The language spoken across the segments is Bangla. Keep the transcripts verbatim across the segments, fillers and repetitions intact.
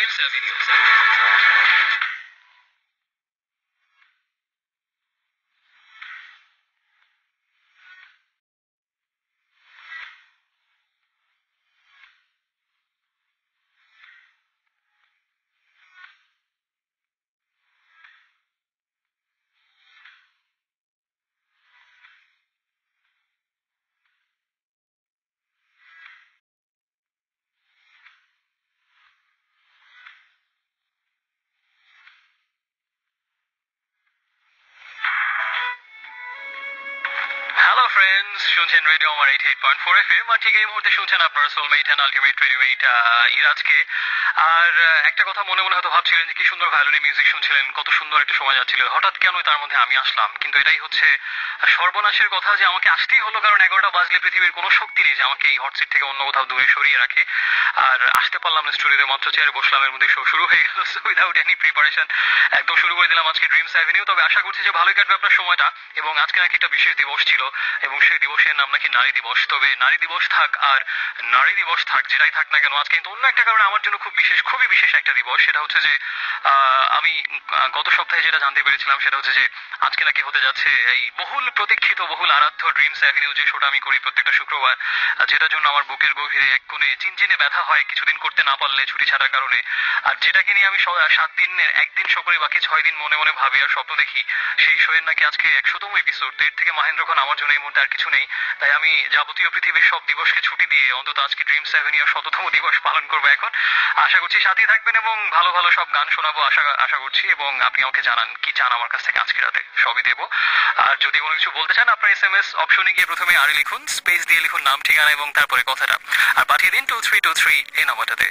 Dreams Avenue. হ্যালো ফ্রেন্ডস, শুনছেন রেডিও আমার eight eight point four F M, আর ঠিক এই মুহূর্তে শুনছেন আপনার সোলমেট অ্যান্ড আলটিমেট রেডিওমেট ইরাজকে। আর একটা কথা মনে মনে হয়তো ভাবছিলেন যে কি সুন্দর ভায়োলিনে মিউজিক শুনছিলেন, কত সুন্দর একটা সময় যাচ্ছিল, হঠাৎ কেন তার মধ্যে আমি আসলাম। কিন্তু এটাই হচ্ছে সর্বনাশের কথা যে আমাকে আসতেই হলো, কারণ এগারোটা বাজলে পৃথিবীর কোনো শক্তি নেই যে আমাকে এই হটসিট থেকে অন্য কোথাও দূরে সরিয়ে রাখে। আর আসতে পারলাম না স্টুডিওতে, মাত্র চেয়ারে বসলাম, এর মধ্যে শো শুরু হয়ে গেল। সো উইদাউট এনি প্রিপারেশন একদম শুরু করে দিলাম আজকে ড্রিমস অ্যাভিনিউ। তবে আশা করছি যে ভালোই কাটবে আপনার সময়টা। এবং আজকে নাকি একটা বিশেষ দিবস ছিল, এবং সেই দিবসের নাম নাকি নারী দিবস। তবে নারী দিবস থাক আর নারী দিবস থাক, যেটাই থাক না কেন, আজকে কিন্তু অন্য একটা কারণে আমার জন্য খুব বিশেষ, খুবই বিশেষ একটা দিবস। সেটা হচ্ছে যে আমি গত সপ্তাহে যেটা জানতে পেরেছিলাম সেটা হচ্ছে যে আজকে নাকি হতে যাচ্ছে এই বহুল প্রতীক্ষিত, বহুল আরাধ্য ড্রিমস অ্যাভিনিউ, যে শোটা আমি করি প্রত্যেকটা শুক্রবার, যেটার জন্য আমার বুকের গভীরে এক কোণে চিনচিনে ব্যথা হয় কিছুদিন করতে না পারলে ছুটি ছাড়ার কারণে। আর যেটাকে নিয়ে আমি সাত দিনের একদিন শো করে বাকি ছয় দিন মনে মনে ভাবি আর স্বপ্ন দেখি, সেই শোয়ের নাকি আজকে একশোতম এপিসোড। এর থেকে মাহেন্দ্রক্ষণ আমার জন্য এই মুহূর্তে আর কিছু নেই। তাই আমি যাবতীয় পৃথিবীর সব দিবসকে ছুটি দিয়ে অন্তত আজকে ড্রিমস অ্যাভিনিউ শততম দিবস পালন করবো এখন। আশা করছি সাথেই থাকবেন এবং ভালো ভালো সব গান শোনাবো আশা আশা করছি। এবং আপনি আমাকে জানান কি চান আমার কাছ থেকে আজকে রাতে, সবই দেবো। আর যদি কোনো কিছু বলতে চান আপনার এস এম এস অপশনে গিয়ে প্রথমে আরে লিখুন, স্পেস দিয়ে লিখুন নাম ঠিকানা এবং তারপরে কথাটা, আর পাঠিয়ে দিন টু থ্রি টু থ্রি এই নাম্বারটাতে।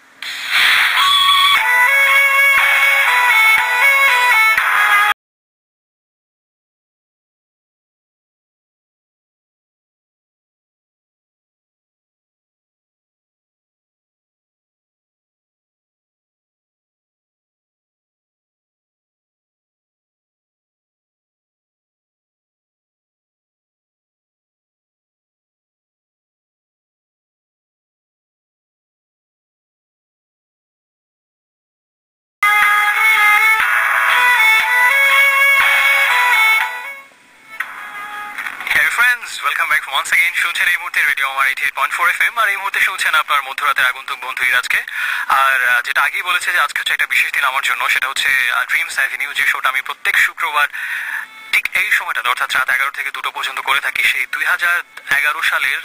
Welcome back once again. শুনছেন এই মুহূর্তে রেডিও আমার eight eight point four F M, আর এই মুহূর্তে শুনছেন আপনার মধ্যরাতের আগন্তুক বন্ধু ইরাজকে। আর যেটা আগেই বলেছে যে আজকে হচ্ছে একটা বিশেষ দিন আমার জন্য, সেটা হচ্ছে ড্রিমস অ্যাভিনিউ, যে শোটা আমি প্রত্যেক শুক্রবার ঠিক এই সময়টা অর্থাৎ রাত এগারো থেকে দুটো পর্যন্ত করে থাকি, সেই দুই হাজার এগারো সালের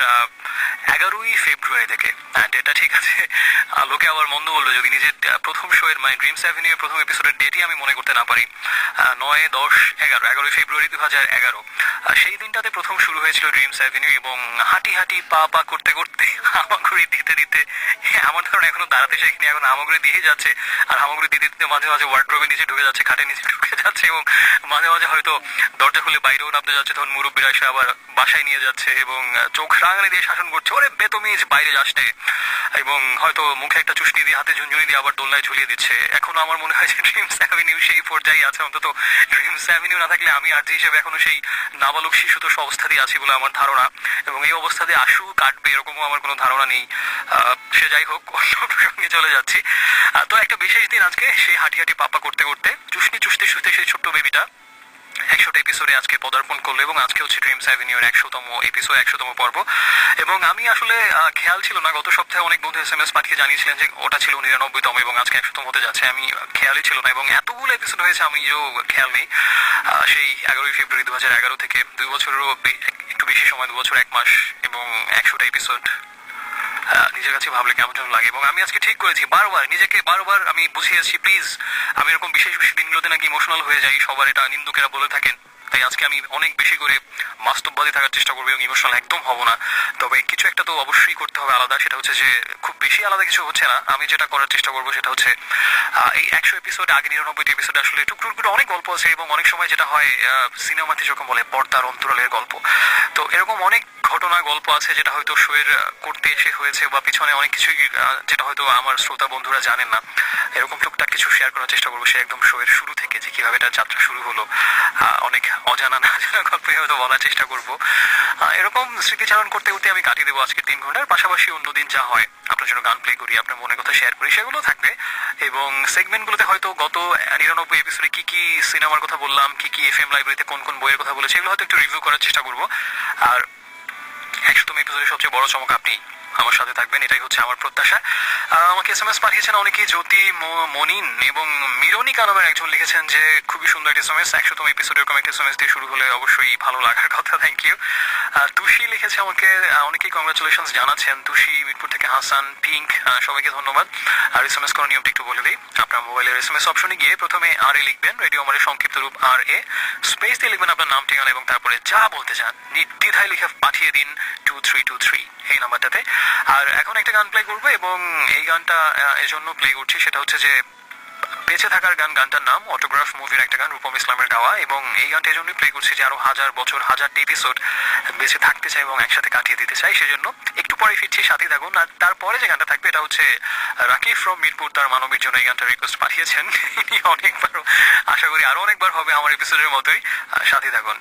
এগারোই ফেব্রুয়ারি থেকে। অ্যান্ড এটা ঠিক আছে, লোকে আবার মন্দ বললো যদি নিজের প্রথম শো এর মানে ড্রিমস অ্যাভিনিউ এর প্রথম এপিসোডের ডেটই আমি মনে করতে না পারি। নয় দশ এগারো এগারোই ফেব্রুয়ারি দুই হাজার এগারো সেই দিনটাতে প্রথম শুরু হয়েছিল ড্রিমস অ্যাভিনিউ। এবং হাঁটি হাঁটি পা পা করতে করতে হামাগুড়ি দিতে দিতে, আমার ধরুন এখনো দাঁড়াতে শেখিনি, এখন হামাগুড়ি দিয়ে যাচ্ছে। আর হামাগুড়ি দিতে দিতে মাঝে মাঝে ওয়ার্ড্রোবের নিচে ঢুকে যাচ্ছে, খাটের নিচে ঢুকে যাচ্ছে, এবং মাঝে মাঝে হয়তো দরজা খুলে বাইরেও নামতে যাচ্ছে, তখন মুরব্বীরা এসে আবার বাসায় নিয়ে যাচ্ছে এবং চোখ রাঙানি দিয়ে শাসন করছে, ওরে বেতমিজ বাইরে যাসনে, এবং হয়তো মুখে একটা চুষ্টি দিয়ে হাতে ঝুনঝুনি দিয়ে আবার দোলনায় ঝুলিয়ে দিচ্ছে। এখনো আমার মনে হয় যে ড্রিমস অ্যাভিনিউ সেই পর্যায়ে আছে। অন্তত ড্রিমস অ্যাভিনিউ না থাকলে আমি আরজি হিসেবে এখনো সেই নাবালক শিশুতোষ অবস্থাতেই আছি বলে আমার ধারণা, এবং এই অবস্থাতে আশু কাটবে এরকমও আমার কোনো ধারণা নেই। সে যাই হোক, অন্য প্রসঙ্গে চলে যাচ্ছি। তো একটা বিশেষ দিন আজকে, সেই হাঁটি হাঁটি পাপা করতে করতে চুষনি চুষতে চুষতে সেই ছোট্ট বেবিটা একশোটা এপিসোডে আজকে পদার্পণ করলো, এবং আজকে হচ্ছে ড্রিমস অ্যাভিনিউর একশোতম এপিসোড, একশোতম পর্ব। এবং আমি আসলে খেয়াল ছিল না, গত সপ্তাহে অনেক বন্ধু এস এম এস পাঠিয়ে জানিয়েছিলেন যে ওটা ছিল নিরানব্বইতম এবং আজকে একশোতম হতে যাচ্ছে, আমি খেয়ালই ছিল না। এবং এতগুলো এপিসোড হয়েছে আমি যেও খেয়াল নেই। সেই এগারোই ফেব্রুয়ারি দু হাজার এগারো থেকে দুই বছরেরও একটু বেশি সময়, দু বছর এক মাস এবং একশোটা এপিসোড, নিজের কাছে ভাবলে কেমন যেন লাগে। এবং আমি আজকে ঠিক করেছি, বারবার নিজেকে বারবার আমি বুঝিয়েছি, প্লিজ আমি এরকম বিশেষ বিশেষ দিনগুলোতে নাকি ইমোশনাল হয়ে যাই, সবার এটা নিন্দুকেরা বলে থাকেন। তাই আজকে আমি অনেক বেশি করে বাস্তববাদী থাকার চেষ্টা করবো এবং ইমোশনাল একদম হবো না। তবে কিছু একটা তো অবশ্যই করতে হবে আলাদা, সেটা হচ্ছে যে খুব বেশি আলাদা কিছু হচ্ছে না। আমি যেটা করার চেষ্টা করবো সেটা হচ্ছে এই একশো এপিসোডে, আগে নিরানব্বইটি এপিসোডে আসলে টুকরো টুকরো অনেক গল্প আছে, এবং অনেক সময় যেটা হয় সিনেমাতে যেরকম বলে পর্দার অন্তরালের গল্প, তো এরকম অনেক ঘটনা গল্প আছে যেটা হয়তো শোয়ের করতে এসে হয়েছে, বা পিছনে অনেক কিছুই যেটা হয়তো আমার শ্রোতা বন্ধুরা জানেন না। এরকম টুকটাক কিছু শেয়ার করার চেষ্টা করবো, সে একদম শোয়ের শুরু থেকে যে কিভাবে এটা যাত্রা শুরু হলো, অনেক অজানা না জানা গল্পই হয়তো বলার চেষ্টা করবো। এরকম স্মৃতিচারণ করতে করতে আমি কাটিয়ে দেবো আজকে তিন ঘন্টার। পাশাপাশি অন্যদিন যা হয় আপনার জন্য গান প্লে করি, আপনার মনের কথা শেয়ার করি, সেগুলো থাকবে। এবং সেগমেন্টগুলোতে হয়তো গত নিরানব্বই এপিসোডে কি কি সিনেমার কথা বললাম, কি কি এফ এম লাইব্রেরিতে কোন কোন বইয়ের কথা বলেছে, এগুলো হয়তো একটু রিভিউ করার চেষ্টা করবো। আর একশোতম এপিসোডের সবচেয়ে বড় চমক আপনি আমার সাথে থাকবেন, এটাই হচ্ছে আমার প্রত্যাশা। আমাকে এস এম এস পাঠিয়েছেন অনেকেই, জ্যোতি, মনিন এবং মিরনিকা নামের একজন লিখেছেন যে খুবই সুন্দর একটা এস এম এস, একশোতম এপিসোড এরকম একটা এস এম এস দিয়ে শুরু হলে অবশ্যই ভালো লাগার কথা। Thank you. তুষি লিখেছে আমাকে, অনেকেই কংগ্রাচুলেশন জানাচ্ছেন। তুষি, মিরপুর থেকে হাসান, পিঙ্ক, সবাইকে ধন্যবাদ। আর এস এম এস করার নিয়মটা একটু বলে দিই। আপনার মোবাইলের এস এম এস অপশনে গিয়ে প্রথমে আর এ লিখবেন, রেডিও আমাদের সংক্ষিপ্ত রূপ আর এ, স্পেস দিয়ে লিখবেন আপনার নাম, ঠিকানা এবং তারপরে যা বলতে চান নির্দ্বিধায় লিখে পাঠিয়ে দিন টু থ্রি টু থ্রি এই নাম্বারটাতে। আর এখন একটা গান প্লে করবো এবং এই গানটা এজন্য প্লে করছি, সেটা হচ্ছে যে বেঁচে থাকার গান। গানটার নাম অটোগ্রাফ মুভির একটা গান, রূপম ইসলামের গাওয়া। এবং এই গানটা এজন্যই প্লে করছি যে আরো হাজার বছর হাজারটি এপিসোড বেঁচে থাকতে চাই এবং একসাথে কাটিয়ে দিতে চাই, সেজন্য একটু পরে ফিরছি, সাথে থাকুন। আর তারপরে যে গানটা থাকবে এটা হচ্ছে রাকিব ফ্রম মিরপুর, তার মানবীর জন্য এই গানটা রিকোয়েস্ট পাঠিয়েছেন। অনেকবার, আশা করি আরো অনেকবার হবে আমার এপিসোডের মতোই, সাথে থাকুন।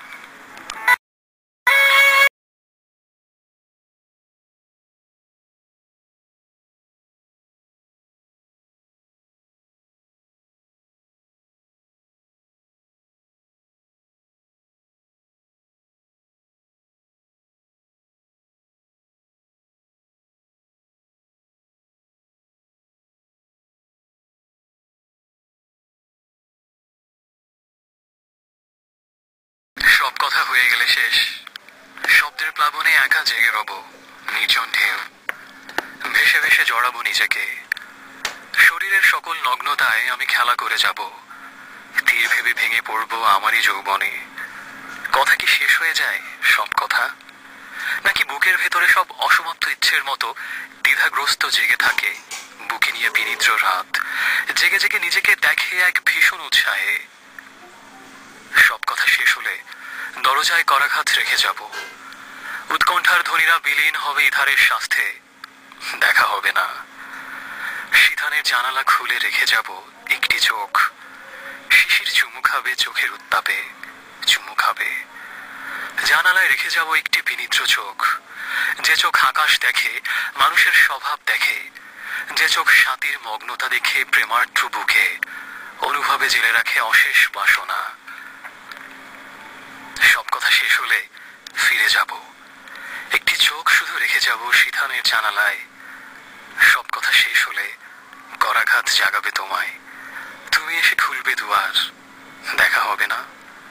সব কথা হয়ে গেলে শেষ, শব্দের প্লাবনে একা জেগে রব, নির্জন ঢেউ ভেসে ভেসে জড়াবো নিজেকে। শরীরের সকল নগ্নতায় আমি খেলা করে যাব, তীর ভেবে ভেঙে পড়বো আমারই যৌবনে। কথা কি শেষ হয়ে যায় সব কথা, নাকি বুকের ভেতরে সব অসমাপ্ত ইচ্ছের মতো দ্বিধাগ্রস্ত জেগে থাকে বুকে নিয়ে বিনিদ্র রাত, জেগে জেগে নিজেকে দেখে এক ভীষণ উৎসাহে। সব কথা শেষ হলে দরজায় করাঘাত রেখে যাব, উৎকণ্ঠার ধ্বনিরা বিলীন হবে ইধারের স্বাস্থ্যে, দেখা হবে না। সিধানের জানালা খুলে রেখে যাব একটি চোখ, শিশির চুমু খাবে চোখের উত্তাপে, চুমু খাবে। জানালায় রেখে যাব একটি বিনিদ্র চোখ, যে চোখ আকাশ দেখে, মানুষের স্বভাব দেখে, যে চোখ শান্তির মগ্নতা দেখে প্রেমার্থ বুকে অনুভবে জেলে রাখে অশেষ বাসনা। সব কথা শেষ হলে ফিরে যাব, একটি চোখ শুধু রেখে যাব সিধানের জানালায়। সব কথা শেষ হলে করাঘাত জাগাবে তোমায়, তুমি এসে খুলবে দুয়ার, দেখা হবে না।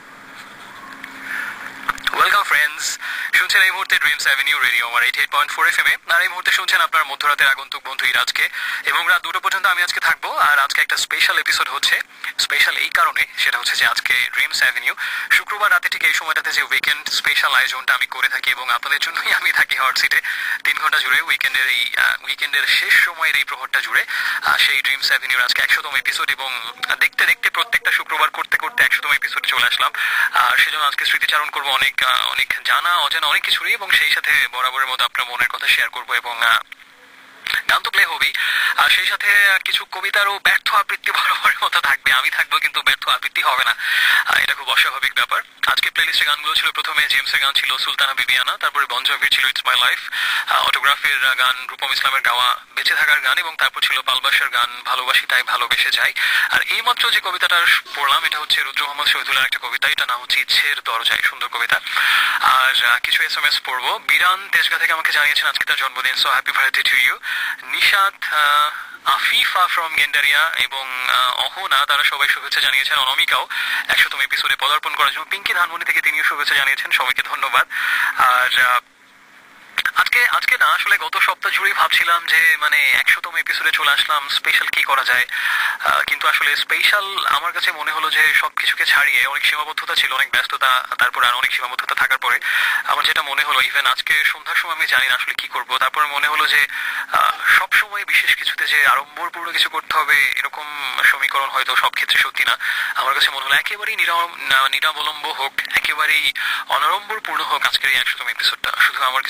ওয়েলকাম ফ্রেন্ডস, শুনছেন এই মুহূর্তে dreams avenue radio Amar eighty eight point four F M এ। আর এই মুহূর্তে শুনছেন আপনার মধ্যরাতের আগন্তুক বন্ধু ইরাজকে, এবং রাত দুটো পর্যন্ত আমি আজকে থাকবো। আর আজকে একটা স্পেশাল এপিসোড হচ্ছে, স্পেশাল এই কারণে, সেটা হচ্ছে যে আজকে ড্রিমস অ্যাভিনিউ শুক্রবার রাতে ঠিক এই সময়টাতে যে উইকেন্ড স্পেশাল আয়োজনটা আমি করে থাকি, এবং আপনাদের জন্যই আমি থাকি হট সিটে তিন ঘন্টা জুড়ে, উইকেন্ডের এই উইকেন্ডের শেষ সময়ের এই প্রহরটা জুড়ে। সেই ড্রিমস অ্যাভিনিউর আজকে একশোতম এপিসোড, এবং দেখতে দেখতে প্রত্যেকটা শুক্রবার করতে করতে একশোতম এপিসোডে চলে আসলাম। আর সেজন্য আজকে স্মৃতিচারণ করবো অনেক অনেক জানা অজানা অনেক কিছুরই, এবং সেই সাথে বরাবরের মতো আপনার মনের কথা শেয়ার করবো, এবং গান তো প্লে হবেই। আর সেই সাথে কিছু কবিতারও ব্যর্থ আবৃত্তি বরাবরের মতো থাকবে, আমি থাকবো কিন্তু ব্যর্থ আবৃত্তি হবে না, এটা খুব অস্বাভাবিক ব্যাপার। আজকে প্লেলিস্টের গানগুলো ছিল, প্রথমে জেমসের গান ছিল সুলতানা বিবিয়ানা, তারপরে বন জভির ছিল ইটস মাই লাইফ, অটোগ্রাফের গান রূপম ইসলামের গাওয়া বেঁচে থাকার গান, এবং তারপর ছিল পালবাসার গান ভালোবাসি তাই ভালোবেসে যাই। আর এই মাত্র যে কবিতাটা পড়লাম এটা হচ্ছে রুদ্র মোহাম্মদ শহীদুল্লাহর একটা কবিতা, এটা নাম হচ্ছে ইচ্ছের দরজায়, সুন্দর কবিতা। আর কিছু এস এম এস পড়বো। বিরান তেজগা থেকে আমাকে জানিয়েছেন আজকে তার জন্মদিন, so happy birthday to you. Nishat, Afifa from Gendaria এবং অহনা, তারা সবাই শুভেচ্ছা জানিয়েছেন। অনমিকাও একশোতম এপিসোডে পদার্পণ করার জন্য, পিঙ্কি ধানমন্ডি থেকে তিনিও শুভেচ্ছা জানিয়েছেন, সবাইকে ধন্যবাদ। আর আজকে আজকে না আসলে গত সপ্তাহ জুড়েই ভাবছিলাম যে মানে একশোতম এপিসোডে চলে আসলাম, স্পেশাল কি করা যায়, কিন্তু আসলে স্পেশাল আমার কাছে মনে হলো যে সবকিছুকে ছাড়িয়ে অনেক সীমাবদ্ধতা ছিল, অনেক ব্যস্ততা, তারপরে আর অনেক সীমাবদ্ধতা থাকার পরে আমার যেটা মনে হলো, ইভেন আজকে সন্ধ্যার সময় আমি জানি না আসলে কি করবো, তারপরে মনে হলো যে সব সময় বিশেষ কিছুতে যে আড়ম্বরপূর্ণ কিছু করতে হবে এরকম সমীকরণ হয়তো সব ক্ষেত্রে সত্যি না। আমার কাছে মনে হলো একেবারেই নিরাবলম্ব হোক, একেবারেই অনাড়ম্বরপূর্ণ হোক আজকের এই একশোতম এপিসোডটা, শুধু আমার কিছু কথা, কিছু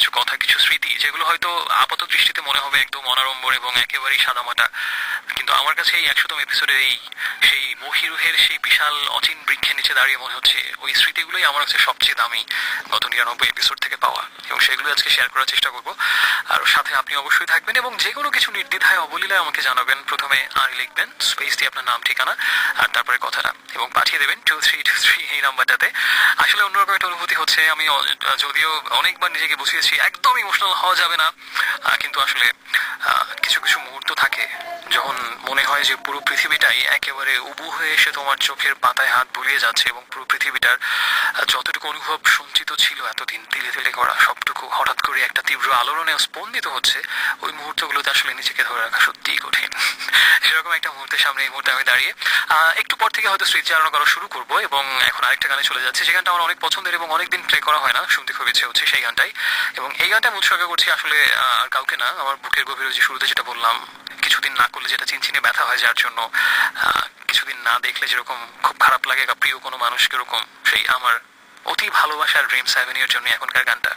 কিছু স্মৃতি যেগুলো হয়তো আপাত দৃষ্টিতে মনে হবে একদম অনাড়ম্বর এবং একেবারেই সাদামাটা, কিন্তু আমার কাছে এই একশোতম এপিসোডের এই সেই মহিরুহের সেই বিশাল অচিন বৃক্ষের নিচে দাঁড়িয়ে মনে হচ্ছে ওই স্মৃতিগুলোই আমার কাছে সবচেয়ে দামি গত নিরানব্বই এপিসোড থেকে পাওয়া, এবং সেগুলো আজকে শেয়ার করার চেষ্টা করবো। আর সাথে আপনি অবশ্যই থাকবেন এবং যে কোনো কিছু নির্দ্বিধায় অবলীলায় আমাকে জানাবেন। প্রথমে আর লিখবেন, স্পেস দিয়ে আপনার নাম ঠিকানা আর তারপরে কথাটা, এবং পাঠিয়ে দেবেন টু থ্রি টু থ্রি এই নাম্বারটাতে। আসলে অন্যরকম একটা অনুভূতি হচ্ছে, আমি যদিও অনেকবার নিজেকে বুঝিয়েছি একদম ইমোশনাল হওয়া যাবে না, কিন্তু আসলে কিছু কিছু মুহূর্ত থাকে যখন মনে হয় যে পুরো পৃথিবীটাই একেবারে উবু হয়ে এসে তোমার চোখের পাতায় হাত বুলিয়ে যাচ্ছে, এবং পুরো পৃথিবীটার যতটুকু অনুভব সঞ্চিত ছিল এতদিন তিলে তিলে করা সবটুকু হঠাৎ করে একটা তীব্র আলোড়নে স্পন্দিত হচ্ছে। ওই মুহূর্তগুলোতে আসলে নিজেকে ধরে রাখা সত্যিই কঠিন। সেরকম একটা মুহূর্তের সামনে এই মুহূর্তে আমি দাঁড়িয়ে। একটু পর থেকে হয়তো স্মৃতিচারণা করা শুরু করবো, এবং এখন আরেকটা গানে চলে যাচ্ছে যে গানটা আমার অনেক পছন্দের এবং অনেকদিন প্লে করা হয় না, শুনতে খুব ইচ্ছে হচ্ছে সেই গানটাই। এবং এই গানটা আমি উৎসর্গ করছি আসলে আর কাউকে না, আমার বুকের গভীরে যে শুরুতে যেটা বললাম, কিছুদিন না করলে যেটা চিনচিনে ব্যথা হয়, যার জন্য কিছুদিন না দেখলে যেরকম খুব খারাপ লাগে প্রিয় কোনো মানুষ কিরকম, সেই আমার অতি ভালোবাসার ড্রিমস অ্যাভিনিউর জন্য এখনকার গানটা।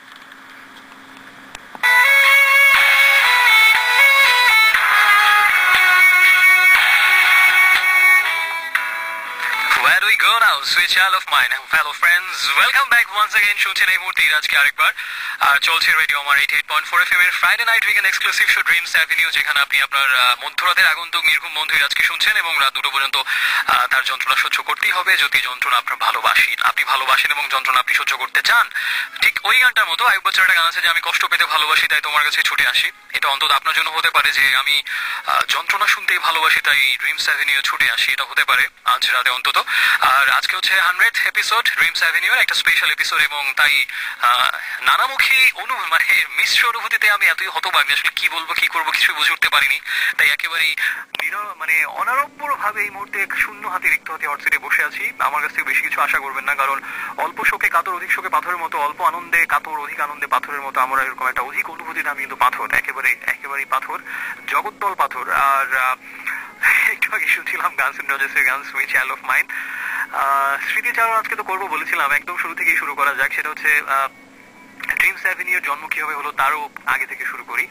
Where do we go now? Sweet child of mine, fellow friends, welcome back once again. শুনছেন এই মুহূর্তে আজকে আরেকবার আর চলছে radio Amar eighty eight point four F M এর Friday night weekend exclusive show dreams avenue, যেখানে আপনি আপনার মধ্যরাতের আগন্তুক নির্ঘুম বন্ধু আজকে শুনছেন, এবং রাত দুটো পর্যন্ত তার যন্ত্রণা সহ্য করতেই হবে যদি যন্ত্রণা আপনার ভালোবাসি আপনি ভালোবাসেন এবং যন্ত্রণা আপনি সহ্য করতে চান। ঠিক ওই গানটার মতো আয়ুব বচ্চনের একটা গান আছে যে আমি কষ্ট পেতে ভালোবাসি তাই তোমার কাছে ছুটে আসি। এটা অন্তত আপনার জন্য হতে পারে যে আমি যন্ত্রণা শুনতেই ভালোবাসি তাই ড্রিমস অ্যাভিনিউ ছুটে আসি, এটা হতে পারে আজ রাতে অন্তত। আর আজকে হচ্ছে হান্ড্রেড এপিসোড ড্রিমস অ্যাভিনিউর একটা স্পেশাল এপিসোড, এবং তাই নানামুখী অনুভূতি মানে মিশ্র অনুভূতিতে আমি এতই হতবাক আসলে কি বলবো কি করবো কিছুই বুঝে উঠতে পারিনি। তাই একেবারেই মানে অনারম্বর ভাবে এই মুহূর্তে শূন্য হাতে রিক্ত হাতে হটসিটে বসে আছি। আমার কাছ থেকে বেশি কিছু আশা করবেন না, কারণ অল্প শোকে কাতর অধিক শোকে পাথরের মতো, অল্প আনন্দে কাতর অধিক আনন্দে পাথরের মতো আমরা এরকম একটা অধিক অনুভূতিতে আমি কিন্তু পাথর, একেবারে একেবারেই পাথর, জগদ্দল পাথর। আর একটু আগে শুনছিলাম গানস এন্ড রোজেসের গান সুইট চাইল্ড অফ মাইন্ড। স্মৃতিচারণ আজকে তো করবো বলেছিলাম, একদম শুরু থেকেই শুরু করা যাক। সেটা হচ্ছে ড্রিমস অ্যাভিনিউর জন্ম কিভাবে হলো তারও আগে থেকে শুরু করি,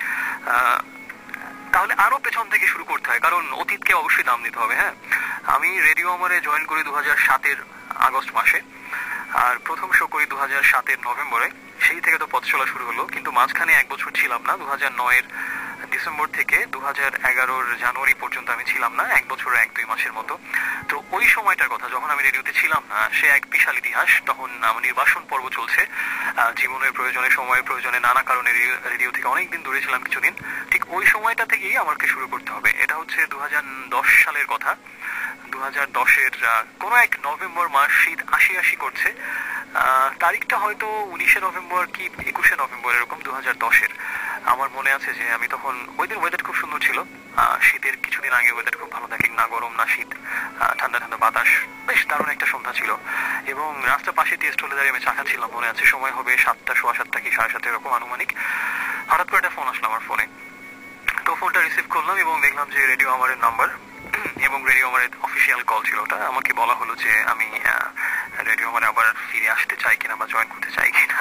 তাহলে আরো পেছন থেকে শুরু করতে হয়, কারণ অতীতকে অবশ্যই দাম দিতে হবে। হ্যাঁ, আমি রেডিও আমারে জয়েন করি দু হাজার সাতের আগস্ট মাসে, আর প্রথম শো করি দু হাজার সাতের নভেম্বরে। সেই থেকে তো পথ চলা শুরু হলো, কিন্তু মাঝখানে এক বছর ছিলাম না। দু হাজার নয়ের ডিসেম্বর থেকে দু হাজার এগারোর জানুয়ারি পর্যন্ত আমি ছিলাম না, এক বছর এক দুই মাসের মতো। তো ওই সময়টার কথা যখন আমি রেডিওতে ছিলাম না, সে এক বিশাল ইতিহাস। তখন আমার নির্বাসন পর্ব চলছে, জীবনের প্রয়োজনে সময়ের প্রয়োজনে নানা কারণে রেডিও থেকে অনেকদিন দূরে ছিলাম কিছুদিন। ঠিক ওই সময়টা থেকেই আমাকে শুরু করতে হবে। এটা হচ্ছে দু হাজার দশ সালের কথা। দু হাজার দশের কোনো এক নভেম্বর মাস, শীত আশি আশি করছে। তারিখটা হয়তো উনিশে নভেম্বর কি একুশে নভেম্বর এরকম দু হাজার দশের। আমার মনে আছে যে আমি তখন, ওই দিন ওয়েদার খুব সুন্দর ছিল। শীতের কিছুদিন আগে ওয়েদার খুব ভালো থাকে, না গরম না শীত, ঠান্ডা ঠান্ডা বাতাস, বেশ দারুণ একটা সন্ধ্যা ছিল। এবং রাস্তার পাশে টেস্ট হলে দাঁড়িয়ে আমি চা খাচ্ছিলাম, মনে আছে সময় হবে সাতটা সোয়া সাতটা কি সাড়ে সাতটা এরকম আনুমানিক। হঠাৎ করে একটা ফোন আসলো আমার ফোনে। তো ফোনটা রিসিভ করলাম এবং দেখলাম যে রেডিও আমারের নাম্বার, এবং রেডিও আমারের অফিসিয়াল কল ছিল ওটা। আমাকে বলা হলো যে আমি রেডিও আমারে আবার ফিরে আসতে চাই কিনা বা জয়েন করতে চাই কিনা।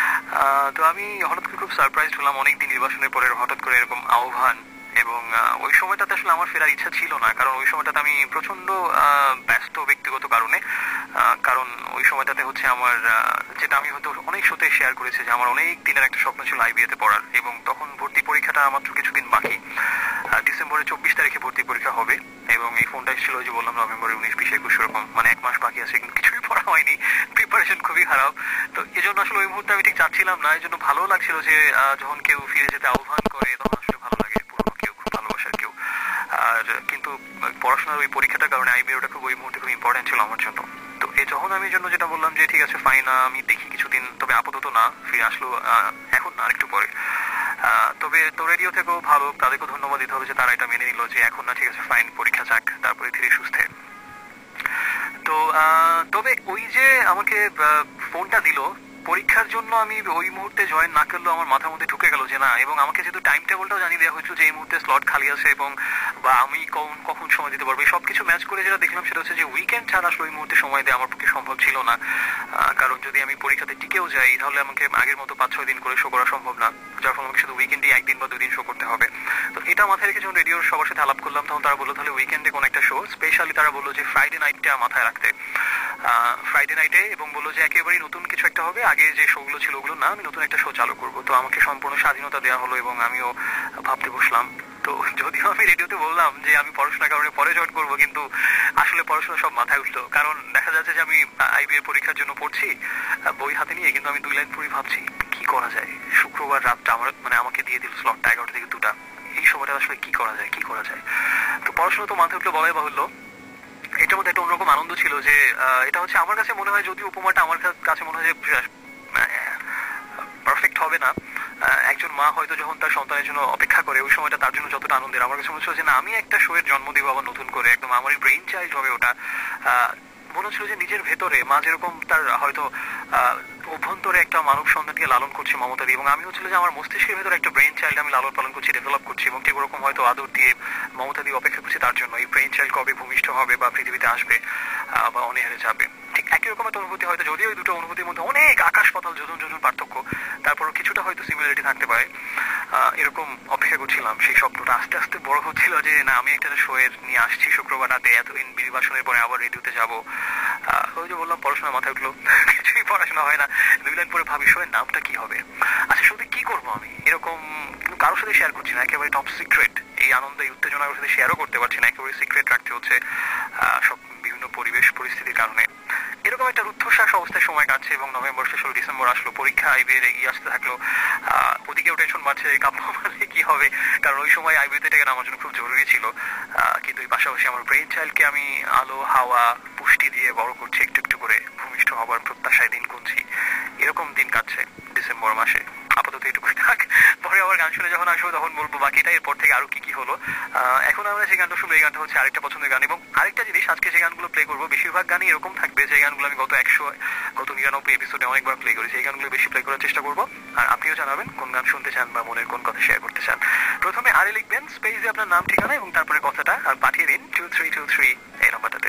তো আমি হঠাৎ করে খুব সারপ্রাইজ হলাম, অনেকদিন নির্বাচনের পরে হঠাৎ করে এরকম আহ্বান। এবং ওই সময়টাতে আসলে আমার ফেরার ইচ্ছা ছিল না, কারণ ওই সময়টাতে আমি প্রচন্ড ব্যস্ত ব্যক্তিগত কারণে। কারণ ওই সময়টাতে হচ্ছে আমার, যেটা আমি হয়তো অনেক শোতে শেয়ার করেছি, যে আমার অনেক দিনের একটা স্বপ্ন ছিল আইবিএতে পড়ার, এবং তখন ভর্তি পরীক্ষাটা মাত্র কিছুদিন বাকি। ডিসেম্বরের চব্বিশ তারিখে ভর্তি পরীক্ষা হবে, এবং এই ফোনটা এসেছিল যে বললাম নভেম্বরের উনিশ বিশ একুশ এরকম, মানে এক মাস বাকি আছে, কিন্তু কিছুই পড়া হয়নি, প্রিপারেশন খুবই খারাপ। তো এই জন্য আসলে ওই মুহূর্তে আমি ঠিক চাচ্ছিলাম না। এই জন্য ভালো লাগছিল যে যখন কেউ ফিরে যেতে আহ্বান করে তখন আসলে ভালো লাগে, পুরোনো কেউ, খুব ভালোবাসার কেউ। আর কিন্তু পড়াশোনার ওই পরীক্ষাটার কারণে আইবিএটা খুব ওই মুহূর্তে খুব ইম্পর্টেন্ট ছিল আমার জন্য। তো এই যখন আমি জন্য যেটা বললাম যে ঠিক আছে ফাইন, আমি দেখি কিছুদিন, তবে আপাতত না, ফিরে আসলো এখন না, আরেকটু পরে। তবে তো রেডিও থেকেও ভালো, তাদেরকেও ধন্যবাদ দিতে হবে যে তারা এটা মেনে নিল যে এখন না, ঠিক আছে ফাইন, পরীক্ষা যাক, তারপরে ধীরে সুস্থে। তো তবে ওই যে আমাকে ফোনটা দিল পরীক্ষার জন্য, আমি ওই মুহূর্তে জয়েন না করলেও আমার মাথার মধ্যে ঢুকে গেল যে না, এবং আমাকে যেহেতু টাইম টেবলটাও জানিয়ে দেওয়া হয়েছিল যে এই মুহূর্তে স্লট খালি আছে এবং বা আমি কখন কখন সময় দিতে পারবো, সবকিছু ম্যাচ করে যেটা দেখলাম সেটা হচ্ছে যে উইকেন্ড ছাড়া আসলে ওই মুহূর্তে সময় দেওয়া আমার পক্ষে সম্ভব ছিল না। কারণ যদি আমি পরীক্ষাতে টিকেও যাই তাহলে আমাকে আগের মতো পাঁচ ছয় দিন করে শো করা সম্ভব না, যার ফলে আমাকে শুধু উইকেন্ডে একদিন বা দুই দিন শো করতে হবে। তো এটা মাথায় রেখে যখন রেডিওর সবার সাথে আলাপ করলাম তখন তারা বললো তাহলে উইকেন্ডে কোনো একটা শো, স্পেশালি তারা বললো যে ফ্রাইডে নাইটটা মাথায় রাখতে, ফ্রাইডে নাইটে, এবং বললো যে একেবারেই নতুন কিছু একটা হবে, আগে যে শোগুলো ছিল ওগুলো না, আমি নতুন একটা শো চালু করবো। তো আমাকে সম্পূর্ণ স্বাধীনতা দেওয়া হলো এবং আমিও ভাবতে বসলাম। তো যদিও আমি রেডিওতে বললাম যে আমি পড়াশোনার কারণে পরে জয়েন করবো, কিন্তু আসলে পড়াশোনা সব মাথায় উঠলো, কারণ দেখা যাচ্ছে যে আমি আইবি এর পরীক্ষার জন্য পড়ছি বই হাতে নিয়ে, কিন্তু আমি দুই লাইন পড়ে ভাবছি কি করা যায়। শুক্রবার রাতটা আমার মানে আমাকে দিয়ে দিল স্লটটা এগারোটা থেকে দুটা, এই সময়টা আসলে কি করা যায় কি করা যায়। তো পড়াশোনা তো মাথায় উঠলো বলাই বাহুল্য। এটার মধ্যে একটা অন্যরকম আনন্দ ছিল যে এটা হচ্ছে আমার কাছে মনে হয়, যদিও উপমাটা আমার কাছে মনে হয় যে পারফেক্ট হবে না, একজন মা হয়তো যখন তার সন্তানের জন্য অপেক্ষা করে ওই সময়টা তার জন্য যতটা আনন্দের, আমার কাছে মনে হচ্ছে যে না আমি একটা শো এর জন্ম দিব আবার নতুন করে, একদম আমারই ব্রেইন চাইল্ড হবে ওটা। মনে হচ্ছিল যে নিজের ভেতরে মা যেরকম তার হয়তো অভ্যন্তরে একটা মানব সন্তানকে লালন করছে মমতা দিয়ে, এবং আমি হচ্ছিল যে আমার মস্তিষ্কের ভেতরে একটা ব্রেইন চাইল্ড আমি লালন পালন করছি, ডেভেলপ করছি, এবং ঠিক ওরকম হয়তো আদর দিয়ে মমতা দিয়ে অপেক্ষা করছি তার জন্য। এই ব্রেইন চাইল্ড কবে ভূমিষ্ঠ হবে বা পৃথিবীতে আসবে বা অনেহারে যাবে, ঠিক একই রকম একটা অনুভূতি হয়তো, যদিও ওই দুটো অনুভূতির মধ্যে অনেক আকাশ পাতাল যোজন যোজন পার্থক্য, তারপরও কিছুটা হয়তো সিমিলারিটি থাকতে পারে। এরকম অপেক্ষা করছিলাম, সেই স্বপ্নটা আস্তে আস্তে বড় হচ্ছিল যে না আমি একটা শো এর নিয়ে আসছি শুক্রবার রাতে, এতদিন নির্বাচনের পরে আবার রেডিওতে যাবো। ওই যে বললাম পড়াশোনা মাথায় উঠলো, কিছুই পড়াশোনা হয় না, দুই লাইন পরে ভাবি শো এর নামটা কি হবে, আচ্ছা শুধু কি করবো আমি এরকম, কিন্তু কারোর সাথে শেয়ার করছি না, একেবারে টপ সিক্রেট, এই আনন্দ এই উত্তেজনা কারোর সাথে শেয়ারও করতে পারছি না, একেবারে সিক্রেট রাখতে হচ্ছে সব বিভিন্ন পরিবেশ পরিস্থিতির কারণে। এরকম একটা রুদ্ধশ্বাস অবস্থায় সময় কাটছে এবং নভেম্বর শেষ হলো, ডিসেম্বর আসলো, পরীক্ষা আইবিএর এগিয়ে আসতে থাকলো। ওদিকেও টেনশন বাড়ছে কাব্য মানে কি হবে, কারণ ওই সময় আইবিএতে টেকে আমার জন্য খুব জরুরি ছিল। কিন্তু এই পাশাপাশি আমার ব্রেইন চাইল্ডকে আমি আলো হাওয়া পুষ্টি দিয়ে বড় করছি, একটু একটু করে ভূমিষ্ঠ হবার প্রত্যাশায় দিন গুনছি। এরকম দিন কাটছে ডিসেম্বর মাসে। আপাতত এটুকুই থাক, পরে আবার গান শুনে যখন আসবো তখন বলবো বাকিটা, এরপর থেকে আরো কি কি হলো। এখন আমরা যে গানটা শুনবো এই গানটা হচ্ছে আরেকটা পছন্দের গান, এবং আরেকটা জিনিস আজকে যে গানগুলো প্লে করবো বেশিরভাগ গানই এরকম থাকবে যে গানগুলো আমি গত একশো গত নিরানব্বই এপিসোডে অনেকবার প্লে করেছি, এই গানগুলো বেশি প্লে করার চেষ্টা করবো। আর আপনিও জানাবেন কোন গান শুনতে চান বা মনের কোন কথা শেয়ার করতে চান। প্রথমে আরে লিখবেন স্পেসে আপনার নাম ঠিকানা এবং তারপরে কথাটা, আর পাঠিয়ে দিন টু থ্রি টু থ্রি এই নম্বরটাতে।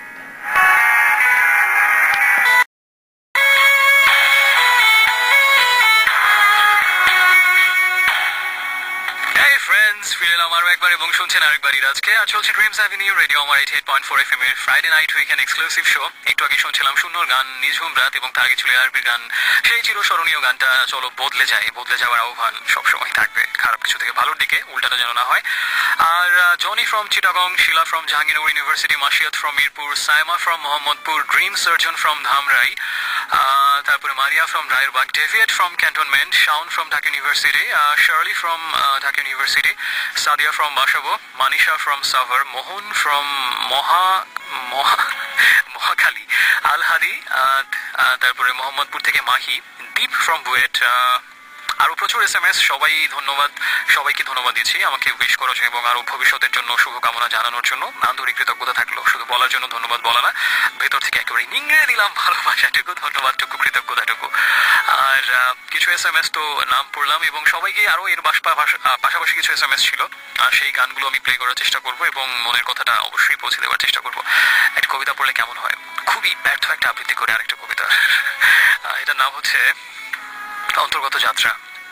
ফিরে এলাম আরো একবার এবং শুনছেন আরেকবার আজকে, আর চলছে dreams avenue radio Amar eighty eight point four F M এর Friday night weekend exclusive show. একটু আগে শুনছিলাম শূন্যর গান নিঝুম রাত, এবং তার আগে ছিল আরবির গান, সেই চিরস্মরণীয় গানটা চলো বদলে যায়। বদলে যাওয়ার আহ্বান সবসময় থাকবে, খারাপ কিছু থেকে ভালোর দিকে, উল্টাটা যেন না হয়। আর Johnny from Chittagong, Shila from Jahangirnagar university, Masiat from Mirpur, Saima from Mohammadpur, dream surgeon from Dhamrai, তারপরে Maria from Rayerbag, deviate from cantonment, Shaon from Dhaka university, Shirley from Dhaka university, Sadia from Basabo, Manisha from Savar, Mohan from মহা মহা মহাখালী, আল হাদি, তারপরে মোহাম্মদপুর থেকে মাহি, দীপ ফ্রম বুয়েট, আরো প্রচুর এস এম এস। সবাই ধন্যবাদ, সবাইকে ধন্যবাদ দিচ্ছি আমাকে উইশ করার জন্য এবং আরো ভবিষ্যতের জন্য শুভকামনা জানানোর জন্য। আন্তরিক কৃতজ্ঞতা থাকলো, শুধু বলার জন্য ধন্যবাদ বলা না, ভেতর থেকে একেবারে নিংড়ে দিলাম ভালোবাসাটুকু, ধন্যবাদটুকু, কৃতজ্ঞতাটুকু। আর কিছু এস এম এস তো নাম পড়লাম, এবং সবাইকে আরো এর পাশাপাশি কিছু এস এম এস ছিল, আর সেই গানগুলো আমি প্লে করার চেষ্টা করবো এবং মনের কথাটা অবশ্যই পৌঁছে দেওয়ার চেষ্টা করবো। একটা কবিতা পড়লে কেমন হয়, খুবই ব্যর্থ একটা আবৃত্তি করে আরেকটা কবিতা, এটার নাম হচ্ছে অন্তর্গত যাত্রা।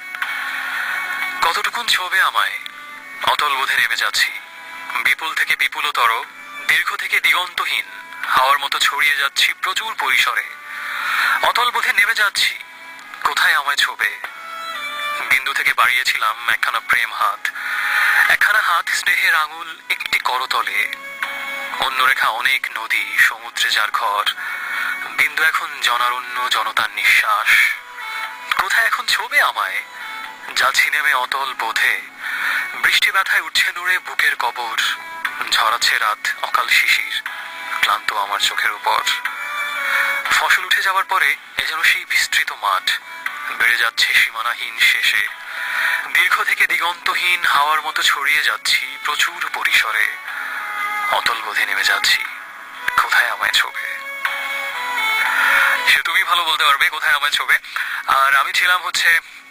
কতটুকুন ছোবে আমায়, অতল বোধে নেমে যাচ্ছি, বিপুল থেকে বিপুলতর, দীর্ঘ থেকে দিগন্তহীন, হাওয়ার মতো ছড়িয়ে যাচ্ছি প্রচুর পরিসরে। অতল বোধে নেমে যাচ্ছি, কোথায় আমায় ছোবে। বিন্দু থেকে বাড়িয়েছিলাম একখানা প্রেম হাত, একখানা হাত স্নেহের আঙুল একটি করতলে, অন্য রেখা অনেক নদী, সমুদ্রে যার ঘর। বিন্দু এখন জনারণ্য, জনতার নিঃশ্বাস। কোথায় এখন ছোবে আমায়, যাচ্ছি নেমে অতল বোধে। বৃষ্টি ব্যথায় উঠছে নূরে বুকের কবর, ঝরাচ্ছে রাত অকাল শিশির, ক্লান্ত আমার চোখের উপর। ফসল উঠে যাওয়ার পরে এ যেন সেই বিস্তৃত মাঠ, বেড়ে যাচ্ছে সীমানাহীন শেষে। দীর্ঘ থেকে দিগন্তহীন, হাওয়ার মতো ছড়িয়ে যাচ্ছি প্রচুর পরিসরে। অতল বোধে নেমে যাচ্ছি, কোথায় আমায় ছোবে। সে তুমি ভালো বলতে পারবে কোথায় আমায় ছোবে। আর আমি ছিলাম হচ্ছে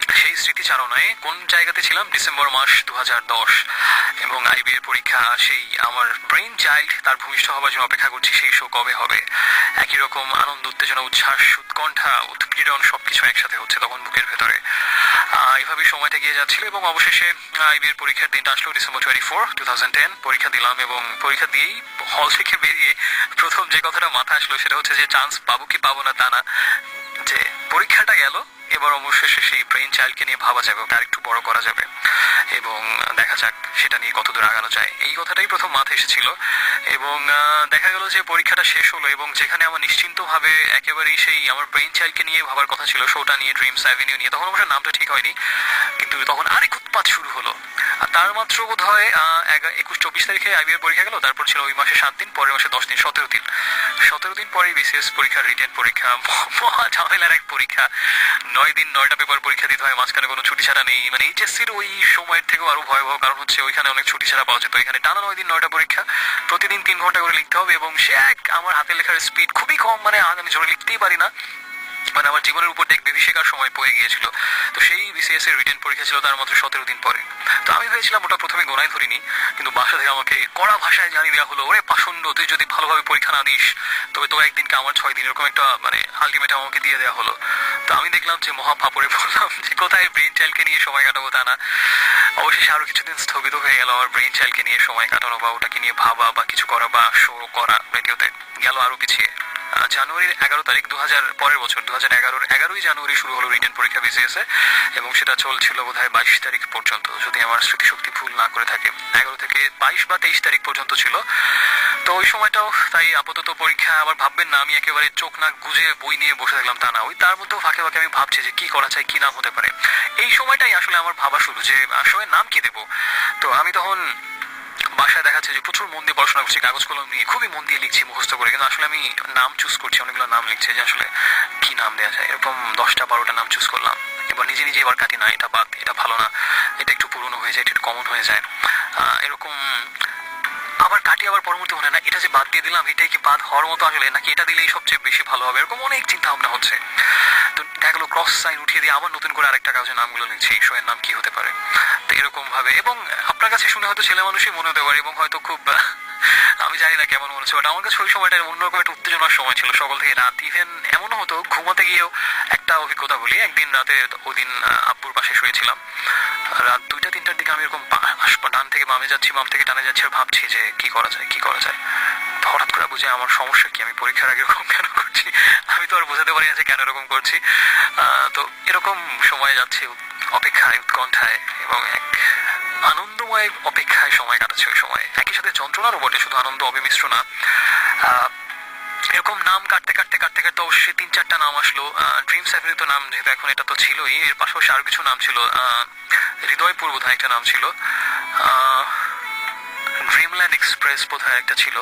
সেই স্মৃতিচারণায় কোন জায়গাতে ছিলাম, ডিসেম্বর মাস দু হাজার দশ, এবং আইবি এর পরীক্ষা। সেই আমার ব্রেইন চাইল্ড তার ভূমিষ্ঠ হবার জন্য অপেক্ষা করছি, সেই শো কবে হবে। একই রকম আনন্দ, উত্তেজনা, উচ্ছ্বাস, উৎকণ্ঠা, উৎপীড়ন সবকিছু একসাথে হচ্ছে তখন বুকের ভেতরে। এইভাবেই সময়টা গিয়ে যাচ্ছিল এবং অবশেষে আইবি এর পরীক্ষার দিনটা আসলো December twenty four two thousand ten. পরীক্ষা দিলাম এবং পরীক্ষা দিয়েই হল থেকে বেরিয়ে প্রথম যে কথাটা মাথা আসলো সেটা হচ্ছে যে চান্স পাবো কি পাবো না তা না, যে পরীক্ষাটা গেল, এবার অবশেষে সেই ব্রেইন চাইল্ডকে নিয়ে ভাবা যাবে, ওকে আরেকটু বড় করা যাবে এবং দেখা যাক সেটা নিয়ে কতদূর আগানো যায়। এই কথাটাই প্রথম মাথায় এসেছিল এবং দেখা গেল যে পরীক্ষাটা শেষ হলো এবং যেখানে আমার নিশ্চিন্তভাবে একেবারেই সেই আমার ব্রেইন চাইল্ডকে নিয়ে ভাবার কথা ছিল, শোটা নিয়ে, ড্রিমস অ্যাভিনিউ নিয়ে, তখন অবশ্য নামটা ঠিক হয়নি, কিন্তু তখন আরেক উৎপাত শুরু হলো। আর তার মাত্র বোধ হয় একুশ চব্বিশ তারিখে আইবি এর পরীক্ষা গেল, তারপর ছিল ওই মাসে সাত দিন, পরের মাসে দশ দিন, সতেরো দিন সতেরো দিন পরে বিসিএস পরীক্ষা, রিটেন পরীক্ষা, মহা ঝামেলার এক পরীক্ষা। নয় দিন নয়টা পেপার পরীক্ষা দিতে হয়, মাঝখানে কোনো ছুটি ছাড়া নেই। মানে এইচএসসির ওই সময়ের থেকেও আরো ভয়াবহ, কারণ হচ্ছে ওইখানে অনেক ছুটি ছাড়া পাওয়া যেত, এখানে টানা নয় দিন নয়টা পরীক্ষা, প্রতিদিন তিন ঘন্টা করে লিখতে হবে এবং সে এক আমার হাতের লেখার স্পিড খুবই কম, মানে আমি জোরে লিখতেই পারি না, মানে আমার জীবনের উপর এক বিভীষিকার সময় পড়ে গিয়েছিল। তো সেই বিসিএস এর রিটেন পরীক্ষা ছিল তার মাত্র সতেরো দিন পরে। তো আমি ভেবেছিলাম ওটা প্রথমে গোনায় ধরিনি, কিন্তু বাসা থেকে আমাকে কড়া ভাষায় জানিয়ে দেওয়া হলো, ওরে পাষণ্ড, তুই যদি ভালোভাবে পরীক্ষা না দিস তবে তোর একদিনকে আমার ছয় দিন, এরকম একটা মানে আলটিমেটাম আমাকে দিয়ে দেওয়া হলো। তো আমি দেখলাম যে মহা ফাপড়ে পড়লাম, যে কোথায় ব্রেইন চাইল্ডকে নিয়ে সময় কাটাবো তা না। অবশেষে আরো কিছুদিন স্থগিত হয়ে গেল আমার ব্রেইন চাইল্ডকে নিয়ে সময় কাটানো বা ওটাকে নিয়ে ভাবা বা কিছু করা বা শো করা রেডিওতে, গেল আরো পিছিয়ে। জানুয়ারির এগারো তারিখ দু হাজার পরের বছর দু হাজার এগারোর এগারোই জানুয়ারি শুরু হলো রিটেন পরীক্ষা বিসিএস এ এবং সেটা চলছিল বোধ হয় বাইশ তারিখ পর্যন্ত, যদি আমার স্মৃতিশক্তি ভুল না করে থাকে। এগারো থেকে বাইশ বা তেইশ তারিখ পর্যন্ত ছিল। তো ওই সময়টাও তাই আপাতত পরীক্ষা, আবার ভাববেন না আমি একেবারে চোখ নাক গুজে বই নিয়ে বসে থাকলাম তা না, ওই তার মধ্যেও ফাঁকে ফাঁকে আমি ভাবছি যে কি করা চাই, কি নাম হতে পারে। এই সময়টাই আসলে আমার ভাবা শুরু যে আসলে নাম কি দেবো। তো আমি তখন বাসায় দেখাচ্ছে যে প্রচুর মন দিয়ে পড়াশোনা করছি, কাগজ কলম নিয়ে খুবই মন দিয়ে লিখছি, মুখস্থ করে, কিন্তু আসলে আমি নাম চুজ করছি, অনেকগুলো নাম লিখছে যে আসলে কি নাম দেওয়া যায়। এরকম দশটা বারোটা নাম চুজ করলাম, এবার নিজে নিজে এবার কাটি, না এটা বাদ, এটা ভালো না, এটা একটু পুরনো হয়ে যায়, এটা একটু কমন হয়ে যায়, এরকম আবার কাটি, আবার পরবর্তী মনে না এটা যে বাদ দিয়ে দিলাম এটাই কি বাদ হওয়ার মতো আসলে, নাকি এটা দিলেই সবচেয়ে বেশি ভালো হবে, এরকম অনেক চিন্তা ভাবনা হচ্ছে। তো দেখা গেলো ক্রস সাইন উঠিয়ে দিয়ে আবার নতুন করে আরেকটা কাগজের নামগুলো লিখছি, এই শোয়ের নাম কি হতে পারে। তো এরকম ভাবে, এবং আপনার কাছে শুনে হয়তো ছেলে মানুষই মনে হতে পারে এবং হয়তো খুব আমি জানি না কেমন মনে হচ্ছে, বাট আমার কাছে ওই সময়টা অন্যরকম একটা উত্তেজনার সময় ছিল, সকাল থেকে রাত। ইভেন এমনও হতো ঘুমাতে গিয়েও একটা অভিজ্ঞতা বলি, একদিন রাতে ওদিন আব্বুর পাশে শুয়েছিলাম, রাত দুইটা তিনটার দিকে আমি এরকম ডান থেকে বামে যাচ্ছি, বাম থেকে ডানে যাচ্ছি আর ভাবছি যে কি করা যায় কি করা যায়। হঠাৎ করে বুঝে আমার সমস্যা কি, আমি পরীক্ষার আগে এরকম কেন করছি, আমি তো আর বোঝাতে পারি না যে কেন এরকম করছি। তো এরকম সময় যাচ্ছে অপেক্ষায়, উৎকণ্ঠায় এবং এক আনন্দময় অপেক্ষায় সময় কাটাচ্ছে ওই সময়, একই সাথে যন্ত্রণারও বটে, শুধু আনন্দ অবিমিশ্র না। এরকম নাম কাটতে কাটতে কাটতে কাটতে অবশ্যই তিন চারটা নাম আসলো। ড্রিমস অ্যাভিনিউ তো নাম যেহেতু এখন এটা তো ছিলই, এর পাশাপাশি আরো কিছু নাম ছিল, হৃদয়পুর বোধ হয় একটা নাম ছিল, ড্রিমল্যান্ড এক্সপ্রেস বোধ হয় একটা ছিল,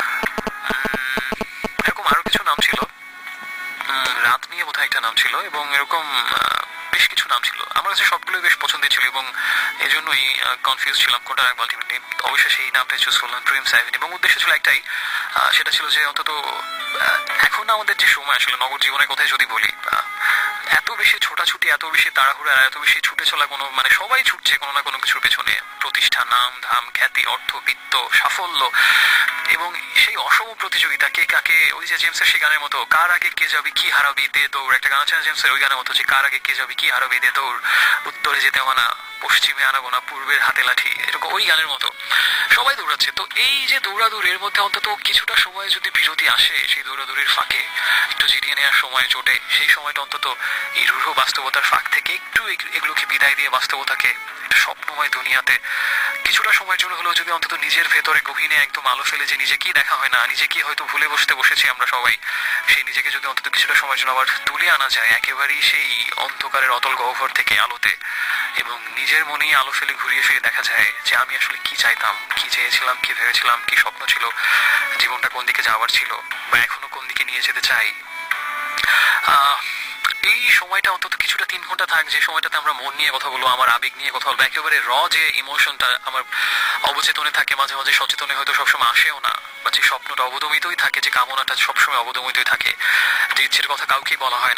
এরকম আরো কিছু নাম ছিল, রাত নিয়ে বোধ হয় একটা নাম ছিল, এবং এরকম বেশ কিছু নাম ছিল। আমার কাছে সবগুলোই বেশ পছন্দের ছিল এবং এই জন্যই কনফিউজ ছিলাম কোনটা রাখবো। আলটিমেটলি অবশ্যই সেই নামটাই চুজ করলাম, ড্রিমস অ্যাভিনিউ, এবং উদ্দেশ্য ছিল একটাই, সেটা ছিল যে অন্তত এখন আমাদের যে সময় আসলে নগর জীবনের কথাই যদি বলি, এত বেশি ছোটাছুটি, এত বেশি তাড়াহুড়া, এত বেশি ছুটে চলা, কোনো মানে সবাই ছুটছে কোনো না কোনো কিছুর পেছনে, প্রতিষ্ঠা, নাম ধাম, খ্যাতি, অর্থ, বিত্ত, সাফল্য, এবং সেই অসম প্রতিযোগিতা, কে কাকে, ওই যে জেমসের সেই গানের মতো, কার আগে কে যাবি কি হারাবি দে দৌড়, একটা গান আছে না জেমসের, ওই গানের মতো যে কার আগে কে যাবি কি হারাবি দে দৌড়, উত্তরে যেতে মানা, পশ্চিমে আনাবো না, পূর্বের হাতে লাঠি, এরকম ওই গানের মতো সবাই দৌড়াচ্ছে। তো এই যে দৌড়াদৌড়ের মধ্যে অন্তত কিছুটা সময় যদি বিরতি আসে, সেই দৌড়াদৌড়ির ফাঁকে একটু জিরিয়ে নেওয়ার সময় জোটে, সেই সময়টা অন্তত এই রূঢ় বাস্তবতার ফাঁক থেকে একটু এগুলোকে বিদায় দিয়ে বাস্তবতাকে স্বপ্নময় দুনিয়াতে কিছুটা সময়ের জন্য হলেও যদি অন্তত নিজের ভেতরে গভীরে একদম আলো ফেলে, যে নিজে কি দেখা হয় না, নিজে কি হয়তো ভুলে বসতে বসেছি আমরা সবাই, সেই নিজেকে যদি অন্তত কিছুটা সময়ের জন্য আবার তুলে আনা যায় একেবারেই সেই অন্ধকারের অতল গহ্বর থেকে আলোতে, এবং নিজের মনেই আলো ফেলে ঘুরিয়ে ফিরে দেখা যায় যে আমি আসলে কি চাইতাম, কি চেয়েছিলাম, কি ভেবেছিলাম, কি স্বপ্ন ছিল, জীবনটা কোন দিকে যাওয়ার ছিল বা এখনো কোন দিকে নিয়ে যেতে চাই। আহ এই সময়টা অন্তত কিছুটা তিন ঘন্টা থাক, যে সময়টাতে আমরা মন নিয়ে কথা বলবো, আমার আবেগ নিয়ে কথা বলবো, একেবারে র যে ইমোশনটা আমার অবচেতনে থাকে, মাঝে মাঝে সচেতনে হয়তো সবসময় আসেও না, বা যে স্বপ্নটা অবদমিতই থাকে, যে কামনাটা সবসময় অবদমিতই থাকে, যে ইচ্ছের কথা কাউকেই বলা হয় না,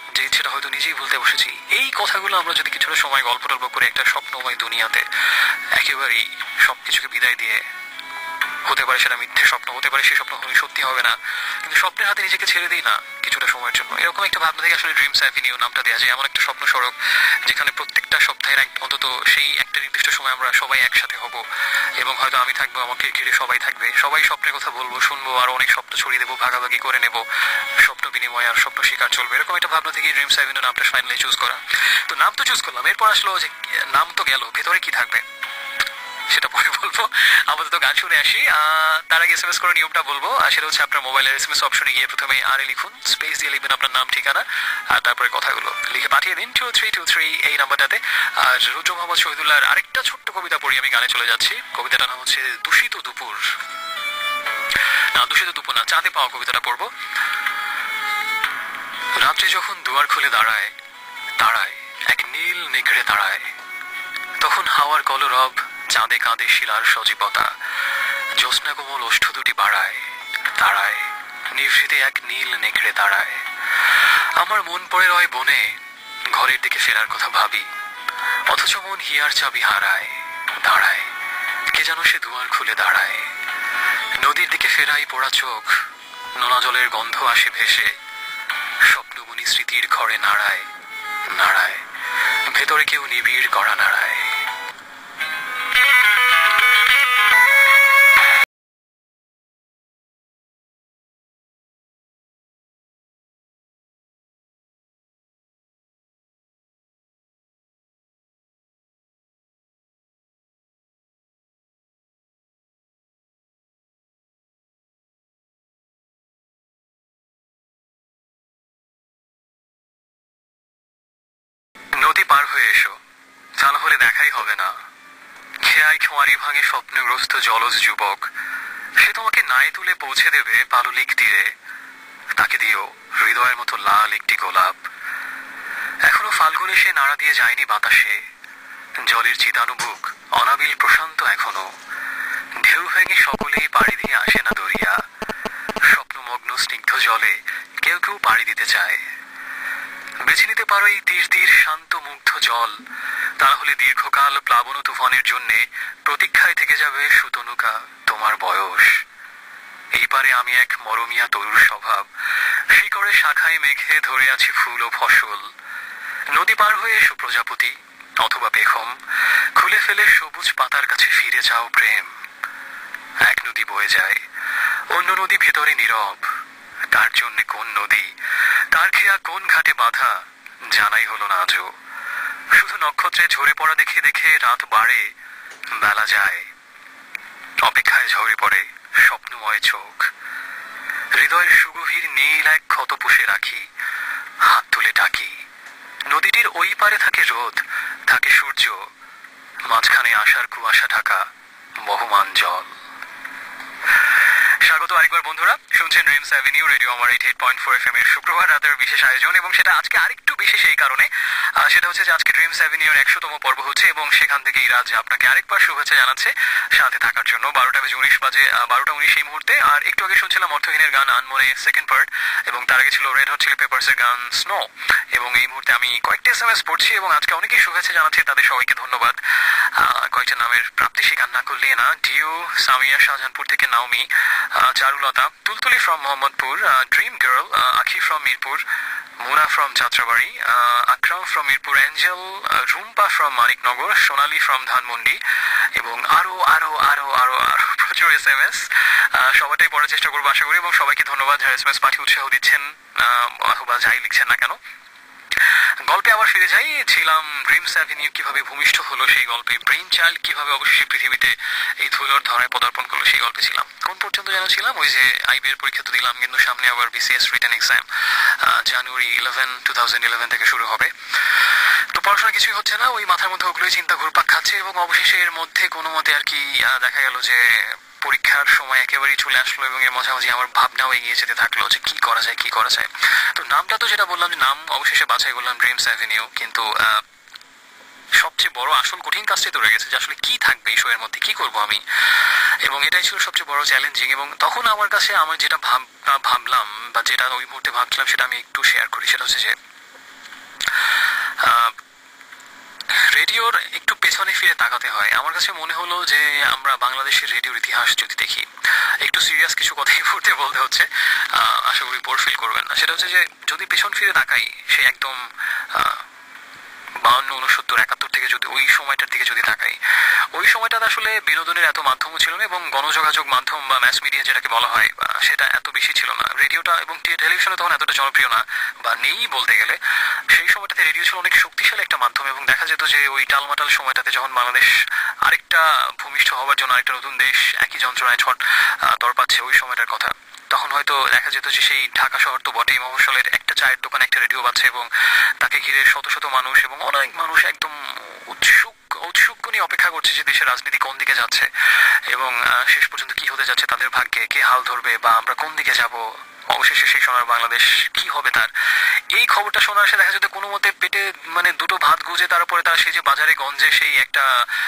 যে ইচ্ছেটা হয়তো নিজেই ভুলতে বসেছি। এই কথাগুলো আমরা যদি কিছুটা সময় গল্প টল্প করে একটা স্বপ্নময় দুনিয়াতে একেবারেই সবকিছুকে বিদায় দিয়ে, হতে পারে সেটা মিথ্যে স্বপ্ন, হতে পারে সেই স্বপ্ন সত্যি হবে না, কিন্তু স্বপ্নের হাতে নিজেকে ছেড়ে দিই না কিছুটা সময়ের জন্য, এরকম একটা ভাবনা থেকে আসলে ড্রিমস অ্যাভিনিউ নামটা দেওয়া যায়। এমন একটা স্বপ্ন সড়ক যেখানে প্রত্যেকটা সপ্তাহের অন্তত সেই একটা নির্দিষ্ট সময় আমরা সবাই একসাথে হব, এবং হয়তো আমি থাকবো, আমাকে ঘিরে সবাই থাকবে, সবাই স্বপ্নের কথা বলবো, শুনবো, আর অনেক স্বপ্ন ছড়িয়ে দেবো, ভাগাভাগি করে নেব, স্বপ্ন বিনিময় আর স্বপ্ন শিকার চলবে। এরকম একটা ভাবনা থেকে ড্রিমস অ্যাভিনিউ নামটা ফাইনালি চুজ করা। তো নাম তো চুজ করলাম, এরপর আসলো যে নাম তো গেল, ভেতরে কি থাকবে সেটা পরে বলবো। আপাতত গান শুনে আসি, তার আগে এসএমএস করে নিয়মটা বলবো। সেটা হচ্ছে আপনার মোবাইলের এসএমএস অপশনে গিয়ে প্রথমে আরে লিখুন, স্পেস দিয়ে লিখবেন আপনার নাম ঠিকানা, আর তারপরে কথাগুলো লিখে পাঠিয়ে দিন টু থ্রি টু থ্রি এই নাম্বারটাতে। আর রুদ্র মোহাম্মদ শহীদুল্লাহর আরেকটা ছোট্ট কবিতা পড়ি, আমি গানে চলে যাচ্ছি। কবিতাটার নাম হচ্ছে দূষিত দুপুর, না দূষিত দুপুর না, চাঁদে পাওয়া কবিতাটা পড়বো। রাত্রি যখন দুয়ার খুলে দাঁড়ায়, দাঁড়ায় এক নীল নেকড়ে দাঁড়ায়, তখন হাওয়ার কলরব চাঁদে কাঁদে শিলার সজীবতা, জ্যোৎস্না কোমল ওষ্ঠ দুটি বাড়ায়, দাঁড়ায় নিভৃতে এক নীল নেকড়ে দাঁড়ায়। আমার মন পড়ে রয় বনে, ঘরের দিকে ফেরার কথা ভাবি, অথচ মন হিয়ার চাবি হারায়, দাঁড়ায় কে যেন সে দুয়ার খুলে দাঁড়ায়। নদীর দিকে ফেরাই পোড়া চোখ, নোনা জলের গন্ধ আসে ভেসে, স্বপ্নবনী স্মৃতির ঘরে নাড়ায়, নাড়ায় ভেতরে কেউ নিবিড় করা নাড়ায়। নদী পার হয়ে এসো, তা না হলে দেখাই হবে না। খেয়াই খোঁয়ারি ভাঙে স্বপ্নগ্রস্ত জলজ যুবক, সে তোমাকে নাই তুলে পৌঁছে দেবে পাললিক তীরে, তাকে দিও হৃদয়ের মতো লাল একটি গোলাপ। এখনো ফাল্গুনে সে নাড়া দিয়ে যায়নি বাতাসে, জলের চিতানুভুক অনাবিল প্রশান্ত এখনো, ঢেউ ভেঙে সকলেই পাড়ি দিয়ে আসে না দরিয়া, স্বপ্নমগ্ন স্নিগ্ধ জলে কেউ কেউ পাড়ি দিতে চায়। বেছে নিতে পারো এই তীর তীর শান্ত মুগ্ধ জল, তা হলে দীর্ঘকাল প্লাবন তুফানের জন্য প্রতীক্ষায় থেকে যাবে সুতনুকা তোমার বয়স। এই পারে আমি এক মরমিয়া তরুর স্বভাব, শিকড়ে শাখায় মেঘে ধরে আছি ফুল ও ফসল। নদী পার হয়ে এসো প্রজাপতি অথবা পেখম, খুলে ফেলে সবুজ পাতার কাছে ফিরে যাও প্রেম। এক নদী বয়ে যায়, অন্য নদী ভেতরে নীরব, কার জন্যে কোন নদী, কার খেয়া কোন ঘাটে বাঁধা জানাই হলো না আজও। শুধু নক্ষত্রে ঝরে পড়া দেখে দেখে রাত বাড়ে, বেলা যায়, অপেক্ষায় ঝরে পড়ে স্বপ্নময় চোখ। হৃদয়ের সুগভীর নীল এক ক্ষত পুষে রাখি, হাত তুলে ডাকি। নদীটির ওই পারে থাকে রোদ, থাকে সূর্য, মাঝখানে আশার কুয়াশা ঢাকা বহমান জল। স্বাগত আরেকবার বন্ধুরা, শুনছেন ড্রিমস অ্যাভিনিউ রেডিও আমার eight eight point four F M এর শুক্রবার রাতের বিশেষ আয়োজন, এবং সেটা আজকে আরেকটু বিশেষ এই কারণে, সেটা হচ্ছে যে আজকে ড্রিমস অ্যাভিনিউর একশোতম পর্ব হচ্ছে, এবং সেখান থেকে ইরাজ আপনাকে আরেকবার শুভেচ্ছা জানাচ্ছে সাথে থাকার জন্য। বারোটা বেজে উনিশ বাজে, বারোটা উনিশ এই মুহূর্তে। আর একটু আগে শুনছিলাম অর্থহীনের গান আনমনে সেকেন্ড পার্ট, এবং তার আগে ছিল রেড হট চিলি পেপারস এর গান স্নো। এবং এই মুহূর্তে আমি কয়েকটা এস এম এস পড়ছি, এবং আজকে অনেকেই শুভেচ্ছা জানাচ্ছে, তাদের সবাইকে ধন্যবাদ। কয়েকটা নামের প্রাপ্তি স্বীকার না করলে না, ডিউ, সামিয়া শাহজাহানপুর থেকে Naomi, Charulata, Tultuli from Mohammadpur, dream girl, Akhi from Mirpur, Muna from Jatrabari, Akram from Mirpur, angel, Rumpa from Maniknagar, Sonali from Dhanmondi, এবং আরো আরো আরো আরো আরো প্রচুর এস এম এস। সবাইটাই পড়ার চেষ্টা করবো আশা করি, এবং সবাইকে ধন্যবাদ যারা এস এম এস পাঠিয়ে উৎসাহ দিচ্ছেন অথবা যাই লিখছেন না কেন। গল্পে আবার ফিরে যাই, ছিলাম ড্রিমস অ্যাভিনিউ কিভাবে ভূমিষ্ঠ হলো সেই গল্পে, ব্রেইন চাইল্ড কিভাবে অবশেষে পৃথিবীতে এই ধুলোর ধরায় পদার্পণ করলো সেই গল্পে ছিলাম। কোন পর্যন্ত যেন ছিলাম, ওই যে আইবি এর পরীক্ষা তো দিলাম, কিন্তু সামনে আবার BCS written exam January eleven two thousand eleven থেকে শুরু হবে। তো পড়াশোনা কিছুই হচ্ছে না, ওই মাথার মধ্যে ওগুলোই চিন্তা ঘুরপাক খাচ্ছে, এবং অবশেষে এর মধ্যে কোনো মতে আর কি দেখা গেল যে পরীক্ষার সময় একেবারেই চলে আসলো, এবং এর মাঝামাঝি আমার ভাবনাও এগিয়ে যেতে থাকলো যে কি করা যায় কি করা যায়। তো নামটা তো যেটা বললাম, যে নাম অবশেষে বাছাই করলাম ড্রিমস অ্যাভিনিউ, কিন্তু সবচেয়ে বড় আসল কঠিন কাজটাই তো রয়ে গেছে যে আসলে কি থাকবে এই শো এর মধ্যে, কি করবো আমি, এবং এটাই ছিল সবচেয়ে বড় চ্যালেঞ্জিং। এবং তখন আমার কাছে আমার যেটা ভাব ভাবলাম বা যেটা ওই মুহূর্তে ভাবছিলাম সেটা আমি একটু শেয়ার করি। সেটা হচ্ছে যে রেডিওর একটু পেছনে ফিরে তাকাতে হয়। আমার কাছে মনে হলো যে আমরা বাংলাদেশের রেডিওর ইতিহাস যদি দেখি, একটু সিরিয়াস কিছু কথাই ফুটে বলতে হচ্ছে, আশা করি বোর ফিল করবেন না। সেটা হচ্ছে যে যদি পেছন ফিরে তাকাই, সে একদম বাউন্ন উনসত্তর একাত্তর থেকে যদি ওই সময়টার দিকে যদি তাকাই, ওই সময়টাতে আসলে বিনোদনের এত মাধ্যমও ছিল না এবং গণযোগাযোগ মাধ্যম বা ম্যাস মিডিয়া যেটাকে বলা হয় সেটা এত বেশি ছিল না। রেডিওটা এবং টেলিভিশনে তখন এতটা জনপ্রিয় না বা নেই বলতে গেলে। সেই সময়টাতে রেডিও ছিল অনেক শক্তিশালী একটা মাধ্যম এবং দেখা যেত যে ওই টালমাটাল সময়টাতে যখন বাংলাদেশ আরেকটা ভূমিষ্ঠ হওয়ার জন্য আরেকটা নতুন দেশ একই যন্ত্রণায় ছট তর পাচ্ছে, ওই সময়টার কথা, তখন হয়তো দেখা যেত যে সেই ঢাকা শহর তো বটেই, মফস্বলের একটা চায়ের দোকানে একটা রেডিও বাজছে এবং তাকে ঘিরে শত শত মানুষ এবং অনেক মানুষ একদম উৎসুক উৎসুক নিয়ে অপেক্ষা করছে যে দেশের রাজনীতি কোন দিকে যাচ্ছে এবং শেষ পর্যন্ত কি হতে যাচ্ছে তাদের ভাগ্যে, কে হাল ধরবে বা আমরা কোন দিকে যাব, অবশেষে সেই সোনার বাংলাদেশ কি হবে তার। এই খবরটা শোনার আসে দেখা যেত কোনো মতে পেটে মানে দুটো ভাত গুজে তারপরে তার সেই যে বাজারে গঞ্জে সেই একটা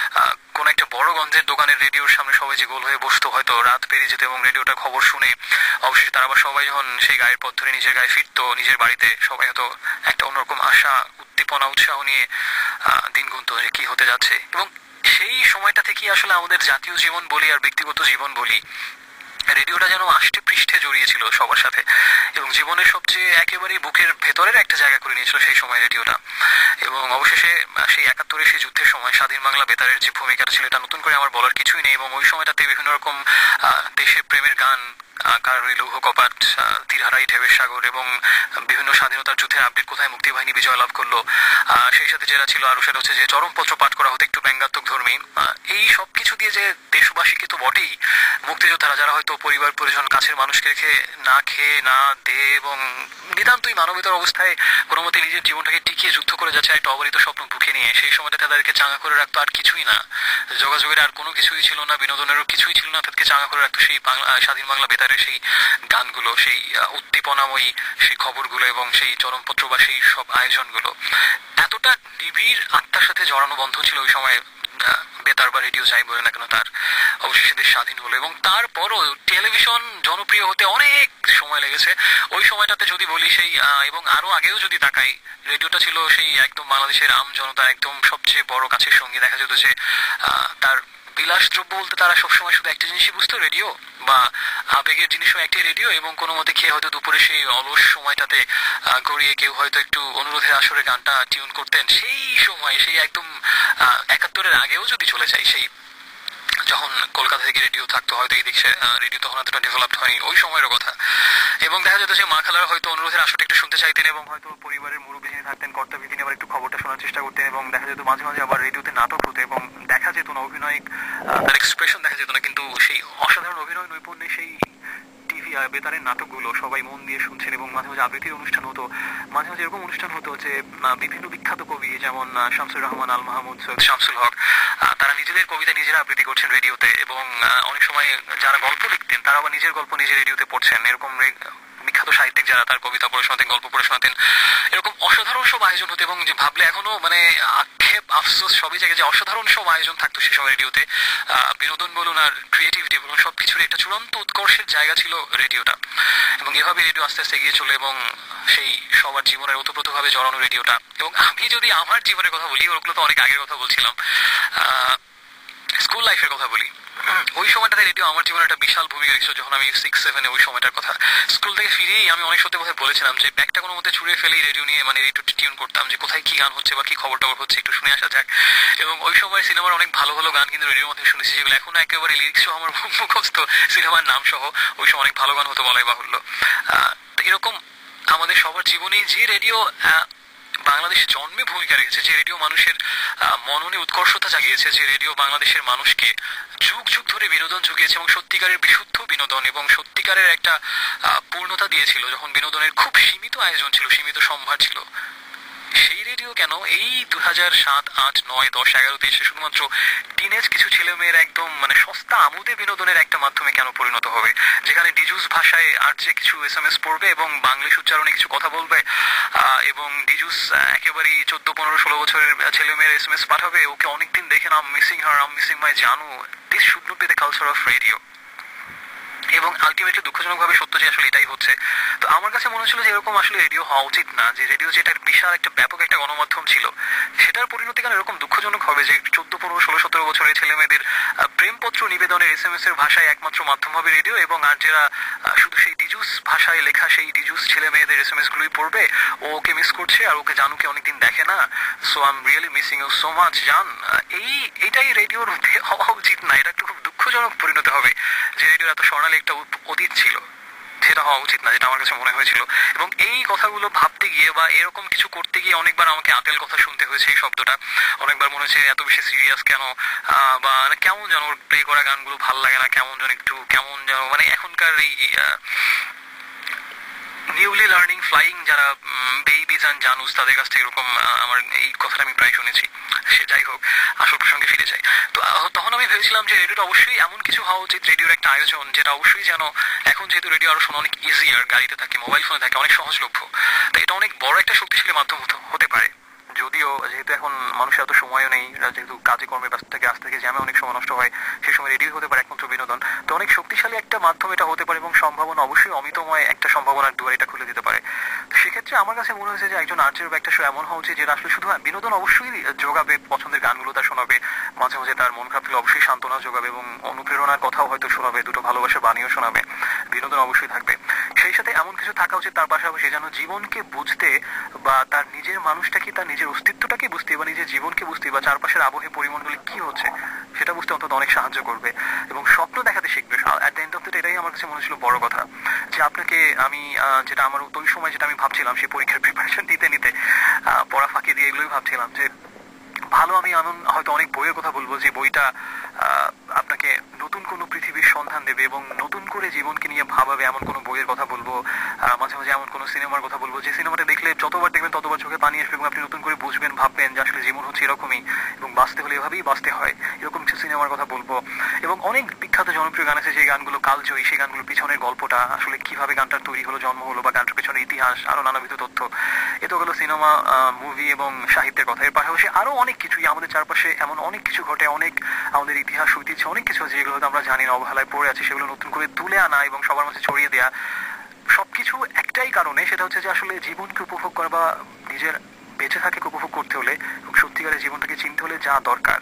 কোন একটা বড় গঞ্জের দোকানের রেডিওর সামনে সবাই যে গোল হয়ে বসতো, হয়তো রাত পেরিয়ে যেত এবং রেডিওটার খবর শুনে অবশেষে তারা আবার সবাই যখন সেই গায়ের পথ ধরে নিজের গায়ে ফিরতো নিজের বাড়িতে, সবাই হয়তো একটা অন্যরকম আশা উদ্দীপনা উৎসাহ নিয়ে দিন গুনতো যে কি হতে যাচ্ছে। এবং সেই সময়টা থেকেই আসলে আমাদের জাতীয় জীবন বলি আর ব্যক্তিগত জীবন বলি, রেডিওটা যেন আষ্টে পৃষ্ঠে জড়িয়েছিল সবার সাথে এবং জীবনের সবচেয়ে একেবারে বুকের ভেতরের একটা জায়গা করে নিয়েছিল সেই সময় রেডিওটা। এবং অবশেষে সেই একাত্তরের সেই যুদ্ধের সময় স্বাধীন বাংলা বেতারের যে ভূমিকাটা ছিল এটা নতুন করে আমার বলার কিছুই নেই। এবং ওই সময়টাতে বিভিন্ন রকম দেশের প্রেমের গান, কারোর লৌহ কপাট, তীরহারাই ঢেউয়ের সাগর এবং বিভিন্ন স্বাধীনতার যুদ্ধের আপডেট, কোথায় মুক্তিবাহিনী বিজয় লাভ করলো, সেই সাথে যেটা ছিল আরো সেটা হচ্ছে যে চরমপত্র পাঠ করা হতো একটু ব্যঙ্গাত্মক ধর্মী। এই সব কিছু দিয়ে যে দেশবাসীকে তো বটেই, মুক্তিযোদ্ধারা যারা হয়তো পরিবার পরিজন কাছের মানুষকে রেখে না খেয়ে না দে এবং নিতান্তই মানবিতার অবস্থায় কোনো মতে নিজের জীবনটাকে টিকিয়ে যুদ্ধ করে যাচ্ছে একটা অবরিত স্বপ্ন বুকে নিয়ে, সেই সময়টা তাদেরকে চাঙা করে রাখতো আর কিছুই না, যোগাযোগের আর কোনো কিছুই ছিল না, বিনোদনেরও কিছুই ছিল না, তাদেরকে চাঙা করে রাখতো সেই বাংলা স্বাধীন বাংলা বেতারের সেই গানগুলো, সেই উদ্দীপনাময়ী সেই খবরগুলো এবং সেই চরমপত্র বা সেই সব আয়োজনগুলো। এতটা নিবিড় আত্মার সাথে জড়ানো বন্ধন ছিল ওই সময় বেতার বা রেডিও যাই বলে না কেন তার। অবশেষে দেশ স্বাধীন হলো এবং তারপরও টেলিভিশন জনপ্রিয় হতে অনেক সময় লেগেছে। ওই সময়টাতে যদি বলি সেই এবং আরো আগেও যদি তাকাই, রেডিওটা ছিল সেই একদম বাংলাদেশের আম জনতার একদম সবচেয়ে বড় কাছের সঙ্গী। দেখা যেত যে তার বিলাস দ্রব্য বলতে তারা সবসময় শুধু একটা জিনিসই বুঝতো, রেডিও বা আবেগের জিনিসও একটাই রেডিও এবং কোনো মতে খেয়ে হয়তো দুপুরে সেই অলস সময়টাতে গড়িয়ে কেউ হয়তো একটু অনুরোধের আসরে গানটা টিউন করতেন। সেই সময় সেই একদম একাত্তরের আগেও যদি চলে যাই, সেই যখন কলকাতা থেকে রেডিও থাকতো, হয়তো এই দিকে রেডিও তখন এতটা ডেভেলপড হয়নি ওই সময়ের কথা। এবং দেখা যেত যে মা খালারা হয়তো অনুরোধের আসরটা একটু শুনতে চাইতেন এবং হয়তো পরিবারের মুরব্বী যিনি থাকতেন কর্তাবী তিনি আবার একটু খবরটা শোনার চেষ্টা করতেন এবং দেখা যেত মাঝে মাঝে আবার রেডিওতে নাটক হতো এবং দেখা যেত না অভিনয়, তার এক্সপ্রেশন দেখা যেত না, কিন্তু সেই অসাধারণ অভিনয় নৈপুণ্যে সেই টিভি আর বেতারের নাটকগুলো সবাই মন দিয়ে শুনছেন এবং মাঝে মাঝে আবৃত্তির অনুষ্ঠান হতো। মাঝে মাঝে এরকম অনুষ্ঠান হতো যে বিভিন্ন বিখ্যাত কবি যেমন শামসুর রহমান, আল মাহমুদ, সৈয়দ শামসুল হক, তারা নিজেদের কবিতা নিজেরা আবৃত্তি করছেন রেডিওতে এবং অনেক সময় যারা গল্প লিখতেন তারা আবার নিজের গল্প নিজে রেডিওতে পড়ছেন। এরকম বিখ্যাত সাহিত্যিক যারা তার কবিতা পড়ে শোনাতেন, গল্প পড়ে শোনাতেন, এরকম অসাধারণ সব আয়োজন হতো এবং যে ভাবলে এখনো মানে আক্ষেপ আফসোস সবই জায়গায় যে অসাধারণ সব আয়োজন থাকতো সে সময় রেডিওতে। বিনোদন বলুন আর ক্রিয়েটিভিটি বলুন সবকিছুর একটা চূড়ান্ত উৎকর্ষের জায়গা ছিল রেডিওটা। এবং এভাবে রেডিও আস্তে আস্তে এগিয়ে চলে এবং সেই সবার জীবনের ওতপ্রোতভাবে জড়ানো রেডিওটা। এবং আমি যদি আমার জীবনের কথা বলি, ওগুলো তো অনেক আগের কথা বলছিলাম, স্কুল লাইফের কথা বলি, ওই সময়টাতে রেডিও আমার জীবনে একটা বিশাল ভূমিকা রেখেছিল। যখন আমি সিক্স সেভেনে ওই সময়টার কথা, স্কুল থেকে ফিরেই আমি অনেক সত্যি কথা বলেছিলাম যে ব্যাগটা কোনো মধ্যে ছুড়ে ফেলেই রেডিও নিয়ে মানে রেডিও টিউন করতাম যে কোথায় কি গান হচ্ছে বা কি খবর টবর হচ্ছে একটু শুনে আসা যাক। এবং ওই সময় সিনেমার অনেক ভালো ভালো গান কিন্তু রেডিওর মধ্যে শুনেছি, যেগুলো এখন একেবারে লিরিক্স সহ আমার মুখস্থ, সিনেমার নাম সহ। ওই সময় অনেক ভালো গান হতো বলাই বাহুল্য। এরকম আমাদের সবার জীবনেই যে রেডিও বাংলাদেশের জন্মে ভূমিকা রেখেছে, যে রেডিও মানুষের মননে উৎকর্ষতা জাগিয়েছে, যে রেডিও বাংলাদেশের মানুষকে যুগ যুগ ধরে বিনোদন জুগিয়েছে এবং সত্যিকারের বিশুদ্ধ বিনোদন এবং সত্যিকারের একটা পূর্ণতা দিয়েছিল যখন বিনোদনের খুব সীমিত আয়োজন ছিল, সীমিত সম্ভার ছিল, সেই রেডিও কেন এই দু হাজার সাত আট নয় দশ এগারোতে এসে শুধুমাত্র টিনেজ কিছু ছেলে মেয়ের একদম মানে সস্তা আমোদে বিনোদনের একটা মাধ্যমে কেন পরিণত হবে, যেখানে ডিজুস ভাষায় আর যে কিছু এস এম এস পড়বে এবং বাংলিশ উচ্চারণে কিছু কথা বলবে এবং ডিজুস একেবারেই চোদ্দ পনেরো ষোলো বছরের ছেলে মেয়ের এস এম এস পাঠাবে, ওকে অনেকদিন দেখে না, I'm missing her, I'm missing my jaanu. This should not be the culture of radio. এবং আলটিমেটলি দুঃখজনকভাবে সত্য যে আসলে এটাই হচ্ছে। তো আমার কাছে মনে হচ্ছিল যে এরকম আসলে রেডিও হওয়া উচিত না, যে রেডিও যেটা বিশাল একটা ব্যাপক একটা গণমাধ্যম ছিল, সেটার পরিণতি কেন এরকম দুঃখজনক হবে যে চোদ্দ পনেরো ষোলো সতেরো বছরের ছেলে মেয়েদের প্রেমপত্র নিবেদনের এস এম এস এর ভাষায় একমাত্র মাধ্যম হবে রেডিও, এবং আর যারা শুধু সেই ডিজুস ভাষায় লেখা সেই ডিজুস ছেলে মেয়েদের এস এম এস গুলোই পড়বে, ও ওকে মিস করছে আর ওকে জানুকে অনেকদিন দেখে না। So I am really missing you so much jaan. এই এটাই রেডিওর হওয়া উচিত না, এটা একটু খুব দুঃখজনক পরিণত হবে যে রেডিওর এত স্বর্ণালী একটা অতীত ছিল, সেটা হওয়া উচিত না, যেটা আমার কাছে মনে হয়েছিল। এবং এই কথাগুলো ভাবতে গিয়ে বা এরকম কিছু করতে গিয়ে অনেকবার আমাকে আতেল কথা শুনতে হয়েছে, এই শব্দটা অনেকবার মনে হয়েছে এত বেশি সিরিয়াস কেন, বা কেমন যেন ওর প্লে করা গানগুলো ভাল লাগে না, কেমন যেন একটু কেমন যেন মানে এখনকার এই নিউলি লার্নিং ফ্লাইং যারা বেবিজ অ্যান্ড জানুস তাদের কাছ থেকে এরকম আমার এই কথাটা আমি প্রায় শুনেছি। সে যাই হোক, আসল প্রসঙ্গে ফিরে যাই। তো তখন আমি ভেবেছিলাম যে রেডিওটা অবশ্যই এমন কিছু হওয়া উচিত, রেডিওর একটা আয়োজন যেটা অবশ্যই যেন, এখন যেহেতু রেডিও আরো শোনা অনেক ইজিয়ার, গাড়িতে থাকে, মোবাইল ফোনে থাকে, অনেক সহজলভ্য, তো এটা অনেক বড় একটা শক্তিশালী মাধ্যম হতে পারে। যদিও যেহেতু এখন মানুষের এত সময়ও নেই, যেহেতু কাজে কর্মে ব্যস্ত থেকে আসতে থেকে জ্যামে অনেক সময় নষ্ট হয়, সেই সময় রেডিও হতে পারে একমাত্র বিনোদন। তো অনেক শক্তিশালী একটা মাধ্যম এটা হতে পারে, এবং সম্ভাবনা অবশ্যই অমিতময় একটা সম্ভাবনার দুয়ার এটা খুলে দিতে পারে। সেক্ষেত্রে আমার কাছে মনে হয়েছে যে একজন আর্চের বা একটা শো এমন হওয়া উচিত যেটা আসলে শুধু বিনোদন অবশ্যই যোগাবে, পছন্দের গানগুলো তার শোনাবে, মাঝে মাঝে তার মন খারাপ থাকলে অবশ্যই সান্ত্বনা যোগাবে এবং অনুপ্রেরণার কথাও হয়তো শোনাবে, দুটো ভালোবাসার বাণীও শোনাবে, বিনোদন অবশ্যই থাকবে। সেই সাথে এমন কিছু থাকা উচিত তার পাশাপাশি যেন জীবনকে বুঝতে বা তার নিজের মানুষটাকে, তার নিজের অস্তিত্বটাকে বুঝতে বা নিজের জীবনকে বুঝতে বা চারপাশের আবহে পরিমণ্ডলে কি হচ্ছে সেটা বুঝতে অন্তত অনেক সাহায্য করবে, এবং স্বপ্ন দেখাতে শিখবে। At the end of the day এটাই আমার কাছে মনে হচ্ছিল বড় কথা, যে আপনাকে আমি যেটা আমার ওই সময় যেটা আমি ভাবছিলাম সেই পরীক্ষার প্রিপারেশন নিতে নিতে পড়া ফাঁকি দিয়ে এগুলোই ভাবছিলাম যে ভালো, আমি এমন হয়তো অনেক বইয়ের কথা বলবো যে বইটা আপনাকে নতুন কোনো পৃথিবীর সন্ধান দেবে এবং নতুন করে জীবনকে নিয়ে ভাবাবে, এমন কোনো বইয়ের কথা বলবো। মাঝে মাঝে এমন কোনো সিনেমার কথা বলবো যে সিনেমাটা দেখলে যতবার দেখবেন ততবার চোখে পানি আসবে এবং আপনি নতুন করে বুঝবেন, ভাববেন যে আসলে জীবন হচ্ছে এরকমই এবং বাঁচতে হলে এভাবেই বাঁচতে হয়, এরকম কিছু সিনেমার কথা বলবো। এবং অনেক বিখ্যাত জনপ্রিয় গান আছে যে গানগুলো কালজয়ী, সেই গানগুলোর পিছনের গল্পটা আসলে কিভাবে গানটার তৈরি হলো, জন্ম হলো, বা গানটার পিছনের ইতিহাস, আরো নানাবিধ তথ্য। এ তো হলো সিনেমা, মুভি এবং সাহিত্যের কথা। এর পাশাপাশি আরো অনেক কিছুই আমাদের চারপাশে এমন অনেক কিছু ঘটে, অনেক আমাদের ইতিহাস, ঐতিহ্য, অনেক কিছু আছে যেগুলো আমরা জানি না, অবহেলায় পড়ে আছে, সেগুলো নতুন করে তুলে আনা এবং সবার মাঝে ছড়িয়ে দেয়া। সবকিছু একটাই কারণে, সেটা হচ্ছে যে আসলে জীবনকে উপভোগ করা বা নিজের বেঁচে থাকে উপভোগ করতে হলে এবং সত্যিকারের জীবনটাকে চিনতে হলে যা দরকার।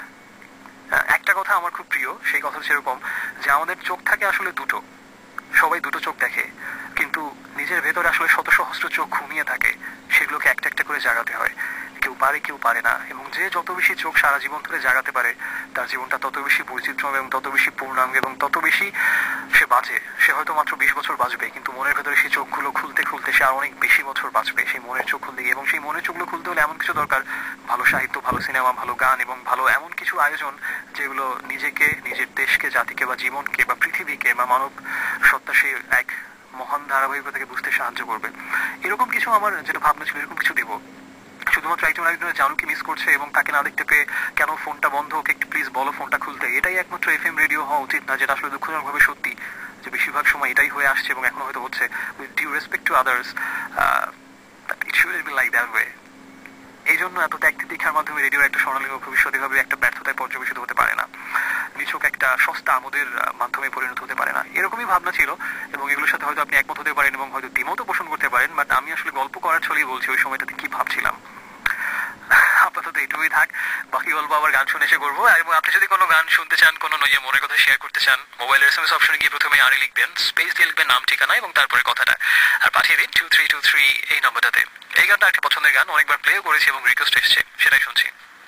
একটা কথা আমার খুব প্রিয়, সেই কথা সেরকম যে আমাদের চোখ থাকে আসলে দুটো, সবাই দুটো চোখ দেখে, কিন্তু নিজের ভেতরে আসলে শত সহস্র চোখ ঘুমিয়ে থাকে, সেগুলোকে একটা একটা করে জাগাতে হয়। কেউ পারে, কেউ পারে না, এবং যে যত বেশি চোখ সারা জীবন ধরে জাগাতে পারে তার জীবনটা তত বেশি বৈচিত্র্যময় এবং তত বেশি পূর্ণাঙ্গ এবং তত বেশি সে বাঁচে। সে হয়তো মাত্র বিশ বছর বাঁচবে, কিন্তু মনের ভেতরে সেই চোখগুলো খুলতে খুলতে সে আর অনেক বেশি বছর বাঁচবে, সেই মনের চোখ খুলতে গিয়ে। এবং সেই মনের চোখগুলো খুলতে হলে এমন কিছু দরকার, ভালো সাহিত্য, ভালো সিনেমা, ভালো গান এবং ভালো এমন কিছু আয়োজন যেগুলো নিজেকে, নিজের দেশকে, জাতিকে বা জীবনকে বা পৃথিবীকে বা মানব সত্তা সেই এক মহান ধারাবাহিকতাকে বুঝতে সাহায্য করবে। এরকম কিছু আমার যেটা ভাবনা ছিল, এরকম কিছু দেব। শুধুমাত্র একজন একজনের জানুকে মিস করছে এবং তাকে না দেখতে পেয়ে কেন ফোনটা বন্ধ, ওকে একটু প্লিজ বলো ফোনটা খুলতে, এটাই একমাত্র এফ এম রেডিও হওয়া উচিত না, যেটা আসলে দুঃখজনকভাবে সত্যি যে বেশিরভাগ সময় এটাই হয়ে আসছে এবং এখনো হয়তো হচ্ছে। With due respect to others, it should be like that way. এই জন্য এত ত্যাগ তিতিক্ষার মাধ্যমে রেডিওর একটা স্বর্ণালী ভবিষ্যৎ এভাবে একটা ব্যর্থতায় পর্যবেসিত হতে পারে না, নিছক একটা সস্তা আমোদের মাধ্যমে পরিণত হতে পারে না, এরকমই ভাবনা ছিল। এবং এগুলোর সাথে হয়তো আপনি একমত হতে পারেন এবং হয়তো দ্বিমতও পোষণ করতে পারেন, বাট আমি আসলে গল্প করার ছলেই বলছি ওই সময়টাতে কি ভাবছিলাম। আপাতত এইটুকুই থাক, বাকি গল্প আবার গান শুনে এসে করবো। এবং আপনি যদি কোনো গান শুনতে চান, কোনো নিজের মনের কথা শেয়ার করতে চান, মোবাইলের এস এম এস অপশনে গিয়ে প্রথমে আরে লিখবেন, স্পেস দিয়ে লিখবেন নাম, ঠিকানা এবং তারপরে কথাটা, আর পাঠিয়ে দিন টু থ্রি টু থ্রি এই নম্বরটাতে। এই গানটা একটা পছন্দের গান, অনেকবার প্লেও করেছি এবং রিকোয়েস্ট এসেছে, সেটাই শুনছি।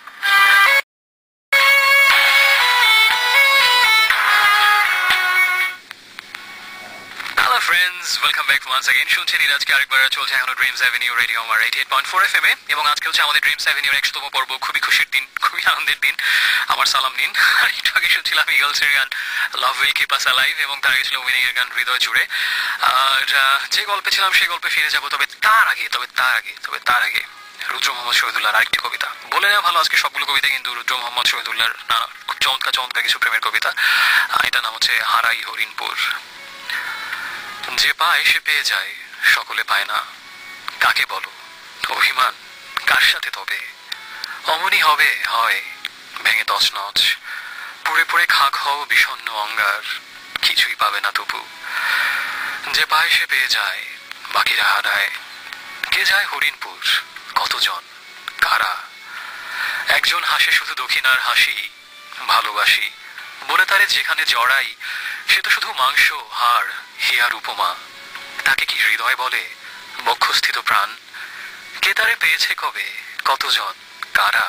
Friends, welcome back once again. শুনছেন আজকে আরেকবার চলছে এখনো dreams avenue radio Amar eighty eight point four F M এ, এবং আজকে হচ্ছে আমাদের ড্রিমস অ্যাভিনিউর একশোতম পর্ব। খুবই খুশির দিন, খুবই আনন্দের দিন, আমার সালাম নিন। আর একটু আগে শুনছিলাম ইগলসের গান love will keep us alive, এবং তার আগে ছিল উইনিং এর গান হৃদয় জুড়ে। আর যে গল্পে ছিলাম সেই গল্পে ফিরে যাবো, তবে তার আগে তবে তার আগে তবে তার আগে রুদ্র মোহাম্মদ শহীদুল্লাহর আরেকটি কবিতা বলে নেওয়া ভালো। আজকে সবগুলো কবিতা কিন্তু রুদ্র মোহাম্মদ শহীদুল্লাহর নানা খুব চমৎকার চমৎকার কিছু প্রেমের কবিতা। এটার নাম হচ্ছে হারাই হরিণপুর। যে পায় সে পেয়ে যায়, সকলে পায় না, কাকে বলো অভিমান কার সাথে তবে? অমনি হবে হয় ভেঙে তছনছ, পুড়ে পুড়ে খাক হও বিষণ্ণ অঙ্গার, কি কিছুই পাবে না তবু। যে পায় সে পেয়ে যায়, বাকিরা হারায়। কে যায় হরিণপুর, কতজন, কারা? একজন হাসে শুধু দক্ষিণার হাসি, ভালোবাসি বলে তারে যেখানে জড়াই, সে তো শুধু মাংস, হাড়, হিয়ার উপমা। তাকে কি হৃদয় বলে, বক্ষস্থিত প্রাণ? কে তারে পেয়েছে কবে, কতজন, কারা?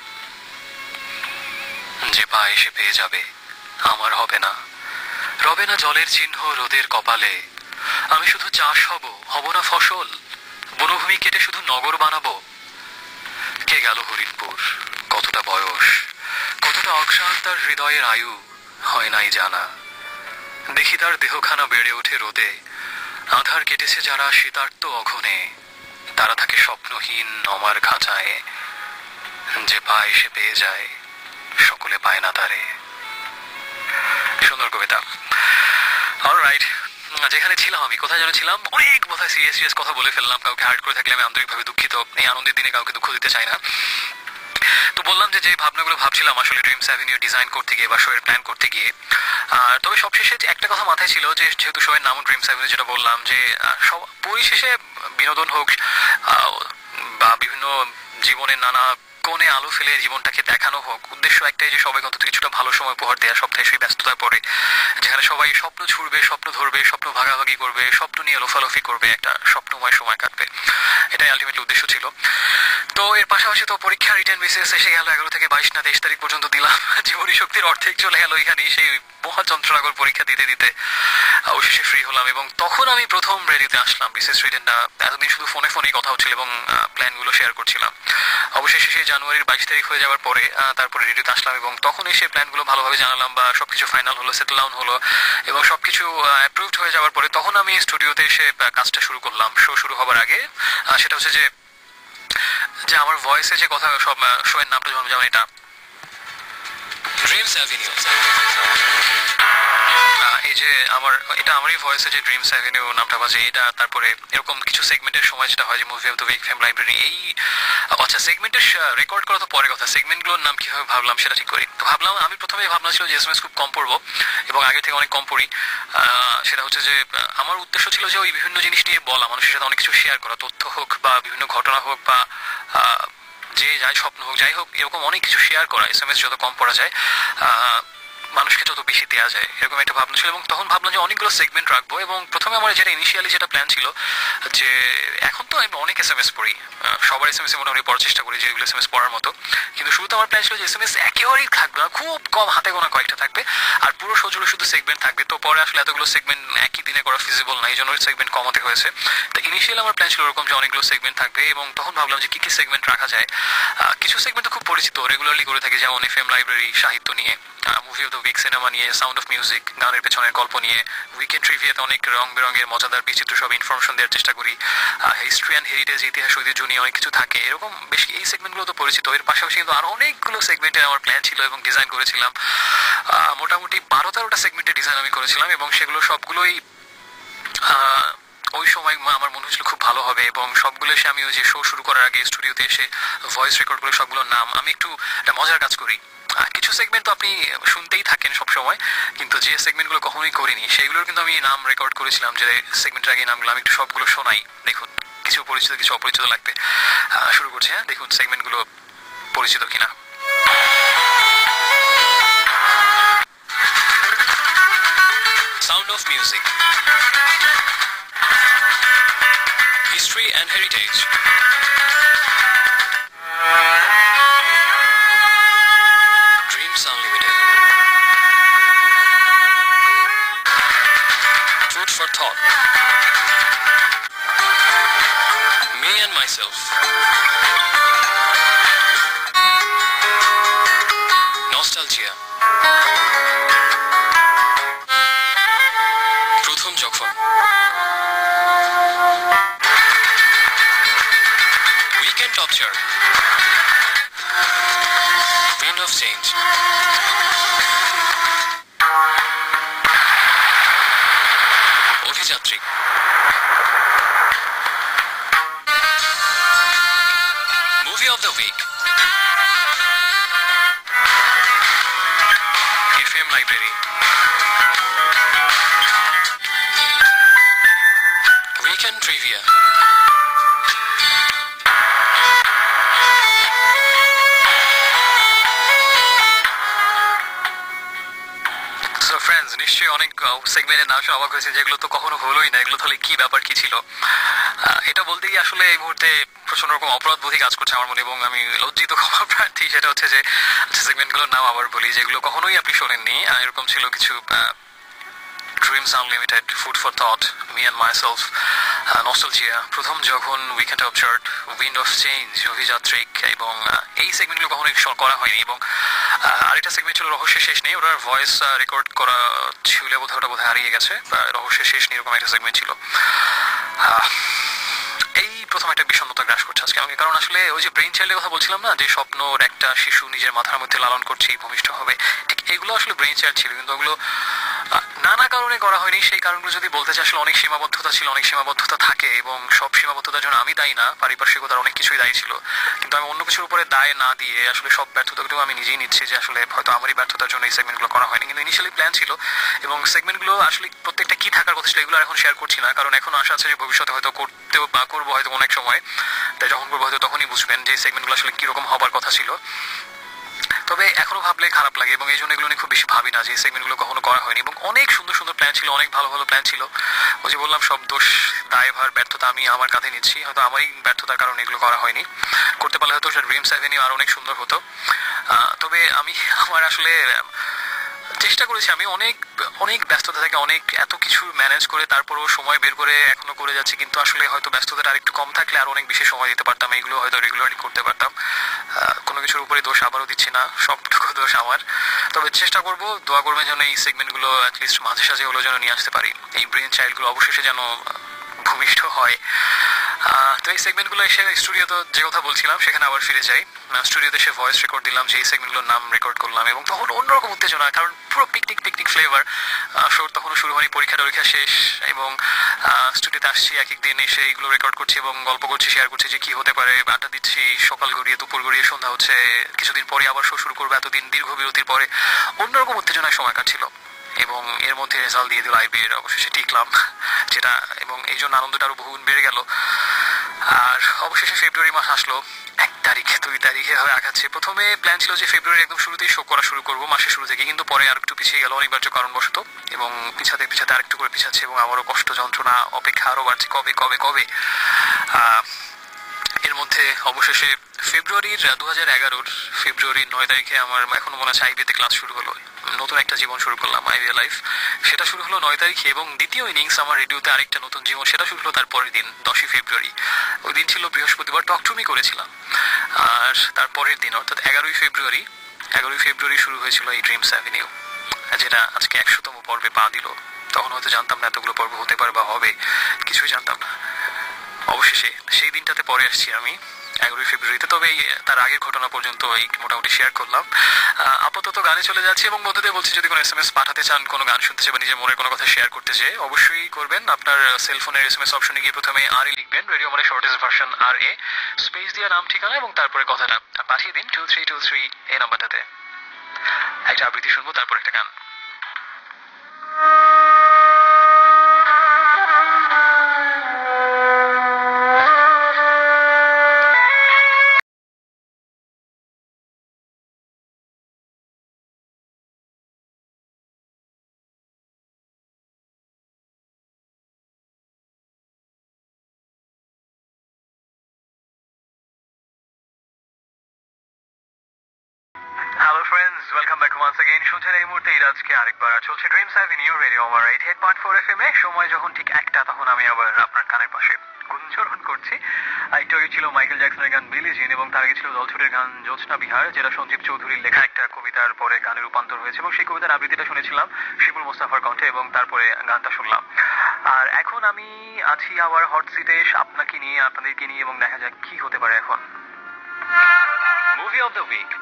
যে পায় সে পেয়ে যাবে, আমার হবে না, রবে না জলের চিহ্ন রোদের কপালে। আমি শুধু চাষ হব, হব না ফসল, বনভূমি কেটে শুধু নগর বানাবো। কে গেল হরিণপুর, কতটা বয়স, কতটা অগ্রাণ তার হৃদয়ের আয়ু, হয় নাই জানা। দেখি তার দেহখানা বেড়ে ওঠে রোদে, আধার কেটেছে যারা শীতার্ত অঘনে, তারা থাকে স্বপ্নহীন অমার খাঁচায়। যে পায় সে পেয়ে যায়, সকলে পায় না তারে। সুন্দর কবিতা। অলরাইট, যেখানে ছিলাম আমি, কোথায় যেন ছিলাম, অনেক বোধহয় সিরিয়াস সিরিয়াস কথা বলে ফেললাম। কাউকে হার্ট করে থাকলে আমি আন্তরিকভাবে দুঃখিত। এই আনন্দের দিনে কাউকে দুঃখ দিতে চাই না। তো বললাম যে যে ভাবনাগুলো ভাবছিলাম আসলে ড্রিমস অ্যাভিনিউ ডিজাইন করতে গিয়ে বা শো এর প্ল্যান করতে গিয়ে, আর তবে সবশেষে একটা কথা মাথায় ছিল যে যেহেতু শো এর নাম ড্রিমস অ্যাভিনিউ, যেটা বললাম যে সব পরিশেষে বিনোদন হোক বা বিভিন্ন জীবনের নানা কোণে আলো ফেলে জীবনটাকে দেখানো হোক, উদ্দেশ্য একটাই যে সবাইকে অন্তত কিছুটা ভালো সময় উপহার দেওয়া। সপ্তাহে সেই ব্যস্ততায় পড়ে যেখানে সবাই স্বপ্ন ছুড়বে, স্বপ্ন ধরবে, স্বপ্ন ভাগাভাগি করবে, স্বপ্ন নিয়ে লোফালোফি করবে, একটা স্বপ্নময় সময় কাটবে, এটাই আলটিমেটলি উদ্দেশ্য ছিল। তো এর পাশাপাশি তো পরীক্ষা রিটেন বিসিএস এসে গেল, এগারো থেকে বাইশ না তেইশ তারিখ পর্যন্ত দিলাম। জীবনী শক্তির অর্ধেক চলে গেল এখানেই, সেই মহা যন্ত্রণাকর পরীক্ষা দিতে দিতে অবশেষে ফ্রি হলাম। এবং তখন আমি প্রথম রেডিওতে আসলাম। বিসিএস রিটেনটা এতদিন শুধু ফোনে ফোনেই কথা হচ্ছিল এবং প্ল্যানগুলো শেয়ার করছিলাম। অবশেষে সেই জানুয়ারির বাইশ তারিখ হয়ে যাওয়ার পরে তারপরে রেডিওতে আসলাম এবং তখন এসে প্ল্যানগুলো ভালোভাবে জানালাম বা সবকিছু ফাইনাল হলো, সেটেল ডাউন হলো এবং সবকিছু অ্যাপ্রুভড হয়ে যাওয়ার পরে তখন আমি স্টুডিওতে এসে কাজটা শুরু করলাম। শো শুরু হবার আগে সেটা হচ্ছে যে যে আমার ভয়েসে যে কথা, সব শো এর নামটা যেমন এটা ড্রিমস অ্যাভিনিউ, এই যে আমার এটা আমারই ভয়েসে যে ড্রিমস অ্যাভিনিউ নামটা বাজে এটা। তারপরে এরকম কিছু সেগমেন্টের সময় যেটা হয় যে movie of the week, F M library, এই আচ্ছা সেগমেন্টের রেকর্ড করা তো পরে কথা, সেগমেন্টগুলোর নাম কিভাবে ভাবলাম সেটা ঠিক করি। তো ভাবলাম, আমি প্রথমে ভাবনা ছিল যে এস এম এস খুব কম পড়বো এবং আগে থেকে অনেক কম পড়ি। সেটা হচ্ছে যে আমার উদ্দেশ্য ছিল যে ওই বিভিন্ন জিনিস নিয়ে বলা, মানুষের সাথে অনেক কিছু শেয়ার করা, তথ্য হোক বা বিভিন্ন ঘটনা হোক বা যে যাই স্বপ্ন হোক, যাই হোক, এরকম অনেক কিছু শেয়ার করা। এস এম এস যত কম পড়া যায়, মানুষকে যত বেশি দেওয়া যায়, এরকম একটা ভাবনা ছিল। এবং তখন ভাবলাম যে অনেকগুলো সেগমেন্ট রাখবো। এবং প্রথমে আমার যেটা ইনিশিয়ালি যেটা প্ল্যান ছিল যে এখন তো আমি অনেক এস এম এস পড়ি, সবার এস এম এস মোটামুটি পড়ার চেষ্টা করি, যেগুলো এস এম এস পড়ার মতো। কিন্তু শুরুতে আমার প্ল্যান ছিল যে এস এম এস একেবারেই থাকবে না, খুব কম, হাতে গোনা কয়েকটা থাকবে, আর পুরো শো জুড়ে শুধু সেগমেন্ট থাকবে। তো পরে আসলে এতগুলো সেগমেন্ট একই দিনে করা ফিজিবল না, এই জন্য সেগমেন্ট কমাতে হয়েছে। তো ইনিশিয়ালি আমার প্ল্যান ছিল ওরকম যে অনেকগুলো সেগমেন্ট থাকবে। এবং তখন ভাবলাম যে কি কি সেগমেন্ট রাখা যায়। কিছু সেগমেন্ট তো খুব পরিচিত, রেগুলারলি করে থাকে, যেমন এফ এম লাইব্রেরি, সাহিত্য নিয়ে, movie of the week, cinema নিয়ে, সাউন্ড অফ মিউজিক, গানের পেছনের গল্প নিয়ে, উইকেন্ড ট্রিভিয়াতে অনেক রং বেরঙের মজাদার বিচিত্র সব ইনফরমেশন দেওয়ার চেষ্টা করি, হিস্ট্রি অ্যান্ড হেরিটেজ, ইতিহাস ঐতিহ্য নিয়ে অনেক কিছু থাকে, এরকম বেশ এই সেগমেন্টগুলো তো পরিচিত। এর পাশাপাশি কিন্তু আরো অনেকগুলো সেগমেন্টের আমার প্ল্যান ছিল এবং ডিজাইন করেছিলাম। মোটামুটি বারো তেরোটা সেগমেন্টের ডিজাইন আমি করেছিলাম এবং সেগুলো সবগুলোই ওই সময় আমার মনে হয়েছিল খুব ভালো হবে। এবং সবগুলো এসে আমি ওই যে শো শুরু করার আগে স্টুডিওতে এসে ভয়েস রেকর্ড করে সবগুলোর নাম আমি একটু একটা মজার কাজ করি। কিছু সেগমেন্ট তো আপনি শুনতেই থাকেন সবসময়, কিন্তু যে সেগমেন্টগুলো কখনোই করিনি সেগুলোর কিন্তু আমি নাম রেকর্ড করেছিলাম, যে সেগমেন্টের আগে নামগুলো আমি একটু সবগুলো শোনাই। দেখুন, কিছু পরিচিত কিছু অপরিচিত লাগবে। শুরু করছি, হ্যাঁ, দেখুন সেগমেন্টগুলো পরিচিত কিনা। Sound of music, history and heritage, Dreams Unlimited, Food for Thought, Me and Myself, Nostalgia, প্রথম যখন, Weekend Top Chart, Wind of Change, অভিযাত্রী, Movie of the Week, F M Library, সেগমেন্টের নাম শুনে অবাক হয়েছে, যেগুলো তো কখনো হলোই না, এগুলো তাহলে কি ব্যাপার কি ছিল। এটা বলতে গিয়ে আসলে এই মুহূর্তে প্রচন্ড রকম অপরাধ বোধই কাজ করছে আমার মনে, এবং আমি লজ্জিত ক্ষমা প্রার্থী। সেটা হচ্ছে যে সেগমেন্টগুলোর নাম আবার বলি, যেগুলো কখনোই আপনি শোনেননি। এরকম ছিল কিছু Dreams Unlimited, Food for Thought, Me and Myself, uh, Nostalgia, প্রথম যখন, Weekend Absurd, Wind of Change, অভিযাত্রিক, এবং এই সেগমেন্টগুলো কখনোই করা হয়নি। এবং আরেকটা সেগমেন্ট ছিল রহস্যের শেষ নেই, ওটার ভয়েস রেকর্ড করা ছিল বোধহয়, ওটা বোধহয় হারিয়ে গেছে। রহস্যের শেষ নেই এরকম একটা সেগমেন্ট ছিল। এই প্রথম একটা বিষণ্ণতা গ্রাস করছে আজকে আমাকে, কারণ আসলে ওই যে ব্রেইন চাইল্ডের কথা বলছিলাম না, যে স্বপ্নর একটা শিশু নিজের মাথার মধ্যে লালন করছি, ভূমিষ্ঠ হবে, ঠিক এগুলো আসলে ব্রেইন চাইল্ড ছিল, কিন্তু ওগুলো নানা কারণে করা হয়নি। সেই কারণগুলো যদি বলতে চাই, আসলে অনেক সীমাবদ্ধতা ছিল, অনেক সীমাবদ্ধতা থাকে, এবং সব সীমাবদ্ধতার জন্য আমি দায়ী না, পারিপার্শ্বিকতার অনেক কিছুই দায়ী ছিল। কিন্তু আমি অন্য কিছুর উপরে দায় না দিয়ে আসলে সব ব্যর্থতাগুলো আমি নিজেই নিচ্ছি, যে আসলে হয়তো আমারই ব্যর্থতার জন্য এই সেগমেন্টগুলো করা হয়নি। কিন্তু ইনিশিয়ালি প্ল্যান ছিল, এবং সেগমেন্টগুলো আসলে প্রত্যেকটা কি থাকার কথা ছিল এগুলো এখন শেয়ার করছি না, কারণ এখন আশা আছে যে ভবিষ্যতে হয়তো করতেও বা করবো হয়তো অনেক সময়, তাই যখন করবো হয়তো তখনই বুঝবেন যে সেগমেন্টগুলো আসলে কিরকম হবার কথা ছিল। তবে এখনো ভাবলে খারাপ লাগে, এবং এই জন্য এগুলো নিয়ে খুব বেশি ভাবি না যে এই সেগমেন্টগুলো কখনো করা হয়নি। এবং অনেক সুন্দর সুন্দর প্ল্যান ছিল, অনেক ভালো ভালো প্ল্যান ছিল। ওই যে বললাম, সব দোষ, দায়ভার, ব্যর্থতা আমি আমার কাঁধে নিচ্ছি। হয়তো আমারই ব্যর্থতার কারণে এগুলো করা হয়নি। করতে পারলে হয়তো ড্রিমস অ্যাভিনিউ আর অনেক সুন্দর হতো। তবে আমি আমার আসলে চেষ্টা করেছি, আমি অনেক অনেক ব্যস্ততা থেকে অনেক এত কিছু ম্যানেজ করে তারপরেও সময় বের করে এখনো করে যাচ্ছি, কিন্তু আসলে হয়তো ব্যস্ততাটা আর একটু কম থাকলে আর অনেক বেশি সময় দিতে পারতাম, এইগুলো হয়তো রেগুলারলি করতে পারতাম। কোনো কিছুর উপরে দোষ আবারও দিচ্ছি না, সবটুকু দোষ আমার। তবে চেষ্টা করবো, দোয়া করবেন যেন এই সেগমেন্টগুলো অ্যাটলিস্ট মাঝে সাঝে হলেও যেন নিয়ে আসতে পারি, এই ব্রেন চাইল্ডগুলো অবশেষে যেন ভূমিষ্ঠ হয়। তো এই সেগমেন্টগুলো এসে স্টুডিওতে যে কথা বলছিলাম সেখানে আবার ফিরে যাই। স্টুডিওতে এসে ভয়েস রেকর্ড দিলাম, যে এই সেগমেন্টগুলোর নাম রেকর্ড করলাম, এবং তখন অন্যরকম উত্তেজনা, কারণ পুরো পিকনিক পিকনিক ফ্লেভার। শোর তখনও শুরু হয়নি, পরীক্ষা টরীক্ষা শেষ, এবং স্টুডিওতে আসছি এক এক দিন এসে এইগুলো রেকর্ড করছি এবং গল্প করছি, শেয়ার করছি যে কি হতে পারে, আড্ডা দিচ্ছি, সকাল গড়িয়ে দুপুর গড়িয়ে সন্ধ্যা হচ্ছে, কিছুদিন পরে আবার শো শুরু করবো, এতদিন দীর্ঘ বিরতির পরে অন্যরকম উত্তেজনায় সময় কাটছিল। এবং এর মধ্যে রেজাল্ট দিয়ে দিল আইবি এর, অবশেষে টিকলাম যেটা, এবং এই জন্য আনন্দটা আরো বহুগুণ বেড়ে গেল। আর অবশেষে ফেব্রুয়ারি মাস আসলো, এক তারিখ দুই তারিখে হয়ে আগাচ্ছে। প্রথমে প্ল্যান ছিল যে ফেব্রুয়ারি একদম শুরুতেই শো করা শুরু করবো, মাসের শুরু থেকে, কিন্তু পরে আর একটু পিছিয়ে গেল অনিবার্য কারণবশত, এবং পিছাতে পিছাতে আরেকটু করে পিছাচ্ছে, এবং আমারও কষ্ট যন্ত্রণা অপেক্ষা আরো বাড়ছে, কবে কবে কবে। আহ এর মধ্যে অবশেষে ফেব্রুয়ারির দু হাজার এগারোর ফেব্রুয়ারির নয় তারিখে আমার এখনো মনে আছে আইবিতে ক্লাস শুরু হলো, নতুন একটা জীবন শুরু করলাম, আইবি লাইফ। সেটা শুরু হলো নয় তারিখে, এবং দ্বিতীয় ইনিংস আমার রেডিওতে আরেকটা নতুন জীবন, সেটা শুরু হলো তার পরের দিন, দশই ফেব্রুয়ারি। ওই দিন ছিল বৃহস্পতিবার, টকটুমি করেছিলাম। আর তারপরের দিন অর্থাৎ এগারোই ফেব্রুয়ারি এগারোই ফেব্রুয়ারি শুরু হয়েছিল এই ড্রিমস অ্যাভিনিউ, যেটা আজকে একশোতম পর্বে পা দিল। তখন হয়তো জানতাম না এতগুলো পর্ব হতে পারে বা হবে, কিছুই জানতাম না। অবশেষে সেই দিনটাতে পরে আসছি আমি এগারোই ফেব্রুয়ারিতে। তবে তার আগের ঘটনা পর্যন্ত এই মোটামুটি শেয়ার করলাম। আপাতত গানে চলে যাচ্ছি, এবং বন্ধুদের বলছি যদি কোনো এস এম এস পাঠাতে চান, কোনো গান শুনতে চান বা নিজের মনের কোনো কথা শেয়ার করতে চাই, অবশ্যই করবেন। আপনার সেলফোনের এস এম এস অপশনে গিয়ে প্রথমে আর এ লিখবেন, রেডিও মানে শর্টেজ ভার্সন আর এ, স্পেস দিয়ে নাম ঠিকানা এবং তারপরে কথাটা পাঠিয়ে দিন টু থ্রি টু থ্রি এই নাম্বারটাতে। একটা আবৃত্তি শুনবো, তারপর একটা গান। Hello friends, welcome back once again. শুনছেন এই মুহূর্তে আজকে আরেকবার চলছে dreams avenue, radio Amar eighty eight point four F M এ। সময় যখন ঠিক একটা, তখন আমি আবার আপনার কানের পাশে গুঞ্জরণ করছি। একটু আগে ছিল মাইকেল জ্যাকসনের গান বিলি জিন, এবং তার আগে ছিল দলছুটের গান জ্যোৎস্না বিহার, যেটা সঞ্জীব চৌধুরীর লেখা একটা কবিতার পরে গানে রূপান্তর হয়েছে, এবং সেই কবিতার আবৃত্তিটা শুনেছিলাম শিবুল মোস্তাফার কণ্ঠে, এবং তারপরে গানটা শুনলাম। আর এখন আমি আছি আবার হট সিটে আপনাকে নিয়ে, আপনাদেরকে নিয়ে, এবং দেখা যাক কি হতে পারে এখন। Movie of the week.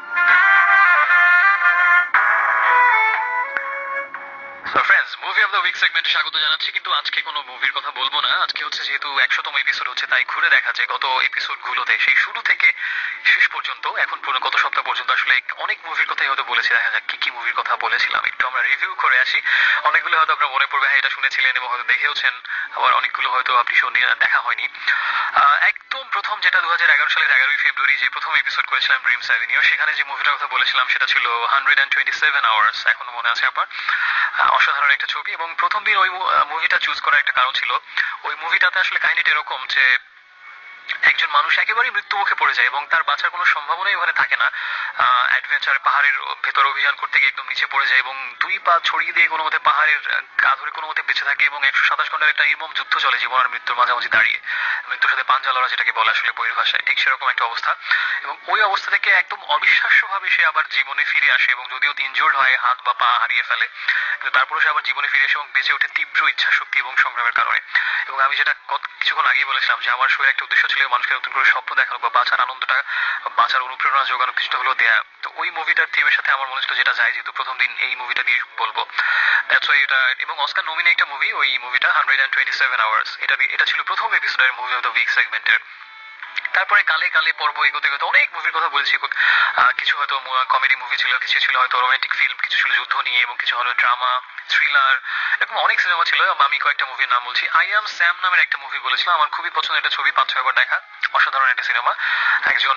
Movie of the week সেগমেন্টে স্বাগত জানাচ্ছি, কিন্তু আজকে কোনো মুভির কথা বলবো না। আজকে হচ্ছে যেহেতু একশোতম এপিসোড হচ্ছে, তাই ঘুরে দেখা যায় গত এপিসোড গুলোতে, সেই শুরু থেকে শেষ পর্যন্ত, এখন পুরো গত সপ্তাহ পর্যন্ত আসলে অনেক মুভির কথাই হয়তো বলেছি। দেখা যাক কি কি মুভির কথা বলেছিলাম, একটু আমরা রিভিউ করে আসি। অনেকগুলো হয়তো আপনার মনে পড়বে, হ্যাঁ এটা শুনেছিলেন এবং হয়তো দেখেওছেন, আবার অনেকগুলো হয়তো আপনি শুনে দেখা হয়নি। এক একদম প্রথম যেটা দু হাজার এগারো সালের এগারোই ফেব্রুয়ারি যে প্রথম এপিসোড করেছিলাম ড্রিমস অ্যাভিনিউ, সেখানে যে মুভিটার কথা বলেছিলাম সেটা ছিল hundred and twenty seven hours, এখনো মনে আছে আপনার। অসাধারণ একটা ছবি, এবং প্রথম দিন ওই মুভিটা চুজ করার একটা কারণ ছিল, ওই মুভিটাতে আসলে কাহিনীটা এরকম যে একজন মানুষ একেবারেই মৃত্যুমুখে পড়ে যায় এবং তার বাঁচার কোনো সম্ভাবনাই ওখানে থাকে না। অ্যাডভেঞ্চার পাহাড়ের ভেতর অভিযান করতে গিয়ে একদম নিচে পড়ে যায় এবং দুই পা ছড়িয়ে দিয়ে কোনো মতে পাহাড়ের গা ধরে কোনো মতে বেঁচে থাকে, এবং একশো সাতাশ ঘন্টার একটা নির্মম যুদ্ধ চলে জীবন আর মৃত্যুর মাঝামাঝি দাঁড়িয়ে, মৃত্যুর সাথে পাঞ্জা লড়া যেটাকে বলে আসলে বইয়ের ভাষায়, ঠিক সেরকম একটা অবস্থা। এবং ওই অবস্থা থেকে একদম অবিশ্বাস্যভাবে সে আবার জীবনে ফিরে আসে, এবং যদিও ইনজুর্ড হয়, হাত বা পা হারিয়ে ফেলে, কিন্তু তারপরে সে আবার জীবনে ফিরে আসে এবং বেঁচে ওঠে তীব্র ইচ্ছা শক্তি এবং সংগ্রামের কারণে। এবং আমি যেটা কিছুক্ষণ আগেই বলেছিলাম যে আমার শরীরে একটা উদ্দেশ্য ছিল মানুষকে নতুন করে স্বপ্ন দেখানো বা বাঁচার আনন্দটা, বাঁচার অনুপ্রেরণা যোগানো কিছুটা হলেও দেয়া। তো ওই মুভিটার থিমের সাথে আমার মনে হচ্ছিল যেটা যায়, যেহেতু প্রথম দিন এই মুভিটা দিয়ে বলবো, দ্যাটস ওয়াই এটা। এবং অস্কার নমিনি একটা মুভি ওই মুভিটা, hundred and twenty seven hours, এটা এটা ছিল প্রথম এপিসোডের মুভি অফ দ্য উইক সেগমেন্টের। তারপরে কালে কালে পর্ব এগোতে এগোতে অনেক মুভির কথা বলেছি, কিছু হয়তো কমেডি মুভি ছিল, কিছু ছিল হয়তো রোমান্টিক ফিল্ম, কিছু ছিল যুদ্ধ নিয়ে, এবং কিছু হলো ড্রামা, থ্রিলার, এরকম অনেক সিনেমা ছিল। আমি কয়েকটা মুভির নাম বলছি। আই অ্যাম স্যাম নামের একটা মুভি বলেছিলাম, আমার খুবই পছন্দের একটা ছবি, পাঁচ ছয়বার দেখা, অসাধারণ একটা সিনেমা। একজন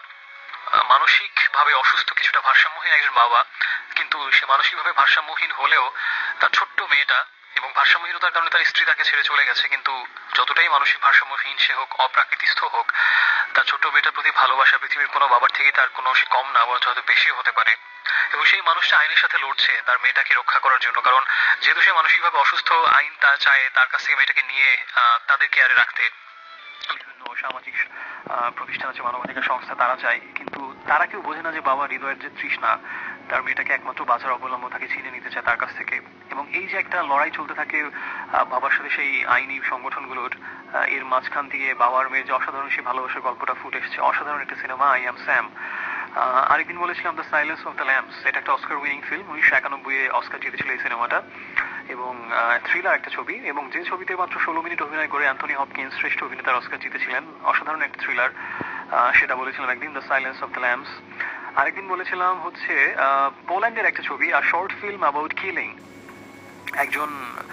মানসিক ভাবে অসুস্থ, কিছুটা ভারসাম্যহীন একজন বাবা, কিন্তু সে মানসিক ভাবে ভারসাম্যহীন হলেও তার ছোট্ট মেয়েটা, এবং ভারসাম্যহীনতার কারণে তার স্ত্রী তাকে ছেড়ে চলে গেছে, কিন্তু যতটাই মানসিক ভারসাম্যহীন সে হোক, অপ্রাকৃতিস্থ হোক, তার ছোট্ট মেয়েটার প্রতি ভালোবাসা পৃথিবীর কোনো বাবার থেকে তার কোনো সে কম না, বরঞ্চ হয়তো বেশিও হতে পারে। এবং সেই মানুষটা আইনের সাথে লড়ছে তার মেয়েটাকে রক্ষা করার জন্য, কারণ যেহেতু সে মানসিকভাবে অসুস্থ, আইন তা চায় তার কাছ থেকে মেয়েটাকে নিয়ে তাদের কেয়ারে রাখতে। বিভিন্ন সামাজিক প্রতিষ্ঠান আছে, মানবাধিকার সংস্থা, তারা চায়, কিন্তু তারা কেউ বোঝে না যে বাবা হৃদয়ের যে তৃষ্ণা, তার মেয়েটাকে একমাত্র বাঁচার অবলম্বন তাকে ছিনে নিতে চায় তার কাছ থেকে। এবং এই যে একটা লড়াই চলতে থাকে বাবার সাথে সেই আইনি সংগঠনগুলোর, এর মাঝখান দিয়ে বাবার মেয়ের যে অসাধারণ সেই ভালোবাসার গল্পটা ফুটে এসেছে। অসাধারণ একটা সিনেমা আই অ্যাম স্যাম। আরেকদিন বলেছিলাম the silence of the lambs, এটা একটা অস্কার উইনিং ফিল্ম, উনিশশো একানব্বই এ অস্কার জিতেছিল এই সিনেমাটা, এবং থ্রিলার একটা ছবি, এবং যে ছবিতে মাত্র ষোলো মিনিট অভিনয় করে অ্যান্থনি হপকিন্স শ্রেষ্ঠ অভিনেতার অস্কার জিতেছিলেন। অসাধারণ একটা থ্রিলার, সেটা বলেছিলাম একদিন, the silence of the lambs. আরেকদিন বলেছিলাম হচ্ছে পোল্যান্ডের একটা ছবি, a short film about killing. একজন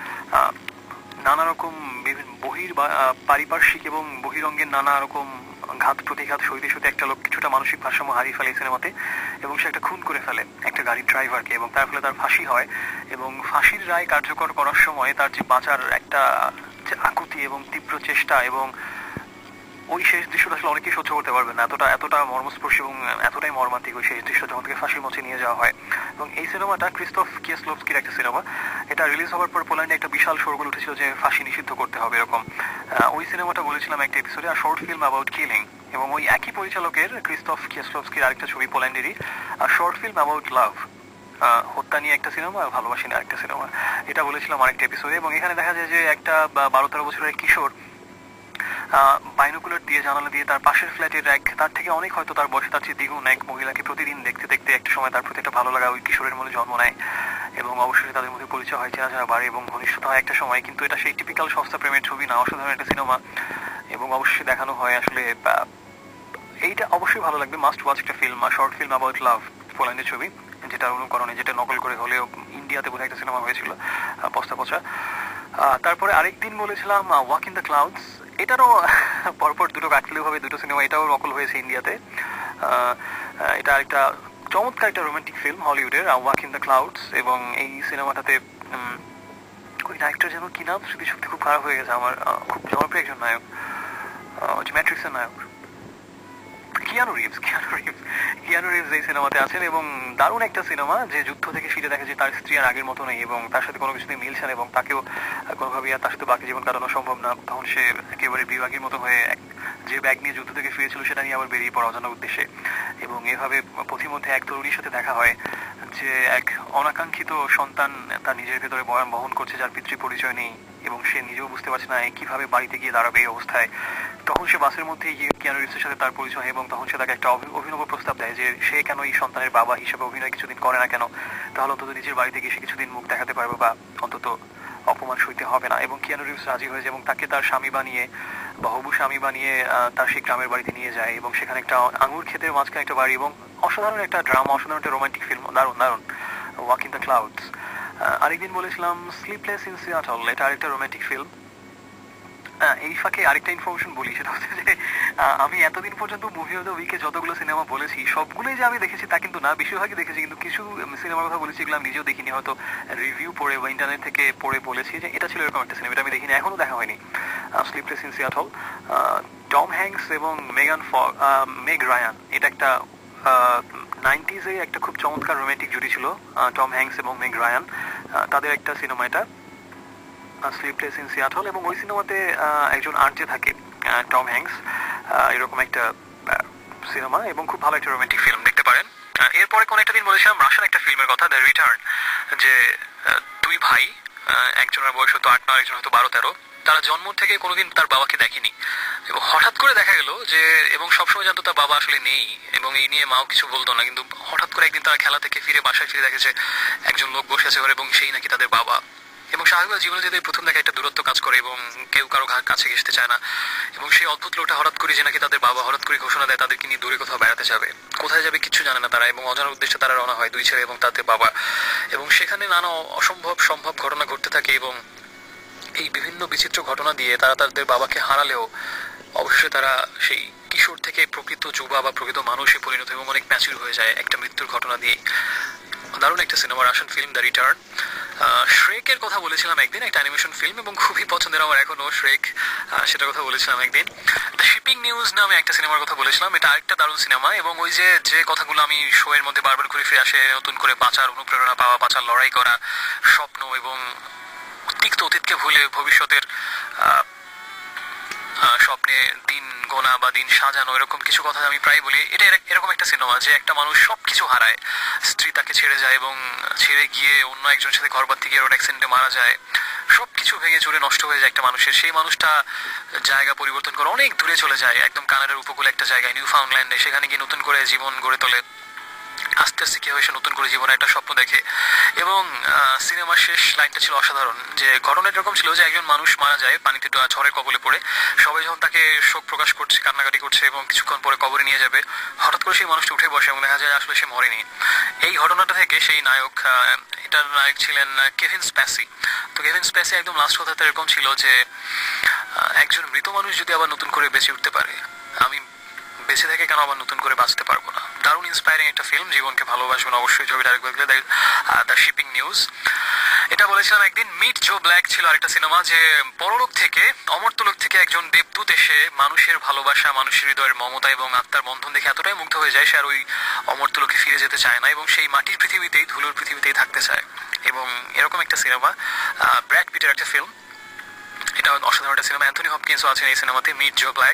নানা রকম বহির পারিপার্শ্বিক এবং বহিরঙ্গের নানা রকম ঘাত প্রতিঘাত সইতে সইতে একটা লোক কিছুটা মানসিক ভারসাম্য হারিয়ে ফেলে এই সিনেমাতে, এবং সে একটা খুন করে ফেলে একটা গাড়ির ড্রাইভারকে, এবং তার ফলে তার ফাঁসি হয়। এবং ফাঁসির রায় কার্যকর করার সময় তার যে বাঁচার একটা আকুতি এবং তীব্র চেষ্টা, এবং ওই শেষ দৃশ্যটা আসলে অনেকেই সহ্য করতে পারবে না, এতটা এতটা মর্মস্পর্শী এবং এতটাই মর্মান্তিক ওই শেষ দৃশ্য যখন থেকে ফাঁসির মঞ্চে নিয়ে যাওয়া হয়। এবং এই সিনেমাটা ক্রিস্টোফ কিয়েসলোভস্কির একটা সিনেমা, এটা রিলিজ হওয়ার পর পোল্যান্ডে একটা বিশাল শোরগোল উঠেছিল যে ফাঁসি নিষিদ্ধ করতে হবে এরকম। ওই সিনেমাটা বলেছিলাম একটা এপিসোডে, a short film about killing. এবং ওই একই পরিচালকের ক্রিস্টোফ কিয়েসলোভস্কির আরেকটা ছবি পোল্যান্ডেরই, a short film about love, হত্যা নিয়ে একটা সিনেমা, ভালোবাসি নিয়ে আরেকটা সিনেমা, এটা বলেছিলাম আরেকটা এপিসোডে। এবং এখানে দেখা যায় যে একটা বারো তেরো বছরের কিশোর বাইনোকুলার দিয়ে জানালা দিয়ে তার পাশের ফ্ল্যাটের এক, তার থেকে অনেক হয়তো তার বয়সে তার চেয়ে দ্বিগুণ এক মহিলাকে প্রতিদিন দেখতে দেখতে একটা সময় তার প্রতি একটা ভালো লাগা ওই কিশোরের মধ্যে জন্ম নেয়, এবং অবশ্যই তাদের মধ্যে পরিচয় হয়, চেনা জানা বাড়ে এবং ঘনিষ্ঠতা হয় একটা সময়। কিন্তু এটা সেই টিপিক্যাল সস্তা প্রেমের ছবি না, অসাধারণ একটা সিনেমা। এবং অবশ্যই দেখানো হয় আসলে, এইটা অবশ্যই ভালো লাগবে, মাস্ট ওয়াচ একটা film, short film about love, পোল্যান্ডের ছবি, যেটা অনুকরণে, যেটা নকল করে হলেও ইন্ডিয়াতে বোধহয় একটা সিনেমা হয়েছিল, পস্তা পচা। তারপরে আরেকদিন বলেছিলাম ওয়াক ইন দ্য ক্লাউডস, এটারও পরপর দুটো কাকতালীয় ভাবে দুটো সিনেমা, এটাও নকল হয়েছে ইন্ডিয়াতে। এটা একটা চমৎকার একটা রোমান্টিক ফিল্ম হলিউডের, ওয়াক ইন দ্য ক্লাউডস। এবং এই সিনেমাটাতে ওই নায়কটার যেন কি নাম, স্মৃতিশক্তি খুব খারাপ হয়ে গেছে আমার, খুব জনপ্রিয় একজন নায়ক, ম্যাট্রিক্সের নায়ক, Keanu Reeves Keanu Reeves Keanu Reeves এই সিনেমাতে আছেন। এবং দারুণ একটা সিনেমা, যে যুদ্ধ থেকে ফিরে দেখে যে তার স্ত্রী আর আগের মতো নেই, এবং তার সাথে কোনো কিছুতে মিলছে না, এবং তাকেও কোনোভাবেই আর তার সাথে বাকি জীবন কাটানো সম্ভব না। তখন সে একেবারে বিভাগীর মতো হয়ে যে ব্যাগ নিয়ে যুদ্ধ থেকে ফিরেছিল সেটা নিয়ে আবার বেরিয়ে পড়া অজানা উদ্দেশ্যে। এবং এভাবে পথিমধ্যে এক তরুণীর সাথে দেখা হয়, যে এক অনাকাঙ্ক্ষিত সন্তান তার নিজের ভেতরে বয়ান বহন করছে, যার পিতৃ পরিচয় নেই, এবং সে নিজেও বুঝতে পারছে না কিভাবে বাড়িতে গিয়ে দাঁড়াবে এই অবস্থায়। তখন সে বাসের মধ্যে গিয়ে কিয়ানু রিভসের সাথে তার পরিচয়, এবং তখন সে তাকে একটা অভিনব প্রস্তাব দেয় যে সে কেন এই সন্তানের বাবা হিসেবে অভিনয় কিছুদিন করে না কেন, তাহলে অন্তত নিজের বাড়িতে গিয়ে সে কিছুদিন মুখ দেখাতে পারবে, বা অন্তত অপমান সইতে হবে না। এবং কিয়ানু রিভস রাজি হয়ে যায় এবং তাকে তার স্বামী বানিয়ে বা হবু স্বামী বানিয়ে তার সেই গ্রামের বাড়িতে নিয়ে যায়, এবং সেখানে একটা আঙুর ক্ষেতের মাঝখানে একটা বাড়ি, এবং অসাধারণ একটা ড্রামা, অসাধারণ একটা রোমান্টিক ফিল্ম, দারুণ দারুণ, ওয়াক ইন দ্য ক্লাউডস। আরেকদিন বলেছিলাম স্লিপলেস ইন সিয়াটল, এটা আরেকটা রোমান্টিক ফিল্ম, এই ফাঁকে আরেকটা ইনফরমেশন বলি, সেটা হচ্ছে যে আমি এতদিন পর্যন্ত মুভি অফ দ্য উইকে যতগুলো সিনেমা বলেছি সবগুলোই যে আমি দেখেছি তা কিন্তু না, বেশিরভাগই দেখেছি, কিন্তু কিছু সিনেমার কথা বলেছি এগুলো আমি নিজেও দেখিনি, হয়তো রিভিউ পড়ে বা ইন্টারনেট থেকে পড়ে বলেছি যে এটা ছিল এরকম একটা সিনেমা, এটা আমি দেখিনি, এখনো দেখা হয়নি। Sleepless in Seattle, Tom Hanks এবং মেগান ফক, মেগ রায়ান, এটা একটা নাইনটিজে একটা খুব চমৎকার রোমান্টিক জুটি ছিল, টম হ্যাঙ্কস এবং মেগ রায়ান, তাদের একটা সিনেমা এটা স্লিপলেস ইন সিয়াটল। এবং ওই সিনেমাতে একজন আর্জে থাকে টম হ্যাঙ্কস, এরকম একটা সিনেমা এবং খুব ভালো একটা রোমান্টিক ফিল্ম, দেখতে পারেন। এরপরে কোন একটা দিন বলেছিলাম রাশিয়ান একটা ফিল্মের কথা, দ্য রিটার্ন, যে দুই ভাই, একজনের বয়স হতো আট নয়, একজন হয়তো বারো তেরো, তারা জন্ম থেকে কোনোদিন তার বাবাকে দেখেনি এবং হঠাৎ করে দেখা গেল যে, এবং সবসময় জানতো তার বাবা আসলে নেই এবং এই নিয়ে মাও কিছু বলতো না, কিন্তু হঠাৎ করে একদিন তারা খেলা থেকে ফিরে বাসায় ফিরে দেখেছে একজন লোক বসে আছে এবং সেই নাকি তাদের বাবা। এবং স্বাভাবিক জীবনে যদি প্রথম দেখা একটা দূরত্ব কাজ করে এবং কেউ কারো কাছে ঘেসতে চায় না, এবং সেই অদ্ভুত লোকটা হঠাৎ করে যে নাকি তাদের বাবা হঠাৎ করে ঘোষণা দেয় তাদেরকে নিয়ে দূরে কোথাও বেড়াতে যাবে, কোথায় যাবে কিছু জানে না তারা, এবং অজানার উদ্দেশ্যে তারা রওনা হয় দুই ছেলে এবং তাদের বাবা, এবং সেখানে নানা অসম্ভব সম্ভব ঘটনা ঘটতে থাকে এবং এই বিভিন্ন বিচিত্র ঘটনা দিয়ে তারা তাদের বাবাকে হারালেও অবশ্যই তারা সেই কিশোর থেকে প্রকৃত যুবা বা প্রকৃত মানুষে পরিণত এবং অনেক ম্যাচিউর হয়ে যায় একটা মৃত্যুর ঘটনা দিয়ে। দারুণ একটা cinema, Russian film the return. শ্রেকের কথা বলেছিলাম একদিন, একটা অ্যানিমেশন ফিল্ম এবং খুবই পছন্দের আমার এখনো শ্রেক, সেটার কথা বলেছিলাম একদিন। দ্য শিপিং নিউজ নামে একটা সিনেমার কথা বলেছিলাম, এটা আরেকটা দারুণ সিনেমা এবং ওই যে যে কথাগুলো আমি শো এর মধ্যে বারবার ঘুরে ফিরে আসে, নতুন করে বাঁচার অনুপ্রেরণা পাওয়া, বাঁচার লড়াই করা, স্বপ্ন এবং তিক্ত অতীতকে ভুলে ভবিষ্যতের স্বপ্নে দিন গোনা বা দিন সাজানো, এরকম কিছু কথা আমি প্রায় বলি। এটা এরকম একটা সিনেমা যে একটা মানুষ সবকিছু হারায়, স্ত্রী তাকে ছেড়ে যায় এবং ছেড়ে গিয়ে অন্য একজনের সাথে ঘর বাঁধতে গিয়ে রোড অ্যাক্সিডেন্টে মারা যায়, সবকিছু ভেঙে চুরে নষ্ট হয়ে যায় একটা মানুষের। সেই মানুষটা জায়গা পরিবর্তন করে অনেক দূরে চলে যায়, একদম কানাডার উপকূলে একটা জায়গায়, নিউ ফাউন্ডল্যান্ডে, সেখানে গিয়ে নতুন করে জীবন গড়ে তোলে, আস্তে আস্তে কি হয় সে নতুন করে জীবনে একটা স্বপ্ন দেখে। এবং সিনেমার শেষ লাইনটা ছিল অসাধারণ, যে ঘটনাটা এরকম ছিল যে একজন মানুষ মারা যায় পানিতে ঝড়ের কবলে পড়ে, সবাই যখন তাকে শোক প্রকাশ করছে, কান্নাকাটি করছে এবং কিছুক্ষণ পরে কবরে নিয়ে যাবে, হঠাৎ করে সেই মানুষটা উঠে বসে এবং দেখা যায় আসলে সে মরেনি। এই ঘটনাটা থেকে সেই নায়ক, এটার নায়ক ছিলেন কেভিন স্প্যাসি। তো কেভিন স্প্যাসি একদম লাস্ট কথাটা এরকম ছিল যে একজন মৃত মানুষ যদি আবার নতুন করে বেঁচে উঠতে পারে, আমি বেঁচে থেকে কেন আবার নতুন করে বাঁচতে পারবো না। দারুণ ইন্সপায়ারিং একটা ফিল্ম, জীবনকে ভালোবাসবেন অবশ্যই। ছবিটা আরেকবার দেখলে, দ্য শিপিং নিউজ। এটা বলেছিলাম একদিন। মিট জো ব্ল্যাক ছিল আরেকটা সিনেমা, যে পরলোক থেকে, অমর্তলোক থেকে একজন দেবদূত এসে মানুষের ভালোবাসা, মানুষের হৃদয়ের মমতা এবং আত্মার বন্ধন দেখে এতটাই মুগ্ধ হয়ে যায় সে আর ওই অমর্তলোকে ফিরে যেতে চায় না এবং সেই মাটির পৃথিবীতেই, ধুলোর পৃথিবীতেই থাকতে চায়। এবং এরকম একটা সিনেমা, ব্র্যাড পিটের একটা ফিল্ম, এটা অসাধারণ একটা সিনেমা। অ্যান্থনি হপকিন্সও আছেন এই সিনেমাতে, Meet Joe Black.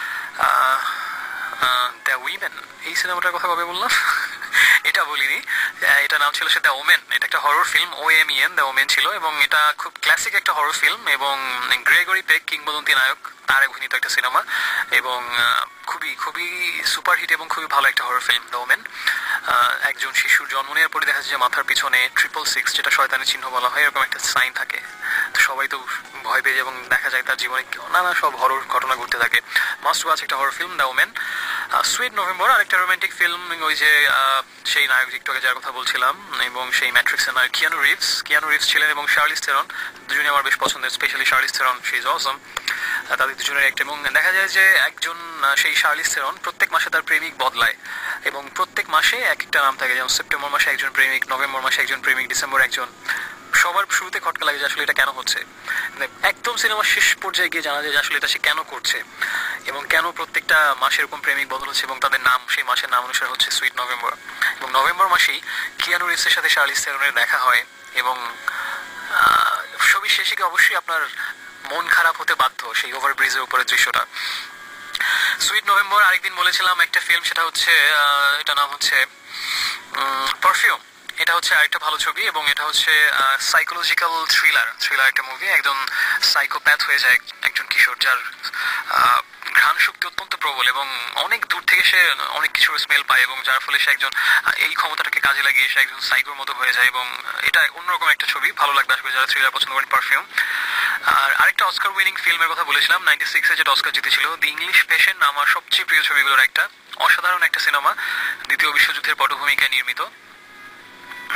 The women, এই সিনেমাটার কথা কবে বললাম এটা বলিনি, এটা নাম ছিল সে দ্য ওমেন। এটা একটা horror film, O M E N, the omen ছিল এবং এটা খুব ক্লাসিক একটা হরর ফিল্ম এবং গ্রেগরি পেক, কিংবদন্তি নায়ক, তার অভিনীত একটা সিনেমা এবং খুবই খুবই সুপারহিট এবং খুবই ভালো একটা হরর ফিল্ম দ্য ওমেন। একজন শিশুর জন্ম নেওয়ার পরে দেখা যায় যে মাথার পিছনে ট্রিপল সিক্স, যেটা শয়তানের চিহ্ন বলা হয়, এরকম একটা সাইন থাকে। তো সবাই তো ভয় পেয়ে যায় এবং দেখা যায় তার জীবনে নানা সব হরর ঘটনা ঘটতে থাকে। মাস্ট ওয়াচ একটা horror film the omen. Sweet November, আরেকটা রোমান্টিক ফিল্ম, ওই যে সেই নায়ক টিকটকে যার কথা বলছিলাম এবং সেই ম্যাট্রিক্সের নায়ক কিয়ানু রিভস, কিয়ানু রিভস ছিলেন এবং শার্লিজ থেরন, দুজনে আমার বেশ পছন্দের, specially Charlize Theron, she is awesome. তাদের দুজনের একটা, এবং দেখা যায় যে একজন সেই শার্লিজ থেরন প্রত্যেক মাসে তার প্রেমিক বদলায় এবং প্রত্যেক মাসে এক একটা নাম থাকে, যেমন সেপ্টেম্বর মাসে একজন প্রেমিক, নভেম্বর মাসে একজন প্রেমিক, ডিসেম্বর একজন। সবার শুরুতে খটকা লাগে যে আসলে এটা কেন হচ্ছে, একদম সিনেমার শেষ পর্যায়ে গিয়ে জানা যায় যে আসলে এটা সে কেন করছে এবং কেন প্রত্যেকটা মাসে এরকম প্রেমিক বদল হচ্ছে এবং তাদের নাম সেই মাসের নাম অনুসারে হচ্ছে সুইট নভেম্বর। এবং নভেম্বর মাসেই কিয়ানু রিভসের সাথে শার্লিজ থেরনের দেখা হয় এবং ছবির শেষে গিয়ে অবশ্যই আপনার মন খারাপ হতে বাধ্য সেই ওভারব্রিজের উপরের দৃশ্যটা। Sweet November. আরেকদিন বলেছিলাম একটা ফিল্ম, সেটা হচ্ছে, এটা নাম হচ্ছে পারফিউম। এটা হচ্ছে আরেকটা ভালো ছবি এবং এটা হচ্ছে সাইকোলজিক্যাল থ্রিলার, থ্রিলার একটা মুভি। একজন সাইকোপ্যাথ হয়ে যায় একজন কিশোর, যার ঘ্রাণ শক্তি অত্যন্ত প্রবল এবং অনেক দূর থেকে সে অনেক কিছুর স্মেল পায় এবং যার ফলে সে একজন এই ক্ষমতাটাকে কাজে লাগিয়ে সে একজন সাইকোর মতো হয়ে যায় এবং এটা অন্যরকম একটা ছবি, ভালো লাগবে আসবে যারা থ্রিলার পছন্দ করেন। পারফিউম। আর আরেকটা অস্কার উইনিং ফিল্মের কথা বলেছিলাম, নাইনটি সিক্সে যেটা অস্কার জিতেছিল, দি ইংলিশ পেশেন্ট, আমার সবচেয়ে প্রিয় ছবিগুলোর একটা, অসাধারণ একটা সিনেমা, দ্বিতীয় বিশ্বযুদ্ধের পটভূমিকায় নির্মিত।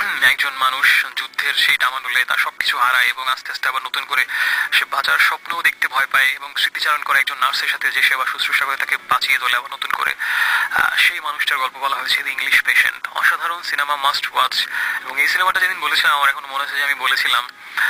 একজন মানুষ যুদ্ধের সেই ডামাডোলে তার সবকিছু হারায় এবং আস্তে আস্তে আবার নতুন করে সে বাঁচার স্বপ্নও দেখতে ভয় পায় এবং স্মৃতিচারণ করে একজন নার্সের সাথে যে সেবা শুশ্রূষা করে তাকে বাঁচিয়ে তোলে আবার নতুন করে, সেই মানুষটার গল্প বলা হয়েছে দ্য ইংলিশ পেশেন্ট। অসাধারণ সিনেমা, মাস্ট ওয়াচ। এবং এই সিনেমাটা যেদিন বলেছিলাম আমার এখন মনে হচ্ছে যে আমি বলেছিলাম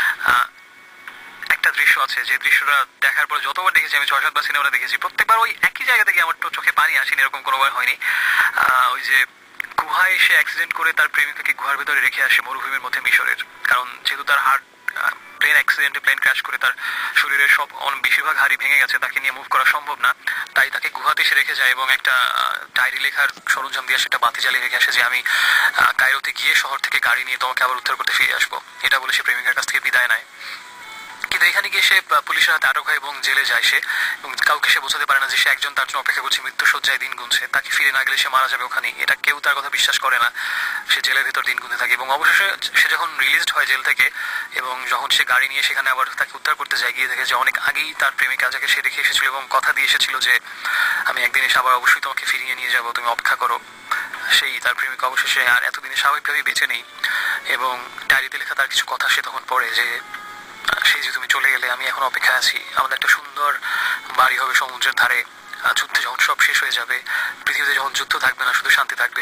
একটা দৃশ্য আছে যে দৃশ্যটা দেখার পর যতবার দেখেছি, আমি ছয় সাতবার সিনেমাটা দেখেছি, প্রত্যেকবার ওই একই জায়গা থেকে আমার তো চোখে পানি আসেনি, এরকম কোনোবার হয়নি। ওই যে গুহায় এসে অ্যাক্সিডেন্ট করে তার প্রেমিকাকে গুহার ভেতরে রেখে আসে মরুভূমির মধ্যে মিশরের, কারণ যেহেতু তার হার্ট প্লেন অ্যাক্সিডেন্টে প্লেন ক্র্যাশ করে তার শরীরের সব বেশিরভাগ হাড়ি ভেঙে গেছে, তাকে নিয়ে মুভ করা সম্ভব না, তাই তাকে গুহাতে এসে রেখে যায় এবং একটা ডায়েরি লেখার সরঞ্জাম দিয়ে সেটা বাতি জ্বালিয়ে রেখে আসে যে আমি কায়রোতে গিয়ে শহর থেকে গাড়ি নিয়ে তোমাকে আবার উদ্ধার করতে ফিরে আসবো, এটা বলে সে প্রেমিকার কাছ থেকে বিদায় নেয়। কিন্তু এখানে গিয়ে সে পুলিশের হাতে আটক হয় এবং জেলে যায় সে, এবং কাউকে সে বোঝাতে পারে না যে সে একজন তার জন্য অপেক্ষা করছে, মৃত্যু সজ্জায় দিন গুনছে, তাকে ফিরে না গেলে সে মারা যাবে ওখানেই, এটা কেউ তার কথা বিশ্বাস করে না। সে জেলের ভেতর দিন গুনতে থাকে এবং অবশেষে সে যখন রিলিজড হয় জেল থেকে এবং যখন সে গাড়ি নিয়ে সেখানে আবার তাকে উদ্ধার করতে যায়, গিয়ে দেখে যে অনেক আগেই তার প্রেমিকা যাকে সে রেখে এসেছিল এবং কথা দিয়ে এসেছিল যে আমি একদিন এসে আবার অবশ্যই তোমাকে ফিরিয়ে নিয়ে যাবো, তুমি অপেক্ষা করো, সেই তার প্রেমিকা অবশেষে আর এতদিনে স্বাভাবিকভাবেই বেঁচে নেই। এবং ডায়েরিতে লেখা তার কিছু কথা সে তখন পড়ে যে সেই যে তুমি চলে গেলে আমি এখন অপেক্ষায় আছি, আমাদের একটা সুন্দর বাড়ি হবে সমুদ্রের ধারে, যুদ্ধে যখন সব শেষ হয়ে যাবে, পৃথিবীতে যখন যুদ্ধ থাকবে না শুধু শান্তি থাকবে,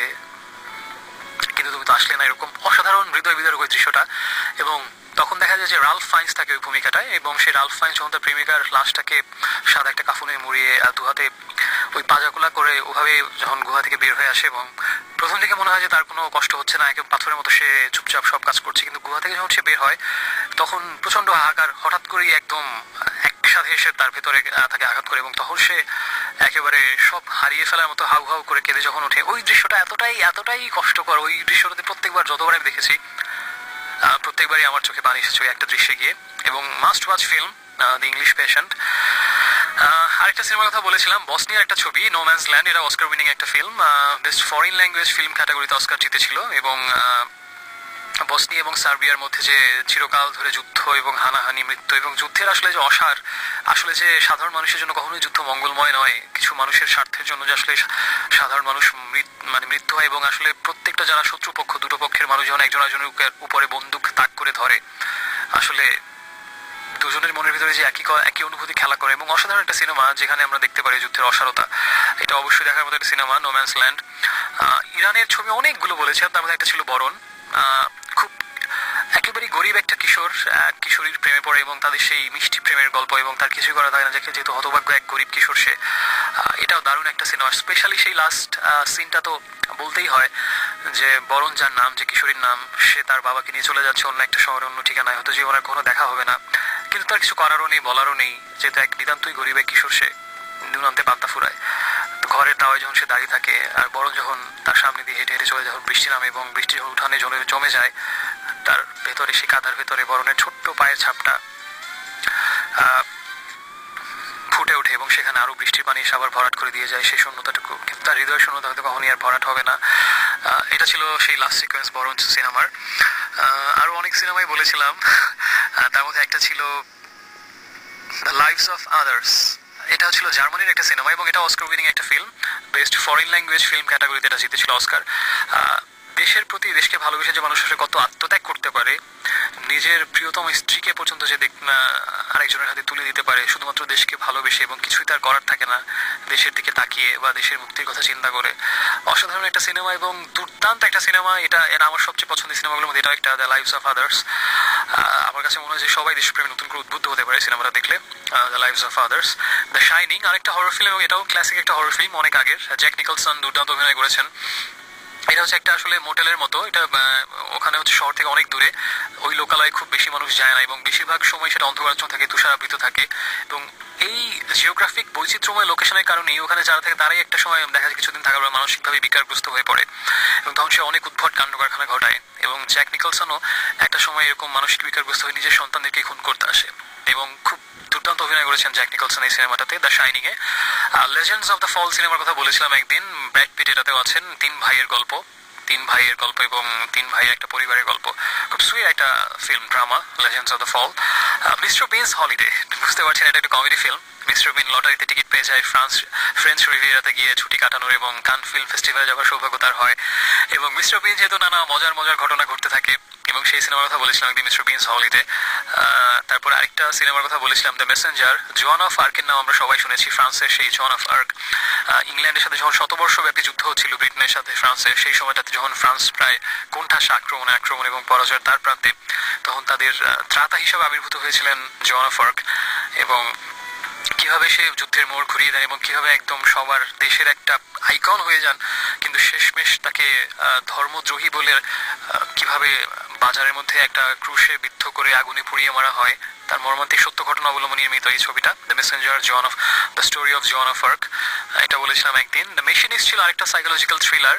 কিন্তু তুমি তো আসলে না। এরকম অসাধারণ হৃদয় বিদারক ওই দৃশ্যটা। এবং তখন দেখা যায় যে রালফ ফাইন্স থাকে ওই ভূমিকাটায়, এবং সেই রালফ ফাইন্স যখন তার প্রেমিকার লাশটাকে সাদা একটা কাফনে মুড়িয়ে দুহাতে ওই পাজাগুলা করে ওভাবে যখন গুহা থেকে বের হয়ে আসে, এবং প্রথম দিকে মনে হয় যে তার কোনো কষ্ট হচ্ছে না, একদম পাথরের মতো সে চুপচাপ সব কাজ করছে, কিন্তু গুহা থেকে যখন সে বের হয় তখন প্রচন্ড হাহাকার, হঠাৎ করেই একদম একসাথে এসে তার ভেতরে তাকে আঘাত করে এবং তখন সে একেবারে সব হারিয়ে ফেলার মতো হাউ হাউ করে কেঁদে যখন ওঠে। ওই দৃশ্যটা এতটাই এতটাই কষ্টকর, ওই দৃশ্যটাতে প্রত্যেকবার যতবার আমি দেখেছি প্রত্যেকবারই আমার চোখে পানি এসেছে ওই একটা দৃশ্যে গিয়ে। এবং must watch film the English patient. আরেকটা সিনেমার কথা বলেছিলাম, বসনিয়ার একটা ছবি নো ম্যানস ল্যান্ড, এটা অস্কার উইনিং একটা film, best foreign language film ক্যাটাগরিতে অস্কার জিতেছিল। এবং বসনিয়া এবং সার্বিয়ার মধ্যে যে চিরকাল ধরে যুদ্ধ এবং হানাহানি, মৃত্যু এবং যুদ্ধের আসলে যে অসার, আসলে যে সাধারণ মানুষের জন্য কখনোই যুদ্ধ মঙ্গলময় নয়, কিছু মানুষের স্বার্থের জন্য যে আসলে সাধারণ মানুষ মানে মৃত্যু হয়, এবং আসলে প্রত্যেকটা যারা শত্রুপক্ষ, দুটো পক্ষের মানুষ যখন একজন একজনের উপরে বন্দুক তাক করে ধরে, আসলে দুজনের মনের ভিতরে যে একই একই অনুভূতি খেলা করে। এবং অসাধারণ একটা সিনেমা যেখানে আমরা দেখতে পারি যুদ্ধের অসারতা, এটা অবশ্যই দেখার মতো একটা সিনেমা নো ম্যানস ল্যান্ড। ইরানের ছবি অনেকগুলো বলেছে, তার মধ্যে একটা ছিল বরণ, খুব একেবারে গরিব একটা কিশোর কিশোরীর প্রেমে পড়ে এবং তাদের সেই মিষ্টি প্রেমের গল্প, এবং তার কিছুই করা থাকে না যেহেতু হতভাগ্য এক গরিব কিশোর সে। এটাও দারুণ একটা সিনেমা, স্পেশালি সেই লাস্ট সিনটা তো বলতেই হয় যে বরণ যার নাম, যে কিশোরীর নাম, সে তার বাবাকে নিয়ে চলে যাচ্ছে অন্য একটা শহরে, অন্য ঠিকানায়, হয়তো জীবনের কোনো দেখা হবে না, কিন্তু তার কিছু করারও নেই, বলারও নেই, যেহেতু এক নিতান্তই গরিব এক কিশোর, সে নুনান্তে পান্তা ফুরায়। ঘরের দাওয়ায় যখন সে দাঁড়িয়ে থাকে আর বরণ যখন তার সামনে দিয়ে হেঁটে হেঁটে চলে, যখন বৃষ্টি নামে এবং বৃষ্টি উঠানে জলে জমে যায়, তার ভেতরে সেই কাদার ভেতরে বরণের ছোট্ট পায়ের ছাপটা ফুটে ওঠে এবং সেখানে আরো বৃষ্টির পানি এসে আবার ভরাট করে দিয়ে যায় সেই শূন্যতাটুকু, কিন্তু তার হৃদয় শূন্যতা হয়তো কখনই আর ভরাট হবে না। এটা ছিল সেই লাস্ট সিকোয়েন্স বরণ সিনেমার। আরো অনেক সিনেমাই বলেছিলাম, তার মধ্যে একটা ছিল দ্য লাইভস অফ আদার্স, এটা ছিল জার্মানির একটা সিনেমা এবং এটা অস্কার উইনিং একটা film, best foreign language film ক্যাটাগরিতে এটা জিতেছিল অস্কার। দেশের প্রতি, দেশকে ভালোবেসে যে মানুষ কত আত্মত্যাগ করতে পারে, নিজের প্রিয়তম স্ত্রীকে পর্যন্ত যে আরেকজনের হাতে তুলে দিতে পারে শুধুমাত্র দেশকে ভালোবেসে, এবং কিছুই তার করার থাকে না দেশের দিকে তাকিয়ে বা দেশের মুক্তির কথা চিন্তা করে। অসাধারণ একটা সিনেমা এবং দুর্দান্ত একটা সিনেমা, এটা এটা আমার সবচেয়ে পছন্দের সিনেমাগুলোর মধ্যে এটাও একটা, দ্য লাইভস অফ আদার্স। আমার কাছে মনে হয় যে সবাই দেশপ্রেমী নতুন করে উদ্বুদ্ধ হতে পারে সিনেমাটা দেখলে। The lives of others. The shining আরেকটা হরর ফিল্ম, এবং এটাও ক্লাসিক একটা হরর ফিল্ম, অনেক আগের, জ্যাক নিকলসন দুর্দান্ত অভিনয় করেছেন। এটা হচ্ছে একটা আসলে মোটেলের মতো, এটা ওখানে হচ্ছে শহর থেকে অনেক দূরে, ওই লোকালয়ে খুব বেশি মানুষ যায় না এবং বেশিরভাগ সময় সেটা অন্ধকারাচ্ছন্ন থাকে, তুষারাবৃত থাকে, এবং এই জিওগ্রাফিক বৈচিত্র্যময় লোকেশনের কারণেই ওখানে যারা থাকে তারাই একটা সময় দেখা যায় কিছুদিন থাকার পর মানসিকভাবে বিকারগ্রস্ত হয়ে পড়ে এবং তখন সে অনেক উদ্ভট কাণ্ড কারখানা ঘটায়। এবং জ্যাক নিকলসনও একটা সময় এরকম মানসিক বিকারগ্রস্ত হয়ে নিজের সন্তানদেরকে খুন করতে আসে, এবং খুব দুর্দান্ত অভিনয় করেছেন জ্যাক নিকলসন এই সিনেমাটাতে, দ্য শাইনিং এ। লেজেন্ডস অফ দ্য ফল সিনেমার কথা বলেছিলাম একদিন, ব্র্যাড পিট এটাতেও আছেন, তিন ভাইয়ের গল্প, তিন ভাইয়ের গল্প এবং তিন ভাইয়ের একটা পরিবারের গল্প, খুব সুইট একটা film drama, legends of the fall. Mr Bean's holiday, বুঝতে পারছেন এটা একটা কমেডি ফিল্ম, মিস্টার বিন লটারিতে টিকিট পেয়ে যায় ফ্রান্স ফ্রেঞ্চ রিভিয়েরাতে গিয়ে ছুটি কাটানোর এবং কান ফিল্ম ফেস্টিভ্যালে যাওয়ার সৌভাগ্য তার হয়। এবং মিস্টার বিন যেহেতু নানা মজার মজার ঘটনা ঘটতে থাকে, এবং সেই সিনেমার কথা বলেছিলাম একদিন মিস্টার বিনস হলিডে। তারপর আরেকটা সিনেমার কথা বলেছিলাম দ্য মেসেঞ্জার। জোয়ান অফ আর্কের নাম আমরা সবাই শুনেছি, ফ্রান্সের সেই জোয়ান অফ আর্ক। ইংল্যান্ডের সাথে যখন শতবর্ষব্যাপী যুদ্ধ হচ্ছিল ব্রিটেনের সাথে ফ্রান্সের, সেই সময়টাতে যখন ফ্রান্স প্রায় কোণঠাসা আক্রমণে আক্রমণ এবং পরাজয়ের দ্বার প্রান্তে, তখন তাদের ত্রাতা হিসেবে আবির্ভূত হয়েছিলেন জোয়ান অফ আর্ক। এবং কিভাবে সে যুদ্ধের মোড় ঘুরিয়ে দেন এবং কিভাবে একদম সবার দেশের একটা আইকন হয়ে যান, কিন্তু শেষমেশ তাকে ধর্মদ্রোহী বলে কিভাবে বাজারের মধ্যে একটা ক্রুশে বিদ্ধ করে আগুনে পুড়িয়ে মারা হয়, তার মর্মান্তিক সত্য ঘটনা অবলম্বনে নির্মিত এই ছবিটা the messenger, Joan of the story of Joan of Arc. এটা বলেছিলাম একদিন। দ্য মেশিনিস্ট ছিল আরেকটা সাইকোলজিক্যাল থ্রিলার।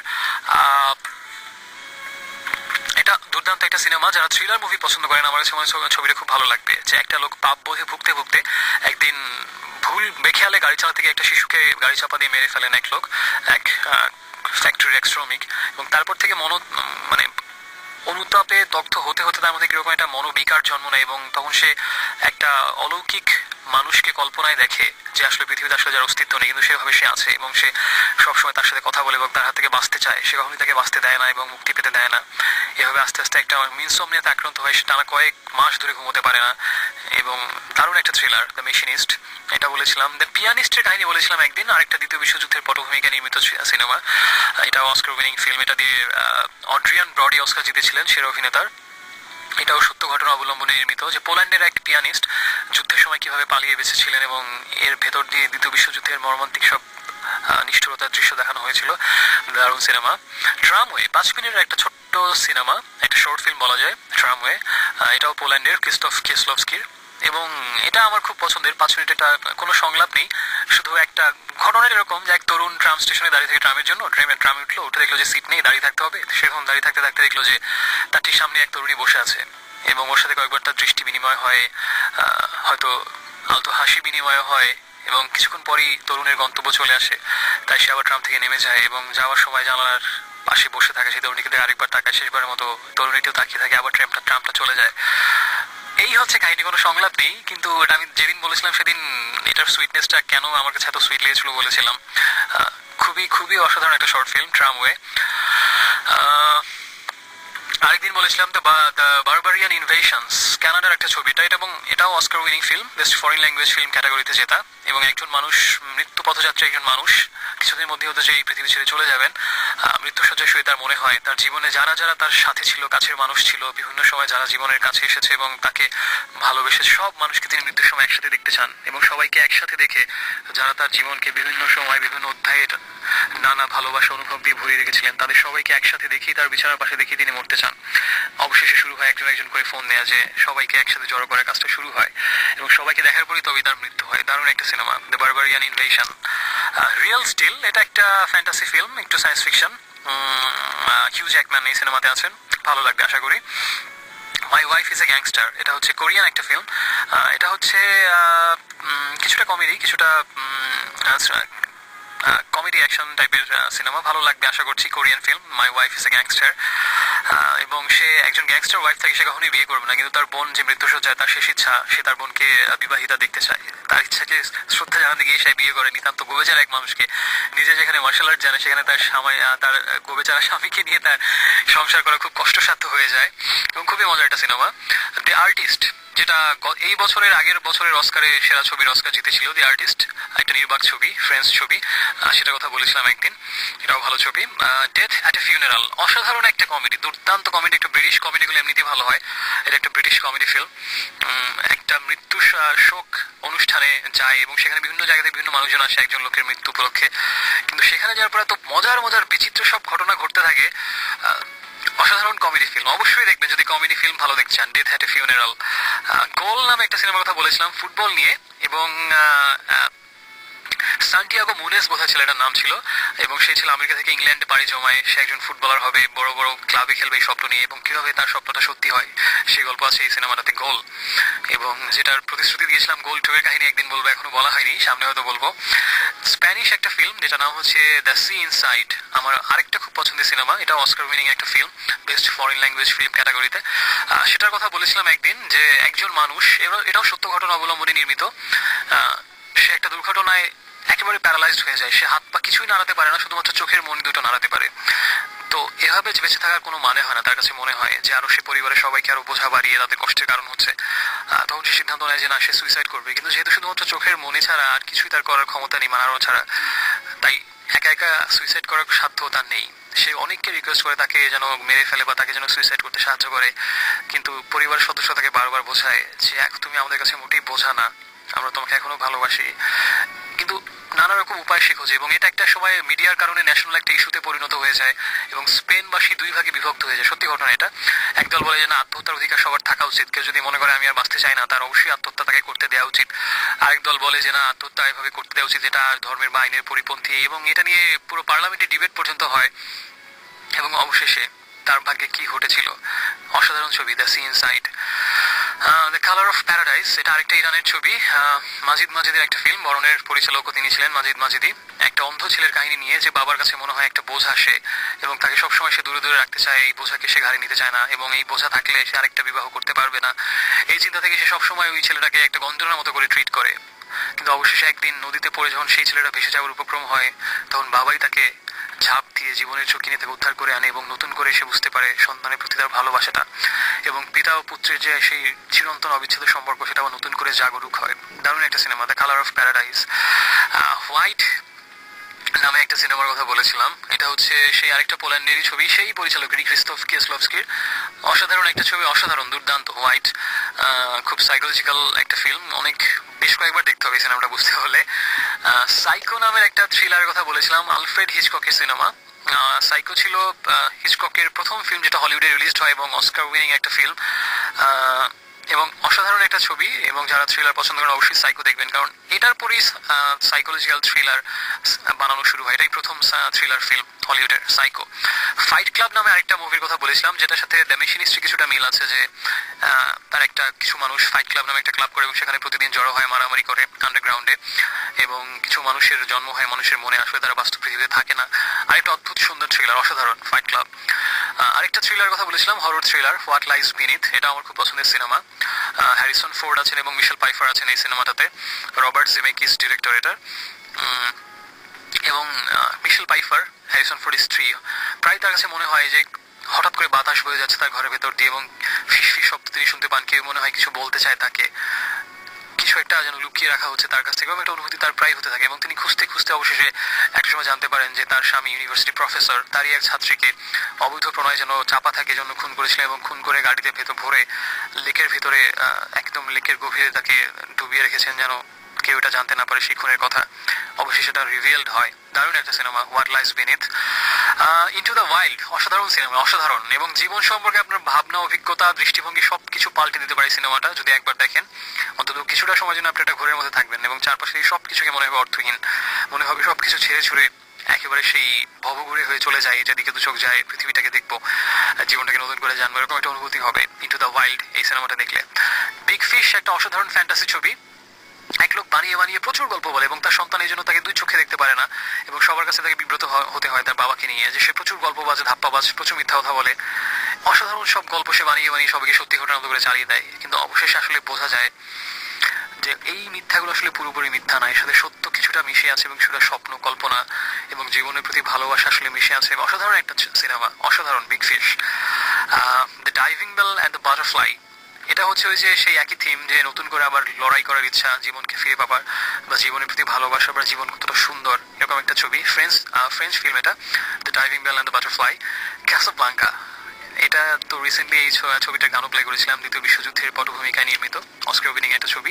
এটা দুর্দান্ত একটা সিনেমা। যারা থ্রিলার মুভি পছন্দ করেন, আমার কাছে মনে হয় ছবিটা খুব ভালো লাগবে। যে একটা লোক পাপ বোধে ভুগতে ভুগতে একদিন ভুল বেখেয়ালে গাড়ি চালাতে গিয়ে একটা শিশুকে গাড়ি চাপা দিয়ে মেরে ফেলেন এক লোক, এক ফ্যাক্টরির এক শ্রমিক। এবং তারপর থেকে মন মানে অনুতাপে দগ্ধ হতে হতে তার মধ্যে কিরকম একটা মনোবিকার জন্ম নেয়, এবং তখন সে একটা অলৌকিক মানুষকে কল্পনায় দেখে যে আসলে পৃথিবীতে আসলে যার অস্তিত্ব নেই, কিন্তু সেভাবে সে আছে এবং সে সবসময় তার সাথে কথা বলে এবং তার হাত থেকে বাঁচতে চায়। সে কখনোই তাকে বাঁচতে দেয় না এবং মুক্তি পেতে দেয় না। এভাবে আস্তে আস্তে একটা ইনসমনিয়াতে আক্রান্ত হয়, সে টানা কয়েক মাস ধরে ঘুমোতে পারে না। এবং দারুণ একটা থ্রিলার দ্য মেশিনিস্ট, এটা বলেছিলাম। দ্য পিয়ানিস্টের কাহিনী বলেছিলাম একদিন, আরেকটা দ্বিতীয় বিশ্বযুদ্ধের পটভূমিকা নির্মিত সিনেমা। এটা অস্কার উইনিং ফিল্ম। এটা দিয়ে অড্রিয়ান ব্রডি অস্কার জিতেছিলেন সেরা অভিনেতার। এটাও সত্য ঘটনা অবলম্বনে নির্মিত, যে পোল্যান্ডের এক পিয়ানিস্ট যুদ্ধের সময় কিভাবে পালিয়ে বেঁচেছিলেন এবং এর ভেতর দিয়ে দ্বিতীয় বিশ্বযুদ্ধের মর্মান্তিক সব নিষ্ঠুরতার দৃশ্য দেখানো হয়েছিল। দারুণ সিনেমা। ট্রামওয়ে, পাঁচ মিনিটের একটা ছোট্ট সিনেমা, একটা শর্ট ফিল্ম বলা যায় ট্রামওয়ে। এটাও পোল্যান্ডের ক্রিস্টোফ কেসলভস্কির, এবং এটা আমার খুব পছন্দের। পাঁচ মিনিট এটা কোনো সংলাপ নেই, শুধু একটা ঘটনা এরকম যে এক তরুণ ট্রাম স্টেশনে দাঁড়িয়ে থেকে ট্রামের জন্য ট্রেনে ট্রাম উঠলো, উঠে দেখলো যে সিট নেই, দাঁড়িয়ে থাকতে হবে। সেরকম দাঁড়িয়ে থাকতে থাকতে দেখলো যে তার ঠিক সামনে এক তরুণী বসে আছে, এবং ওর সাথে কয়েকবার তার দৃষ্টি বিনিময় হয়, হয়তো আলতো হাসি বিনিময় হয়, এবং কিছুক্ষণ পরই তরুণের গন্তব্য চলে আসে। তাই সে আবার ট্রাম থেকে নেমে যায় এবং যাওয়ার সময় জানালার পাশে বসে থাকে সেই তরুণীকে দেখে আরেকবার তাকায়, শেষবারের মতো তরুণীটিও তাকিয়ে থাকে, আবার ট্রামটা ট্রামটা চলে যায়। এই হচ্ছে কাহিনী, কোনো সংলাপ নেই, কিন্তু আমি যেদিন বলেছিলাম সেদিন এটার সুইটনেসটা কেন আমার কাছে এত সুইট লেগেছিল বলেছিলাম। খুবই খুবই অসাধারণ একটা শর্ট ফিল্ম ট্রামওয়ে। আরেকদিন বলেছিলাম দ্য বারবারিয়ান ইনভেশনস, কানাডার একটা ছবি এটা, এবং এটাও Oscar winning film, best foreign language film ক্যাটাগরিতে জেতা। এবং একজন মানুষ, মৃত্যু পথযাত্রী একজন মানুষ, কিছুদিন মধ্যে হতে যে এই পৃথিবী ছেড়ে চলে যাবেন, মৃত্যুসজ্জায় শুয়ে তার মনে হয় তার জীবনে যারা যারা তার সাথে ছিল, কাছের মানুষ ছিল, বিভিন্ন সময় যারা জীবনের কাছে এসেছে এবং তাকে ভালোবেসে, সব মানুষকে তিনি মৃত্যুর সময় একসাথে দেখতে চান, এবং সবাইকে একসাথে দেখে যারা তার জীবনকে বিভিন্ন সময় বিভিন্ন অধ্যায়ের নানা ভালোবাসা অনুভব দিয়ে ভরিয়ে রেখেছিলেন, তাদের সবাইকে একসাথে দেখি, তার বিছানার পাশে দেখি তিনি মরতে চান। অবশেষে শুরু হয় একজন একজন করে ফোন নেওয়া, যে সবাইকে একসাথে জড়ো করার কাজটা শুরু হয়, এবং সবাইকে দেখার পরই তবেই তার মৃত্যু হয়। দারুণ একটা cinema the barbarian invasion. Real steel, এটা একটা ফ্যান্টাসি ফিল্ম, একটু সায়েন্স ফিকশন। হিউ জ্যাকম্যান এই সিনেমাতে আছেন, ভালো লাগবে আশা করি। My wife is a gangster, এটা হচ্ছে কোরিয়ান একটা ফিল্ম। এটা হচ্ছে কিছুটা কমেডি, কিছুটা কমেডি অ্যাকশন টাইপের সিনেমা, ভালো লাগবে আশা করছি। Korean film my wife is a gangster. এবং সে একজন গ্যাংস্টার ওয়াইফ থাকে, সে কখনোই বিয়ে করবে না, কিন্তু তার বোন যে মৃত্যুসজ্জায়, তার শেষ ইচ্ছা সে তার বোনকে বিবাহিতা দেখতে চায়। তার ইচ্ছাকে শ্রদ্ধা জানাতে গিয়ে সে বিয়ে করে নিতান্ত গোবেচার এক মানুষকে। নিজে যেখানে মার্শাল আর্ট জানে, সেখানে তার স্বামী, তার গোবেচারা স্বামীকে নিয়ে তার সংসার করা খুব কষ্টসাধ্য হয়ে যায়, এবং খুবই মজার একটা সিনেমা। দ্য আর্টিস্ট, যেটা এই বছরের আগের বছরের অস্কারে সেরা ছবির অস্কার জিতেছিল। দি আর্টিস্ট একটা নির্বাক ছবি, ফ্রেঞ্চ ছবি, সেটা কথা বলেছিলাম একদিন, এটাও ভালো ছবি। ডেথ অ্যাট এ ফিউনারাল, অসাধারণ একটা কমেডি, দুর্দান্ত কমেডি। একটা ব্রিটিশ কমেডিগুলো এমনিতেই ভালো হয়, এটা একটা ব্রিটিশ কমেডি ফিল্ম। একটা মৃত্যু শোক অনুষ্ঠানে যায় এবং সেখানে বিভিন্ন জায়গাতে বিভিন্ন মানুষজন আসে একজন লোকের মৃত্যু উপলক্ষে, কিন্তু সেখানে যাওয়ার পর এত মজার মজার বিচিত্র সব ঘটনা ঘটতে থাকে। অসাধারণ কমেডি ফিল্ম, অবশ্যই দেখবেন যদি কমেডি ফিল্ম ভালো দেখছেন। Death at a funeral. Goal নামে একটা সিনেমার কথা বলেছিলাম, ফুটবল নিয়ে, এবং সান্টিয়াগো মুনেস বোধহয় ছেলেটার নাম ছিল, এবং সে ছিল আমেরিকা থেকে ইংল্যান্ডে পাড়ি জমায়, সে একজন ফুটবলার হবে, বড় বড় ক্লাবে খেলবে এই স্বপ্ন নিয়ে, এবং কিভাবে তার স্বপ্নটা সত্যি হয় সেই গল্প আছে এই সিনেমাটাতে, গোল। এবং যেটার প্রতিশ্রুতি দিয়েছিলাম গোল টু এর কাহিনী একদিন বলবো, এখনো বলা হয়নি, সামনে হয়তো বলবো। স্প্যানিশ একটা ফিল্ম, যেটা নাম হচ্ছে দ্য সি ইনসাইড, আমার আরেকটা খুব পছন্দের সিনেমা, এটা অস্কার উইনিং একটা film, best foreign language film ক্যাটাগরিতে। সেটার কথা বলেছিলাম একদিন, যে একজন মানুষ, এটাও সত্য ঘটনা অবলম্বনে নির্মিত, সে একটা দুর্ঘটনায় একেবারে প্যারালাইজড হয়ে যায়, সে হাত পা কিছুই নাড়াতে পারে না, শুধুমাত্র চোখের মনি দুটো নাড়াতে পারে। তো এভাবে যে বেঁচে থাকার কোনো মানে হয় না, তার কাছে মনে হয় যে আরো সে পরিবারের সবাইকে আরো বোঝা বাড়িয়ে তাদের কষ্টের কারণ হচ্ছে। তখন সে সিদ্ধান্ত নেয় যে না, সে সুইসাইড করবে। কিন্তু যেহেতু শুধুমাত্র চোখের মনি ছাড়া আর কিছুই তার করার ক্ষমতা নেই মানানো ছাড়া, তাই একা একা সুইসাইড করার সাধ্য তার নেই। সে অনেককে রিকোয়েস্ট করে তাকে যেন মেরে ফেলে বা তাকে যেন সুইসাইড করতে সাহায্য করে, কিন্তু পরিবারের সদস্য তাকে বারবার বোঝায় যে তুমি আমাদের কাছে মোটেই বোঝা না, আমরা তোমাকে এখনো ভালোবাসি। কিন্তু নানা রকম উপায় সে খোঁজে, এবং এটা একটা সময় মিডিয়ার কারণে ন্যাশনাল একটা ইস্যুতে পরিণত হয়ে যায় এবং স্পেনবাসী দুই ভাগে বিভক্ত হয়ে যায়। সত্যি ঘটনা এটা। একদল বলে যে না, আত্মহত্যার অধিকার সবার থাকা উচিত, কেউ যদি মনে করে আমি আর বাঁচতে চাই না তার অবশ্যই আত্মহত্যা তাকে করতে দেওয়া উচিত। আরেক দল বলে যে না, আত্মহত্যা এভাবে করতে দেওয়া উচিত, এটা ধর্মের বা আইনের পরিপন্থী। এবং এটা নিয়ে পুরো পার্লামেন্টে ডিবেট পর্যন্ত হয়, এবং অবশেষে তার ভাগ্যে কি ঘটেছিল। অসাধারণ ছবি the sea inside. The colour of paradise, এটা আরেকটা ইরানের ছবি, মাজিদ মাজিদের একটা ফিল্ম। বরণের পরিচালকও তিনি ছিলেন, মাজিদ মাজিদি। একটা অন্ধ ছেলের কাহিনী নিয়ে, যে বাবার কাছে মনে হয় একটা বোঝা সে, এবং তাকে সবসময় সে দূরে দূরে রাখতে চায়, এই বোঝাকে সে ঘাড়ে নিতে চায় না, এবং এই বোঝা থাকলে সে আরেকটা বিবাহ করতে পারবে না। এই চিন্তা থেকে সে সবসময় ওই ছেলেটাকে একটা গঞ্জনার মতো করে ট্রিট করে। কিন্তু অবশেষে একদিন নদীতে পড়ে যখন সেই ছেলেটা ভেসে যাওয়ার উপক্রম হয়, তখন বাবাই তাকে ঝাঁপ দিয়ে জীবনের ঝুঁকি নিয়ে তাকে উদ্ধার করে আনে, এবং নতুন করে সে বুঝতে পারে সন্তানের প্রতি তার ভালোবাসাটা, এবং পিতা ও পুত্রের যে সেই চিরন্তন অবিচ্ছেদ সম্পর্ক, সেটাও নতুন করে জাগরুক হয়। দারুণ একটা cinema the colour of paradise. White নামে একটা সিনেমার কথা বলেছিলাম, এটা হচ্ছে সেই আরেকটা পোল্যান্ডেরই ছবি, সেই পরিচালকেরই, ক্রিস্তফ কিসলভস্কির। অসাধারণ একটা ছবি, অসাধারণ, দুর্দান্ত। হোয়াইট খুব সাইকোলজিক্যাল একটা ফিল্ম, অনেক বেশ কয়েকবার দেখতে হবে সিনেমাটা বুঝতে হলে। সাইকো নামের একটা থ্রিলারের কথা বলেছিলাম, আলফ্রেড হিচককের সিনেমা। সাইকো ছিল হিচককের প্রথম ফিল্ম যেটা হলিউডে রিলিজড হয়, এবং অস্কার উইনিং একটা ফিল্ম, এবং অসাধারণ একটা ছবি। এবং যারা থ্রিলার পছন্দ করেন অবশ্যই সাইকো দেখবেন, কারণ এটার পরেই সাইকোলজিক্যাল থ্রিলার বানানো শুরু হয়। এটাই প্রথম থ্রিলার ফিল্ম হলিউডের, সাইকো। ফাইট ক্লাব নামে আরেকটা মুভির কথা বলেছিলাম, যেটার সাথে দ্য মেশিনিস্ট্রি কিছুটা মিল আছে, যে তার একটা কিছু মানুষ ফাইট ক্লাব নামে একটা ক্লাব করে, এবং সেখানে প্রতিদিন জড়ো হয়, মারামারি করে আন্ডারগ্রাউন্ডে, এবং কিছু মানুষের জন্ম হয় মানুষের মনে, আসলে তারা বাস্তব পৃথিবীতে থাকে না। আরেকটা অদ্ভুত সুন্দর থ্রিলার, অসাধারণ, ফাইট ক্লাব। আরেকটা থ্রিলার কথা বলেছিলাম, horror thriller, what lies beneath. এটা আমার খুব পছন্দের সিনেমা। হ্যারিসন ফোর্ড আছেন এবং মিশেল পাইফার আছেন এই সিনেমাটাতে। রবার্ট জেমেকিস ডিরেক্টর এটা, এবং মিশেল পাইফার হ্যারিসন ফোর্ডের স্ত্রী। প্রায় তার কাছে মনে হয় যে হঠাৎ করে বাতাস বয়ে যাচ্ছে তার ঘরের ভেতর দিয়ে, এবং ফিস ফিস শব্দ তিনি শুনতে পান, কেউ মনে হয় কিছু বলতে চায় তাকে, কিছু একটা যেন লুকিয়ে রাখা হচ্ছে তার কাছ থেকে, এবং একটা অনুভূতি তার প্রায় হতে থাকে। এবং তিনি খুঁজতে খুঁজতে অবশেষে একটা সময় জানতে পারেন যে তার স্বামী ইউনিভার্সিটি প্রফেসর তারই এক ছাত্রীকে অবৈধ প্রণয় যেন চাপা থাকে জন্য খুন করেছিলেন, এবং খুন করে গাড়িতে ভেতর ভরে লেকের ভিতরে, একদম লেকের গভীরে তাকে ডুবিয়ে রেখেছেন যেন কেউ এটা জানতে না পারে সেই খুনের কথা। অবশ্যই সেটা রিভিলড হয়। দারুণ একটা cinema, what lies beneath. Into the wild, অসাধারণ সিনেমা, অসাধারণ, এবং জীবন সম্পর্কে আপনার ভাবনা, অভিজ্ঞতা, দৃষ্টিভঙ্গি সবকিছু পাল্টে দিতে পারে সিনেমাটা যদি একবার দেখেন। অন্তত কিছুটা সময় জন্য আপনি একটা ঘোরের মধ্যে থাকবেন, এবং চারপাশে সবকিছুকে মনে হবে অর্থহীন, মনে হবে সবকিছু ছেড়ে ছুড়ে একেবারে সেই ভবঘুরে হয়ে চলে যায়, যেদিকে দু চোখ যায়, পৃথিবীটাকে দেখবো, জীবনটাকে নতুন করে জানবো, এরকম একটা অনুভূতি হবে ইনটু দ্য ওয়াইল্ড এই সিনেমাটা দেখলে। বিগ ফিশ একটা অসাধারণ ফ্যান্টাসি ছবি। এক লোক বানিয়ে বানিয়ে প্রচুর গল্প বলে, এবং তার সন্তান এই জন্য তাকে দুই চোখে দেখতে পারে না, এবং সবার কাছে তাকে বিব্রত হতে হয় তার বাবাকে নিয়ে, যে সে প্রচুর গল্প বাজে, ধাপ্পাবাজ, প্রচুর মিথ্যা কথা বলে। অসাধারণ সব গল্প সে বানিয়ে বানিয়ে সবাইকে সত্যি ঘটনার মতো করে চালিয়ে দেয়, কিন্তু অবশেষে আসলে বোঝা যায় যে এই মিথ্যাগুলো আসলে পুরোপুরি মিথ্যা না, এর সাথে সত্য কিছুটা মিশে আছে, এবং সেটা স্বপ্ন, কল্পনা এবং জীবনের প্রতি ভালোবাসা আসলে মিশে আছে। অসাধারণ একটা সিনেমা, অসাধারণ, big fish. The diving bell and the butterfly, এটা হচ্ছে ওই যে সেই একই থিম, যে নতুন করে আবার লড়াই করার ইচ্ছা, জীবনকে ফিরে পাবার, বা জীবনের প্রতি ভালোবাসা, বা জীবন কতটা সুন্দর, এরকম একটা ছবি। ফ্রেঞ্চ ফ্রেঞ্চ ফিল্ম এটা, the diving bell and the butterfly. Casablanca, এটা তো রিসেন্টলি এই ছবিটার গানও প্লে করেছিলাম, দ্বিতীয় বিশ্বযুদ্ধের পটভূমিকায় নির্মিত, অস্কার উইনিং একটা ছবি।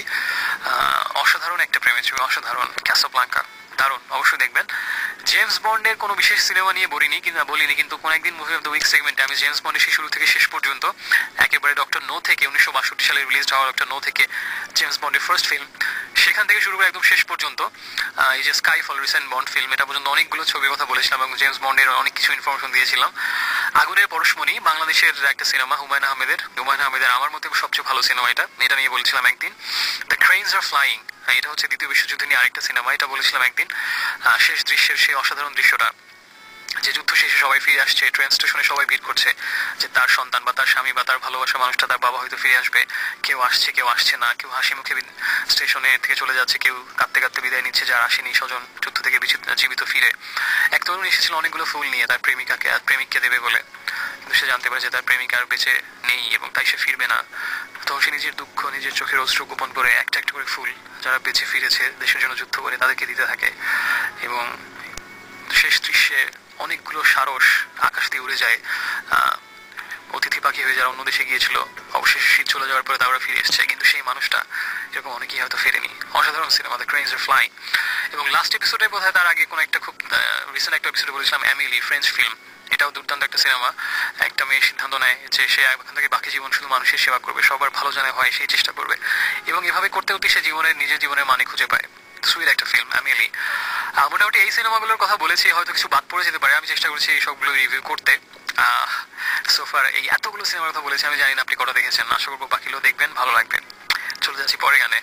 অসাধারণ একটা প্রেমের ছবি, অসাধারণ, ক্যাসাব্লাঙ্কা, দারুণ, অবশ্যই দেখবেন। জেমস বন্ডের কোনো বিশেষ সিনেমা নিয়ে বলিনি কিন্তু বলিনি কিন্তু কোন একদিন মুভি অফ দ্য উইক সেগমেন্টে আমি জেমস বন্ডের সেই শুরু থেকে শেষ পর্যন্ত, একেবারে ডক্টর নো থেকে উনিশশো বাষট্টি সালে রিলিজ হওয়া ডক্টর নো থেকে জেমস বন্ডের ফার্স্ট ফিল্ম, সেখান থেকে শুরু করে একদম শেষ পর্যন্ত এই যে skyfall recent bond film, এটা পর্যন্ত অনেকগুলো ছবির কথা বলেছিলাম এবং জেমস বন্ডের অনেক কিছু ইনফরমেশন দিয়েছিলাম। আগুনের পরশমণি, বাংলাদেশের একটা সিনেমা, হুমায়ুন আহমেদের হুমায়ুন আহমেদের আমার মতে সবচেয়ে ভালো সিনেমা এটা, এটা নিয়ে বলেছিলাম একদিন। দ্য ক্রেনস আর ফ্লাইং, এটা হচ্ছে দ্বিতীয় বিশ্বযুদ্ধ নিয়ে আরেকটা সিনেমা, এটা বলেছিলাম একদিন। শেষ দৃশ্যের সেই অসাধারণ দৃশ্যটা যে যুদ্ধ শেষে সবাই ফিরে আসছে, ট্রেন স্টেশনে সবাই ভিড় করছে যে তার সন্তান বা তার স্বামী বা তার ভালোবাসা মানুষটা, তার বাবা হয়তো ফিরে আসবে। কেউ আসছে, কেউ আসছে না, কেউ হাসি মুখে স্টেশনে থেকে চলে যাচ্ছে, কেউ কাঁদতে কাঁদতে বিদায় নিচ্ছে যার আসেনি স্বজন যুদ্ধ থেকে জীবিত ফিরে। এক তরুণ এসেছিল অনেকগুলো ফুল নিয়ে তার প্রেমিকাকে আর প্রেমিককে দেবে বলে, কিন্তু সে জানতে পারে যে তার প্রেমিকা আর বেঁচে নেই এবং তাই সে ফিরবে না। তখন সে নিজের দুঃখ, নিজের চোখের অশ্রু গোপন করে একটা একটা করে ফুল যারা বেঁচে ফিরেছে দেশের জন্য যুদ্ধ করে তাদেরকে দিতে থাকে। এবং শেষ দৃশ্যে অনেকগুলো সারস আকাশ দিয়ে উড়ে যায়, অতিথি পাখি হয়ে যারা অন্য দেশে গিয়েছিল অবশেষে শীত চলে যাওয়ার পরে তারা ফিরে এসেছে, কিন্তু সেই মানুষটা এরকম অনেকেই হয়তো ফেরেনি। অসাধারণ cinema the cranes are flying. এবং লাস্ট এপিসোডে বোধহয় তার আগে কোনো একটা খুব রিসেন্ট একটা এপিসোডে বলেছিলাম এমিলি, ফ্রেঞ্চ ফিল্ম, এটাও দুর্দান্ত একটা সিনেমা। একটা মেয়ে সিদ্ধান্ত নেয় যে সে এখান থেকে বাকি জীবন শুধু মানুষের সেবা করবে, সবার ভালো জানে হয় সেই চেষ্টা করবে, এবং এভাবে করতে করতে সে জীবনের নিজের জীবনের মানে খুঁজে পায়। সুইট একটা ফিল্ম এমিলি। মোটামুটি এই সিনেমাগুলোর কথা বলেছি, হয়তো কিছু বাদ পড়ে যেতে পারে, আমি চেষ্টা করছি এই সবগুলো রিভিউ করতে। সোফার এই এতগুলো সিনেমার কথা বলেছি, আমি জানি না আপনি কটা দেখেছেন, আশা করবো বাকিগুলো দেখবেন, ভালো লাগবে। চলে যাচ্ছি পরে গানে।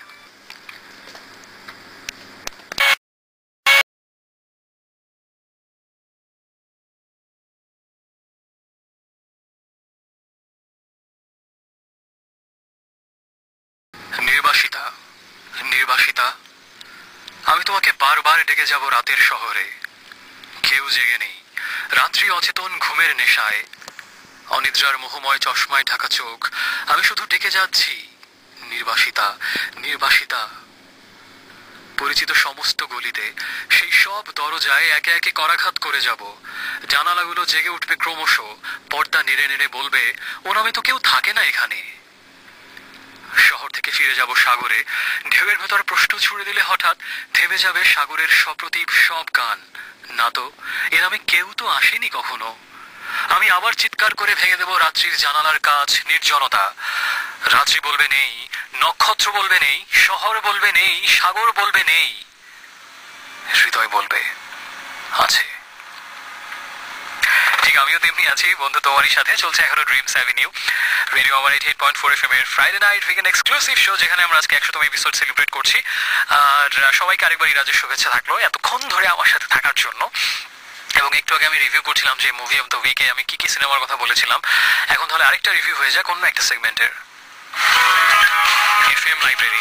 নির্বাসিতা, নির্বাসিতা, আমি তোমাকে বারবার ডেকে যাব রাতের শহরে, কেউ জেগে নেই, রাত্রি অচেতন ঘুমের নেশায়, অনিদ্রার মোহময় চশমায় ঢাকা চোখ, আমি শুধু ডেকে যাচ্ছি নির্বাসিতা, নির্বাসিতা। পরিচিত সমস্ত গলিতে সেই সব দরজায় একে একে করাঘাত করে যাব, জানালাগুলো জেগে উঠবে ক্রমশ, পর্দা নেড়ে নেড়ে বলবে ও নামে তো কেউ থাকে না এখানে। শহর থেকে ফিরে যাব সাগরে, ঢেউয়ের ভেতর প্রশ্ন ছুড়ে দিলে হঠাৎ থেমে যাবে সাগরের সপ্রতিভ সব গান, না তো এ নামে কেউ তো আসেনি কখনো। আমি আবার চিৎকার করে ভেঙে দেব রাত্রির জানালার কাজ, নির্জনতা। রাত্রি বলবে নেই, নক্ষত্র বলবে নেই, শহর বলবে নেই, সাগর বলবে নেই, হৃদয় বলবে আছে। ঠিক আমিও তেমনি আছি বন্ধু, তোমারই সাথে চলছে এখনো ড্রিমস অ্যাভিনিউ, রেডিও আমার eight point four F M এর Friday night weekend exclusive show, যেখানে আমরা আজকে একশোতম এপিসোড সেলিব্রেট করছি। আর সবাইকে আরেকবার ইরাজের শুভেচ্ছা থাকলো এতক্ষণ ধরে আমার সাথে থাকার জন্য। এবং একটু আগে আমি রিভিউ করছিলাম যে মুভি অফ দ্য উইকে আমি কি কি সিনেমার কথা বলেছিলাম, এখন তাহলে আরেকটা রিভিউ হয়ে যাক অন্য একটা সেগমেন্টের। FM library.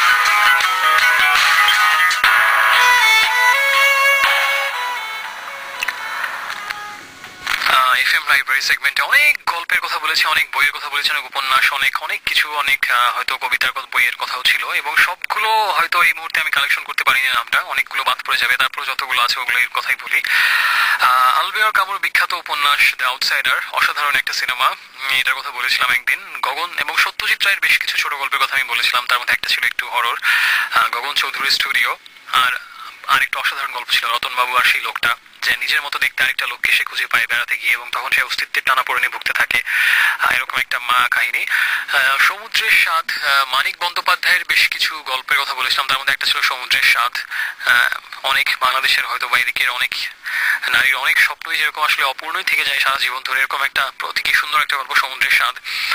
এফএম লাইব্রেরি সেগমেন্টে অনেক গল্পের কথা বলেছি, অনেক বইয়ের কথা বলেছি, অনেক উপন্যাস, অনেক অনেক কিছু, অনেক হয়তো কবিতার বইয়ের কথাও ছিল, এবং সবগুলো হয়তো এই মুহূর্তে আমি কালেকশন করতে পারিনি নামটা, অনেকগুলো বাদ পড়ে যাবে, তারপর যতগুলো আছে ওগুলোর কথাই বলি। আলবেয়ার কামুর বিখ্যাত উপন্যাস দ্য আউটসাইডার, অসাধারণ একটা সিনেমা, এটার কথা বলেছিলাম একদিন। গগন এবং সত্যজিৎ রায়ের বেশ কিছু ছোট গল্পের কথা আমি বলেছিলাম, তার মধ্যে একটা ছিল একটু হরর, গগন চৌধুরীর স্টুডিও। আর আরেকটা অসাধারণ গল্প ছিল রতন বাবু আর সেই লোকটা, যে নিজের মতো দেখতে আরেকটা লোককে সে খুঁজে পায় বেড়াতে গিয়ে, এবং তখন সে অস্তিত্বের টানাপোড়েনে ভুগতে থাকে, এরকম একটা মা কাহিনী। সমুদ্রের স্বাদ, মানিক বন্দ্যোপাধ্যায়ের বেশ কিছু গল্পের কথা বলেছিলাম, তার মধ্যে একটা ছিল সমুদ্রের স্বাদ। অনেক বাংলাদেশের হয়তো বাইদিকের অনেক নারীর অনেক স্বপ্নই যেরকম আসলে অপূর্ণই থেকে যায় সারা জীবন ধরে, এরকম একটা প্রতীকী সুন্দর একটা গল্প সমুদ্রের স্বাদ।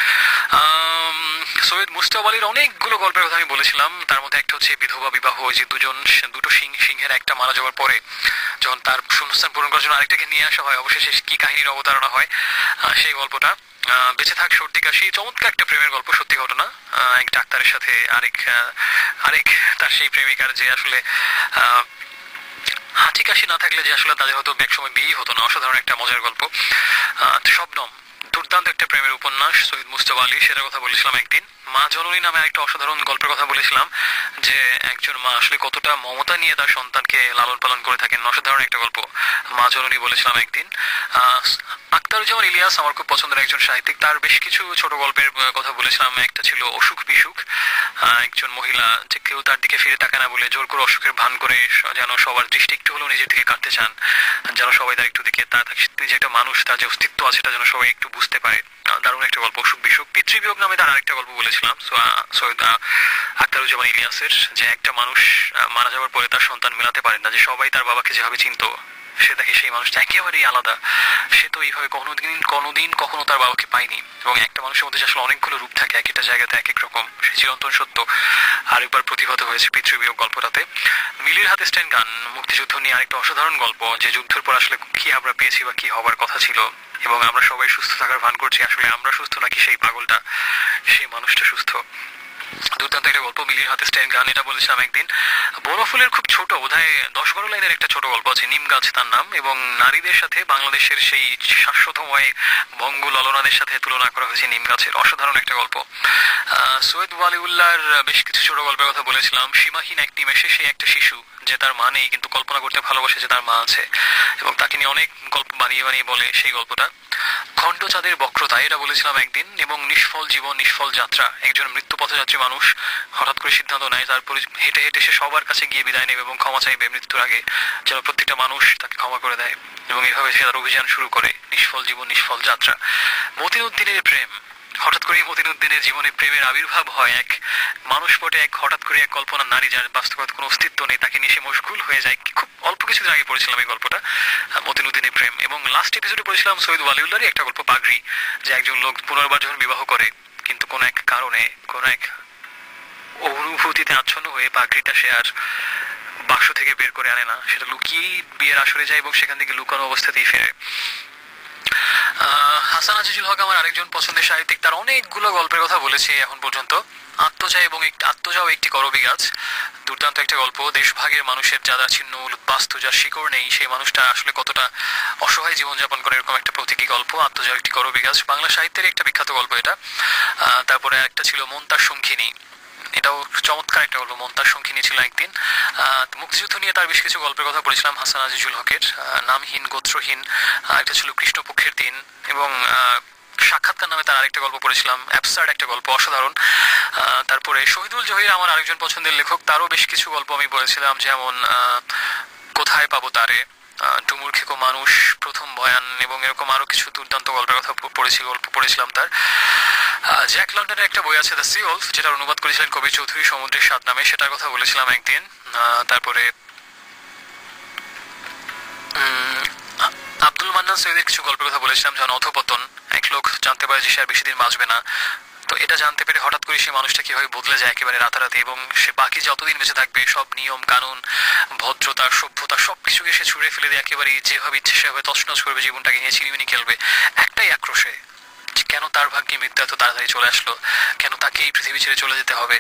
সৈয়দ মুস্তাফা আলীর অনেকগুলো গল্পের কথা আমি বলেছিলাম, তার মধ্যে একটা হচ্ছে বিধবা বিবাহ, যে দুজন দুটো সিং সিংহের একটা মারা যাওয়ার পরে যখন তার শূন্যস্থান পূরণ করার জন্য আরেকটাকে নিয়ে আসা হয়, অবশেষে কি কাহিনীর অবতারণা হয় সেই গল্পটা। বেঁচে থাক সর্দি কাশি, চমৎকার একটা প্রেমের গল্প, সত্যি ঘটনা, এক ডাক্তারের সাথে আরেক আরেক তার সেই প্রেমিকার, যে আসলে হাঁচি কাশি না থাকলে যে আসলে তাদের হয়তো এক সময় বিয়ে হতো না, অসাধারণ একটা মজার গল্প। শবনম, দুর্দান্ত একটা প্রেমের উপন্যাস, সৈয়দ মুস্তাফা আলী, সেটার কথা বলেছিলাম একদিন। মা জননী নামে একটা অসাধারণ গল্পের কথা বলেছিলাম, যে একজন মা আসলে কতটা মমতা নিয়ে তার সন্তানকে লালন পালন করে থাকেন, অসাধারণ একটা গল্প, মা জননী বলেছিলাম একদিন। আখতারুজ্জামান ইলিয়াস আমার খুব পছন্দের একজন সাহিত্যিক, তার বেশ কিছু ছোট গল্পের কথা বলেছিলাম, একটা ছিল অসুখ বিসুখ, একজন মহিলা যে কেউ তার দিকে ফিরে তাকায় না বলে জোর করে অসুখের ভান করে যেন সবার দৃষ্টি একটু হলেও নিজের দিকে কাটতে চান, যেন সবাই তার একটু দিকে তার যে একটা মানুষ, তার যে অস্তিত্ব আছে সেটা যেন সবাই একটু বুঝতে পারে, দারুণ একটা গল্প অসুখ বিসুখ। পিতৃবিয়োগ নামে তার আরেকটা গল্প বলেছিলাম সৈয়দ আখতারুজ্জামান ইলিয়াসের, যে একটা মানুষ মারা যাওয়ার পরে তার সন্তান মেলাতে পারেন না, যে সবাই তার বাবাকে যেভাবে চিনত সে দেখে সেই মানুষটা একেবারেই আলাদা। সে তো এইভাবে কোনোদিন কোনোদিন কখনো তার বাবাকে পায়নি। এবং একটা মানুষের মধ্যে আসলে অনেকগুলো রূপ থাকে, এক একটা জায়গাতে এক এক রকম, সে চিরন্তন সত্য। আরেকবার প্রতিভাত হয়েছে পিতৃবিয়োগ গল্পটাতে। মিলির হাতে স্ট্যান্ড গান মুক্তিযুদ্ধ নিয়ে আরেকটা অসাধারণ গল্প, যে যুদ্ধের পর আসলে কি আমরা পেয়েছি বা কি হবার কথা ছিল, এবং আমরা সবাই সুস্থ থাকার ভান করছি, আসলে আমরা সুস্থ নাকি সেই পাগলটা, সেই মানুষটা সুস্থ। দুর্দান্ত একটা গল্প মিলির হাতে স্ট্যান্ড গান। এটা বলেছিলাম একদিন। বনফুলের খুব ছোট, বোধহয় দশ বারো লাইনের একটা ছোট গল্প আছে, নিম গাছ তার নাম, এবং নারীদের সাথে বাংলাদেশের সেই শাশ্বতময় বঙ্গ ললনাদের সাথে তুলনা করা হয়েছে নিম গাছের। অসাধারণ একটা গল্প। সৈয়দ ওয়ালিউল্লাহর বেশ কিছু ছোট গল্পের কথা বলেছিলাম। সীমাহীন এক নিমেষে সেই একটা শিশু যে তার মা নেই কিন্তু কল্পনা করতে ভালোবাসে যে তার মা আছে, এবং তাকে নিয়ে অনেক গল্প বানিয়ে বানিয়ে বলে সেই গল্পটা। খণ্ড চাঁদের বক্রতা, এটা বলেছিলাম একদিন। এবং নিষ্ফল জীবন নিষ্ফল যাত্রা, একজন মৃত্যু পথযাত্রী মানুষ হঠাৎ করে সিদ্ধান্ত নেয় তারপরে হেঁটে হেঁটে সে সবার কাছে গিয়ে বিদায় নেবে এবং ক্ষমা চাইবে মৃত্যুর আগে, যেন প্রত্যেকটা মানুষ তাকে ক্ষমা করে দেয়। এবং এইভাবে সে তার অভিযান শুরু করে, নিষ্ফল জীবন নিষ্ফল যাত্রা। মতিনুদ্দিনের প্রেম, হঠাৎ করে মতিনুদ্দিনের জীবনে প্রেমের আবির্ভাব হয়। এক মানুষ পটে এক হঠাৎ করে এক কল্পনার নারী, যার বাস্তবতা কোনো অস্তিত্ব নেই, তাকে নিয়ে সে মশগুল হয়ে যায়। খুব অল্প কিছুদিন আগে পড়েছিলাম এই গল্পটা, মতিনুদ্দিনের প্রেম। এবং লাস্ট এপিসোডে পড়েছিলাম সৈয়দ ওয়ালিউল্লাহরই একটা গল্প, পাগড়ি, যে একজন লোক পুনর্বার যখন বিবাহ করে কিন্তু কোনো এক কারণে কোনো এক অনুভূতিতে আচ্ছন্ন হয়ে পাগড়িটা সে আর বাক্স থেকে বের করে আনে না, সেটা লুকিয়েই বিয়ের আসরে যায় এবং সেখান থেকে লুকানো অবস্থাতেই ফেরে। হাসান আজিজুল হক আমার আরেকজন পছন্দের সাহিত্যিক। তার অনেকগুলো গল্পের কথা বলেছি এখন পর্যন্ত। আত্মজা এবং আত্মজাও একটি করবি গাছ, দুর্দান্ত একটা গল্প। দেশভাগের মানুষের যারা ছিন্ন বাস্তু, যার শিকড় নেই, সেই মানুষটা আসলে কতটা অসহায় জীবনযাপন করে, এরকম একটা প্রতীকী গল্প। আত্মজাও একটি করবি গাছ, বাংলা সাহিত্যের একটা বিখ্যাত গল্প এটা। তারপরে একটা ছিল মন তার শঙ্খিনী, এটাও চমৎকার একটা গল্প। মন তার শঙ্খিনী ছিল একদিন। মুক্তিযুদ্ধ নিয়ে তার বেশ কিছু গল্পের কথা বলেছিলাম হাসান আজিজুল হকের। নামহীন গোত্রহীন, একটা ছিল কৃষ্ণপক্ষের দিন, এবং সাক্ষাৎকার নামে তার আরেকটা গল্প পড়েছিলাম, অ্যাবসার্ড একটা গল্প, অসাধারণ। তারপরে শহীদুল জহির আমার আরেকজন পছন্দের লেখক, তারও বেশ কিছু গল্প আমি পড়েছিলাম, যেমন কোথায় পাবো তারে, ডুমুর খেকো মানুষ, প্রথম বয়ান, এবং এরকম আরো কিছু দুর্দান্ত গল্পের কথা পড়েছি গল্প পড়েছিলাম তার। জ্যাক লন্ডনের একটা বই আছে দ্য সি ওলফ, যেটার অনুবাদ করেছিলেন কবি চৌধুরী সমুদ্রের স্বাদ নামে, সেটার কথা বলেছিলাম একদিন। তারপরে আব্দুল মান্নান সৈয়দের কিছু গল্পের কথা বলেছিলাম, যেমন অধপতন। এক লোক জানতে পারে যে সে আর বেশি দিন বাঁচবে না, তো এটা জানতে পেরে হঠাৎ করে সেই মানুষটা কিভাবে বদলে যায় একেবারে রাতারাতি, এবং সে বাকি যতদিন বেঁচে থাকবে সব নিয়ম কানুন, ভদ্রতা, সভ্যতা সবকিছুকে সে ছুঁড়ে ফেলে দিয়ে একেবারে যেভাবে ইচ্ছে সেভাবে তছনছ করবে, জীবনটাকে নিয়ে চিনিমিনি খেলবে একটাই আক্রোশে, কেন তার ভাগ্যে মৃত্যু এত তাড়াতাড়ি চলে আসলো, কেন তাকে এই পৃথিবী ছেড়ে চলে যেতে হবে।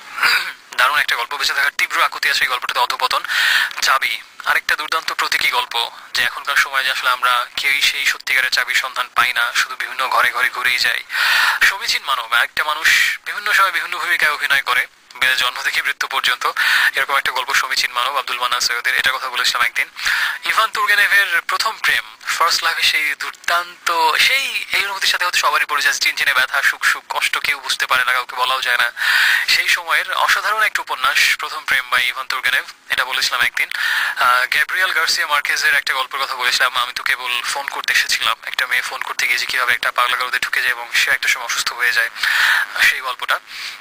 দারুণ একটা গল্প, বেঁচে থাকার তীব্র আকুতি আছে এই গল্পটাতে। অধপতন। চাবি, আরেকটা দুর্দান্ত প্রতীকী গল্প, যে এখনকার সময় যে আসলে আমরা কেউই সেই সত্যিকারের চাবির সন্ধান পাই না, শুধু বিভিন্ন ঘরে ঘরে ঘুরেই যাই। সমীচীন মানব, একটা মানুষ বিভিন্ন সময় বিভিন্ন ভূমিকায় অভিনয় করে, জন্ম থেকে মৃত্যু পর্যন্ত, এরকম একটা গল্প সমীচীন মানব আব্দুল মান্নান সৈয়দের, এটা কথা বলেছিলাম একদিন। ইভান তুর্গেনেভের প্রথম প্রেম, ফার্স্ট লাভে সেই দুর্দান্ত, সেই এই অনুভূতির সাথে হয়তো সবারই পরিচয়, চিনচিনে ব্যথা, সুখ সুখ কষ্ট কেউ বুঝতে পারে না, কাউকে বলাও যায় না, সেই সময়ের অসাধারণ একটা উপন্যাস প্রথম প্রেম বাই ইভান তুর্গেনেভ, এটা বলেছিলাম একদিন। গ্যাব্রিয়েল গার্সিয়া মার্কেজের একটা গল্পের কথা বলেছিলাম, আমি তো কেবল ফোন করতে এসেছিলাম, একটা মেয়ে ফোন করতে গিয়েছে কিভাবে একটা পাগলা গারদে ঢুকে যায় এবং সে একটা সময় অসুস্থ হয়ে যায়, সেই গল্পটা।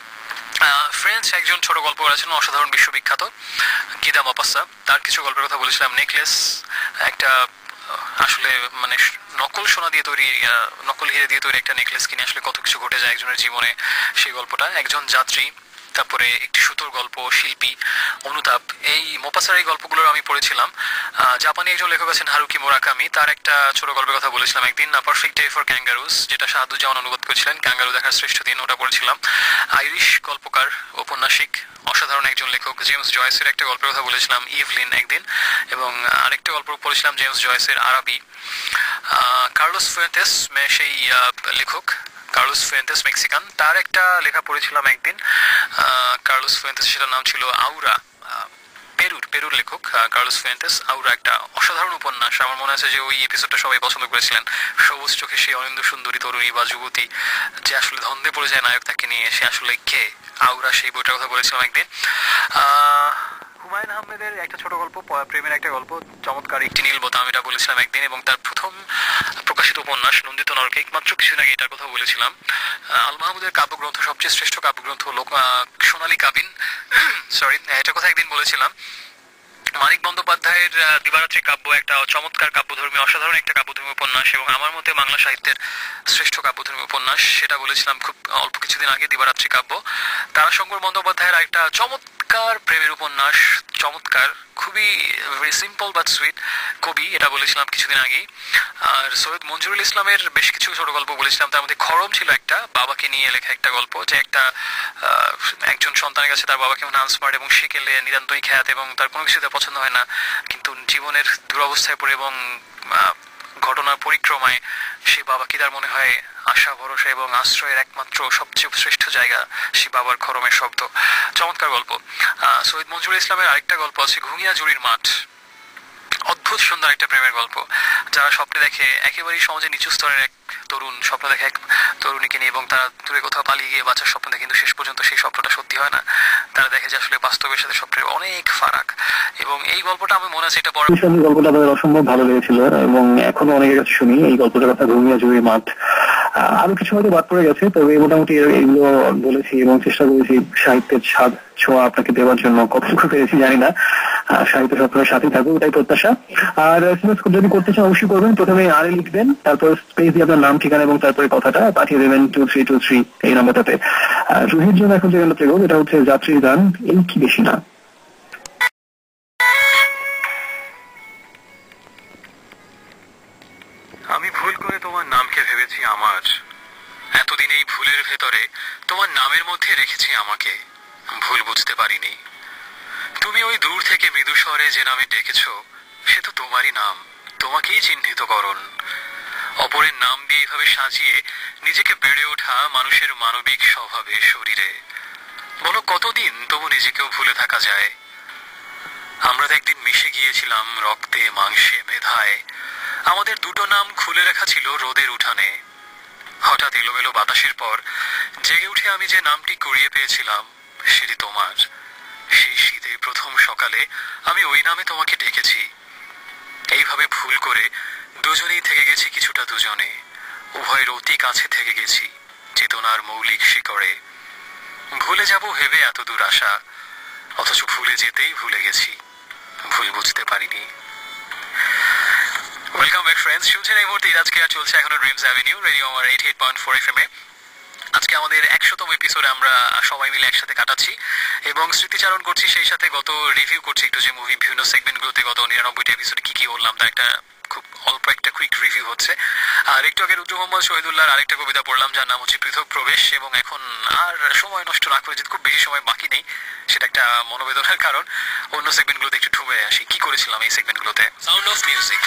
ফ্রেঞ্চ একজন ছোট গল্প করেছেন অসাধারণ বিশ্ববিখ্যাত, গিদা মপাসা, তার কিছু গল্পের কথা বলেছিলাম। নেকলেস, একটা আসলে মানে নকল সোনা দিয়ে তৈরি, নকল হিরে দিয়ে তৈরি একটা নেকলেস কিনে আসলে কত কিছু ঘটে যায় একজনের জীবনে, সেই গল্পটা। একজন যাত্রী, তারপরে একটি সুতোর গল্প, শিল্পী, অনুতাপ, এই মোপাসার এই গল্পগুলো আমি পড়েছিলাম। জাপানি একজন লেখক আছেন হারুকি মুরাকামি, তার একটা ছোট গল্পের কথা বলেছিলাম একদিন, পারফেক্ট ডে ফর ক্যাঙ্গারুস, যেটা শাহাদুজ্জামান অনুবাদ করেছিলেন, ক্যাঙ্গারু দেখার শ্রেষ্ঠ দিন, ওটা পড়েছিলাম। আইরিশ গল্পকার, ঔপন্যাসিক, অসাধারণ একজন লেখক জেমস জয়েসের একটা গল্পের কথা বলেছিলাম, ইভলিন একদিন, এবং আরেকটা গল্প পড়েছিলাম জেমস জয়েসের আরাবি। কার্লোস ফুয়েন্তেস সেই লেখক, কার্লোস ফুয়েন্তেস মেক্সিকান, তার একটা লেখা পড়েছিলাম একদিন, কার্লোস ফুয়েন্তেস, সেটার নাম ছিল আউরা, পেরুর পেরুর লেখক কার্লোস ফুয়েন্তেস, আউরা, একটা অসাধারণ উপন্যাস। আমার মনে আছে যে ওই এপিসোডটা সবাই পছন্দ করেছিলেন, সবুজ চোখে সেই অনিন্দ সুন্দরী তরুণী বা যুবতী যে আসলে ধন্দে পড়ে যায় নায়ক তাকে নিয়ে, সে আসলে কে, আউরা, সেই বইটার কথা বলেছিলাম একদিন। আহ হুমায়ুন আহমেদের একটা ছোট গল্প, প্রেমের একটা গল্প, চমৎকার একটি নীল বোতাম, এটা বলেছিলাম একদিন, এবং তার প্রথম প্রকাশিত উপন্যাস নন্দিত নরকে, মাত্র কিছুদিন আগে এটার কথা বলেছিলাম। আল মাহমুদের কাব্যগ্রন্থ, সবচেয়ে শ্রেষ্ঠ কাব্যগ্রন্থ, লোক সোনালী কাবিন, সরি, এটার কথা একদিন বলেছিলাম। মানিক বন্দ্যোপাধ্যায়ের দিবারাত্রি কাব্য একটা চমৎকার কাব্যধর্মী, অসাধারণ একটা কাব্যধর্মী উপন্যাস এবং আমার মতে বাংলা সাহিত্যের শ্রেষ্ঠ কাব্যধর্মী উপন্যাস। সেটা বলেছিলাম খুব অল্প কিছুদিন আগে, দিবারাত্রি কাব্য। তারাশঙ্কর বন্দ্যোপাধ্যায়ের একটা চমৎকার প্রেমের উপন্যাস, চমৎকার, খুবই ভেরি সিম্পল বাট সুইট কবি, এটা বলেছিলাম কিছুদিন আগেই। আর সৈয়দ মঞ্জুরুল ইসলামের বেশ কিছু ছোট গল্প বলেছিলাম, তার মধ্যে খরম ছিল একটা বাবাকে নিয়ে লেখা একটা গল্প, যে একটা একজন সন্তানের কাছে তার বাবাকে আনস্মার্ট এবং শিখেলে নিতান্তই খ্যাত এবং তার কোনো কিছুতে পছন্দ হয় না, কিন্তু জীবনের দুরবস্থায় পড়ে এবং ঘটনার পরিক্রমায় সে বাবাকে তার মনে হয় আশা ভরসা এবং আশ্রয়ের একমাত্র সবচেয়ে শ্রেষ্ঠ জায়গা সে বাবার খরমের শব্দ। চমৎকার গল্প। আহ সৈয়দ মঞ্জুরুল ইসলামের আরেকটা গল্প আছে ঘুমিয়া জুড়ির মাঠ, অদ্ভুত সুন্দর একটা প্রেমের গল্প। যারা স্বপ্নে দেখে, একেবারেই সমাজে নিচু স্তরের এক তরুণ স্বপ্ন দেখে এক তরুণীকে নিয়ে এবং তারা দূরে কোথাও পালিয়ে গিয়ে বাঁচার স্বপ্ন দেখে, কিন্তু শেষ পর্যন্ত সেই স্বপ্নটা সত্যি হয় না। তারা দেখে যে আসলে বাস্তবের সাথে স্বপ্নের অনেক ফারাক। এবং এই গল্পটা আমি মনে আছে এটা পড়ার গল্পটা আমাদের অসম্ভব ভালো লেগেছিল এবং এখনো অনেকের কাছে শুনি এই গল্পটার কথা, ঘুমিয়া জুড়ির মাঠ। আরো কিছু হয়তো বাদ পড়ে গেছে, তবে মোটামুটি এগুলো বলেছি এবং চেষ্টা করেছি সাহিত্যের স্বাদ ছোঁয়া আপনাকে দেওয়ার জন্য। কতটুকু পেরেছি জানি না, সাহিত্য সপ্তাহের সাথে থাকুক এটাই প্রত্যাশা। আর যদি করতে চান অবশ্যই করবেন, প্রথমে আরে লিখবেন, তারপর স্পেস দিয়ে আপনার নাম ঠিকানা এবং তারপরে কথাটা পাঠিয়ে দেবেন টু থ্রি টু থ্রি এই নাম্বারটাতে। রুহির জন্য এখন যে গানটা প্লে করবো এটা হচ্ছে যাত্রীর গান, এই কি বেশি না। আমি ভুল করে তোমার নামকে ভেবেছি আমার, এতদিন এই ভুলের ভেতরে তোমার নামের মধ্যে রেখেছি আমাকে, ভুল বুঝতে পারিনি। তুমি ওই দূর থেকে মৃদু স্বরে যে নামে ডেকেছ সে তো তোমারই নাম, তোমাকেই চিহ্নিত করণ। অপরের নাম দিয়ে এইভাবে সাজিয়ে নিজেকে বেড়ে ওঠা মানুষের মানবিক স্বভাবে শরীরে, বলো কতদিন তবু নিজেকেও ভুলে থাকা যায়। আমরা তো একদিন মিশে গিয়েছিলাম রক্তে মাংসে মেধায়, আমাদের দুটো নাম খুলে রাখা ছিল রোদের উঠানে। হঠাৎ এলোমেলো বাতাসের পর জেগে উঠে আমি যে নামটি কুড়িয়ে পেয়েছিলাম সেটি তোমার। সেই শীতের প্রথম সকালে আমি ওই নামে তোমাকে ডেকেছি। এইভাবে ভুল করে দুজনেই থেকে গেছি কিছুটা দুজনে, উভয়ের অতি কাছে থেকে গেছি চেতনার মৌলিক শিকড়ে। ভুলে যাব ভেবে এত দূর আসা, অথচ ভুলে যেতেই ভুলে গেছি, ভুল বুঝতে পারিনি। ওয়েলকাম ব্যাক ফ্রেন্ডস, শুনছেন এই মুহূর্তে আজকে আর চলছে এখনো dreams avenue radio Amar eighty eight point four F M এ। আজকে আমাদের একশোতম এপিসোডে আমরা সবাই মিলে একসাথে কাটাচ্ছি এবং স্মৃতিচারণ করছি, সেই সাথে গত রিভিউ করছি একটু যে মুভি বিভিন্ন সেগমেন্টগুলোতে গত নিরানব্বইটা এপিসোডে কি কি বললাম তার একটা খুব অল্প একটা কুইক রিভিউ হচ্ছে। আর একটু আগে রুদ্র মোহাম্মদ শহীদুল্লাহর আরেকটা কবিতা পড়লাম যার নাম হচ্ছে পৃথক প্রবেশ। এবং এখন আর সময় নষ্ট না করে, যদি খুব বেশি সময় বাকি নেই, সেটা একটা মনোবেদনার কারণ, অন্য সেগমেন্টগুলোতে একটু ঢুকে আসি কি করেছিলাম এই সেগমেন্টগুলোতে। Sound of music.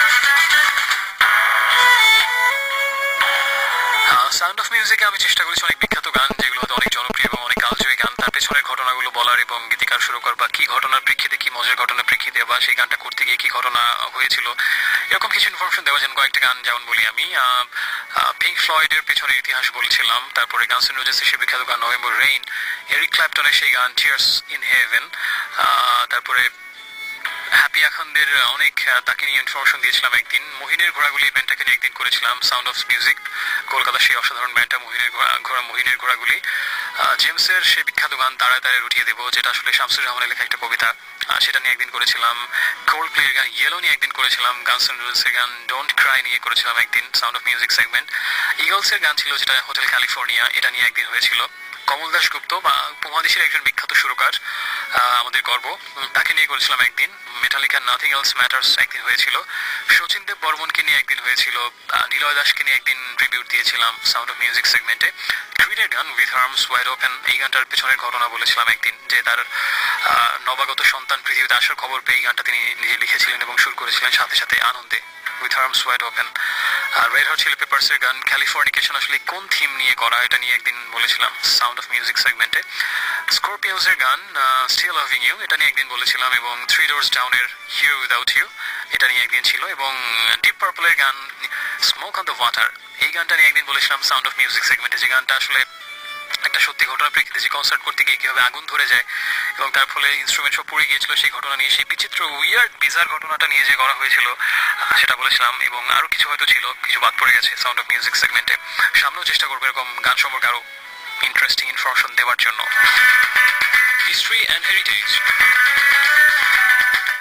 Sound of মিউজিকে আমি চেষ্টা করেছি অনেক বিখ্যাত গান যেগুলো হয়তো অনেক জনপ্রিয় এবং অনেক কালজয়ী গান, তার পেছনের ঘটনাগুলো বলার এবং গীতিকার সুরকার বা কি ঘটনার প্রেক্ষিতে, কি মজার ঘটনার প্রেক্ষিতে বা সেই গানটা করতে গিয়ে কি ঘটনা হয়েছিল এরকম কিছু ইনফরমেশন দেওয়া যেন কয়েকটা গান যেমন বলি আমি পিঙ্ক ফ্লয়েডের পেছনের ইতিহাস বলছিলাম, তারপরে গানস এন্ড রোজেসের সেই বিখ্যাত গান নভেম্বর রেইন, এরিক ক্ল্যাপটনের সেই গান টিয়ার্স ইন হেভেন, তারপরে হ্যাপি আখান্দের অনেক তাকে নিয়ে ইনফরমেশন দিয়েছিলাম একদিন, মোহিনের ঘোড়াগুলি ব্যান্ডটাকে নিয়ে একদিন করেছিলাম, সাউন্ড অফ মিউজিক কলকাতার সেই অসাধারণ ব্যান্ডটা মোহিনের ঘোড়া মোহিনের ঘোড়াগুলি, জেমসের সেই বিখ্যাত গান তারায় তারায় উঠিয়ে দেবো যেটা আসলে শামসুর রহমানের লেখা একটা কবিতা, সেটা নিয়ে একদিন করেছিলাম, কোল্ড প্লের গান ইয়েলো নিয়ে একদিন করেছিলাম, গানস এন্ড রোজেসের গান ডোন্ট ক্রাই নিয়ে করেছিলাম একদিন সাউন্ড অফ মিউজিক সেগমেন্ট, ইগলসের গান ছিল যেটা হোটেল ক্যালিফোর্নিয়া, এটা নিয়ে একদিন হয়েছিল, কমল দাশগুপ্ত বা উপমহাদেশের একজন বিখ্যাত সুরকার আমাদের গর্ব, তাকে নিয়ে করেছিলাম একদিন, মেটালিকার নাথিং এলস ম্যাটার্স একদিন হয়েছিল, শচীন দেব বর্মনকে নিয়ে একদিন হয়েছিল, নিলয় দাসকে নিয়ে একদিন ট্রিবিউট দিয়েছিলাম সাউন্ড অফ মিউজিক সেগমেন্টে, ক্রিডের গান উইথ আর্মস ওয়াইড ওপেন, এই গানটার পেছনের ঘটনা বলেছিলাম একদিন, যে তার নবাগত সন্তান পৃথিবীতে আসার খবর পেয়ে এই গানটা তিনি নিজে লিখেছিলেন এবং সুর করেছিলেন সাথে সাথে আনন্দে with arms wide open. Red hot chili পেপারসের গান ক্যালিফোর্নিকেশন আসলে কোন থিম নিয়ে করা এটা নিয়ে একদিন বলেছিলাম সাউন্ড অফ মিউজিক সেগমেন্টে, স্করপিওন্সের গান স্টিল লাভিং ইউ এটা নিয়ে একদিন বলেছিলাম, এবং থ্রি ডোরস ডাউনের হিয়ার উইদাউট ইউ এটা নিয়ে একদিন ছিল, এবং ডিপ পার্পলের গান স্মোক অন দ্য ওয়াটার এই গানটা নিয়ে একদিন বলেছিলাম সাউন্ড অফ মিউজিক সেগমেন্টে, যে গানটা আসলে একটা সত্যি ঘটনার প্রেক্ষিতে, যে কনসার্ট করতে গিয়ে কিভাবে আগুন ধরে যায় এবং তার ফলে ইনস্ট্রুমেন্ট সব পুড়ে গিয়েছিল, সেই ঘটনা নিয়ে, সেই বিচিত্র উইয়ার্ড বিজার ঘটনাটা নিয়ে যে করা হয়েছিল সেটা বলেছিলাম, এবং আরো কিছু হয়তো ছিল, কিছু বাদ পড়ে গেছে সাউন্ড অফ মিউজিক সেগমেন্টে। সামনেও চেষ্টা করবো এরকম গান সম্পর্কে আরো ইন্টারেস্টিং ইনফরমেশন দেওয়ার জন্য। History and heritage.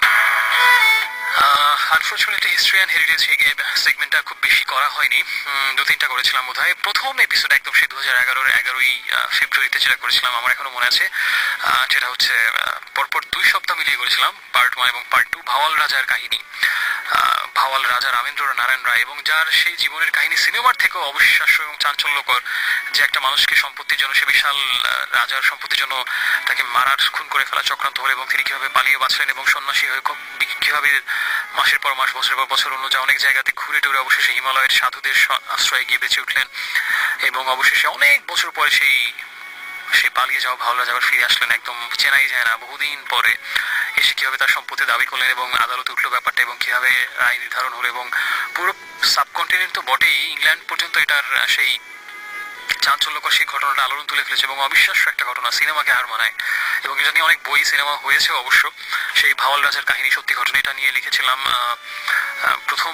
Unfortunately history and heritage সেগমেন্টটা খুব বেশি করা হয়নি, দু তিনটা করেছিলাম বোধ হয়। প্রথম এপিসোড একদম সেই দু হাজার এগারোর এগারোই ফেব্রুয়ারিতে যেটা করেছিলাম আমার এখনো মনে আছে, সেটা হচ্ছে পরপর দুই সপ্তাহ মিলিয়ে করেছিলাম পার্ট ওয়ান এবং পার্ট টু। ভাওয়াল রাজার কাহিনী, ভাওয়াল রাজা রামেন্দ্র নারায়ণ রায়, এবং যার সেই জীবনের কাহিনী সিনেমার থেকেও অবিশ্বাস্য এবং চাঞ্চল্যকর, যে একটা মানুষকে সম্পত্তির জন্য, সে বিশাল রাজার সম্পত্তির জন্য তাকে মারার খুন করে ফেলা চক্রান্ত হলো, এবং তিনি কিভাবে পালিয়ে বাঁচলেন এবং সন্ন্যাসী হয়ে কিভাবে মাসের পর মাস বছরের পর বছর অন্য যা অনেক জায়গাতে ঘুরে টুরে অবশেষে হিমালয়ের সাধুদের আশ্রয়ে গিয়ে বেঁচে উঠলেন, এবং অবশেষে অনেক বছর পরে সেই সে পালিয়ে যাওয়া ভাওয়াল রাজা আবার ফিরে আসলেন, একদম চেনাই যায় না বহুদিন পরে এসে কিভাবে তার সম্পত্তি দাবি করলেন এবং আদালতে উঠলো ব্যাপারটা, এবং কিভাবে রায় নির্ধারণ হলো, এবং পুরো সাবকন্টিনেন্ট তো বটেই, ইংল্যান্ড পর্যন্ত এটার সেই চাঞ্চল্যকর সেই ঘটনাটা আলোড়ন তুলে ফেলেছে, এবং অবিশ্বাস্য একটা ঘটনা, সিনেমাকে হার মানায়। এবং এটা নিয়ে অনেক বই সিনেমা হয়েছে অবশ্য। সেই ভাওয়াল রাজার কাহিনী সত্যি ঘটনা, এটা নিয়ে লিখেছিলাম প্রথম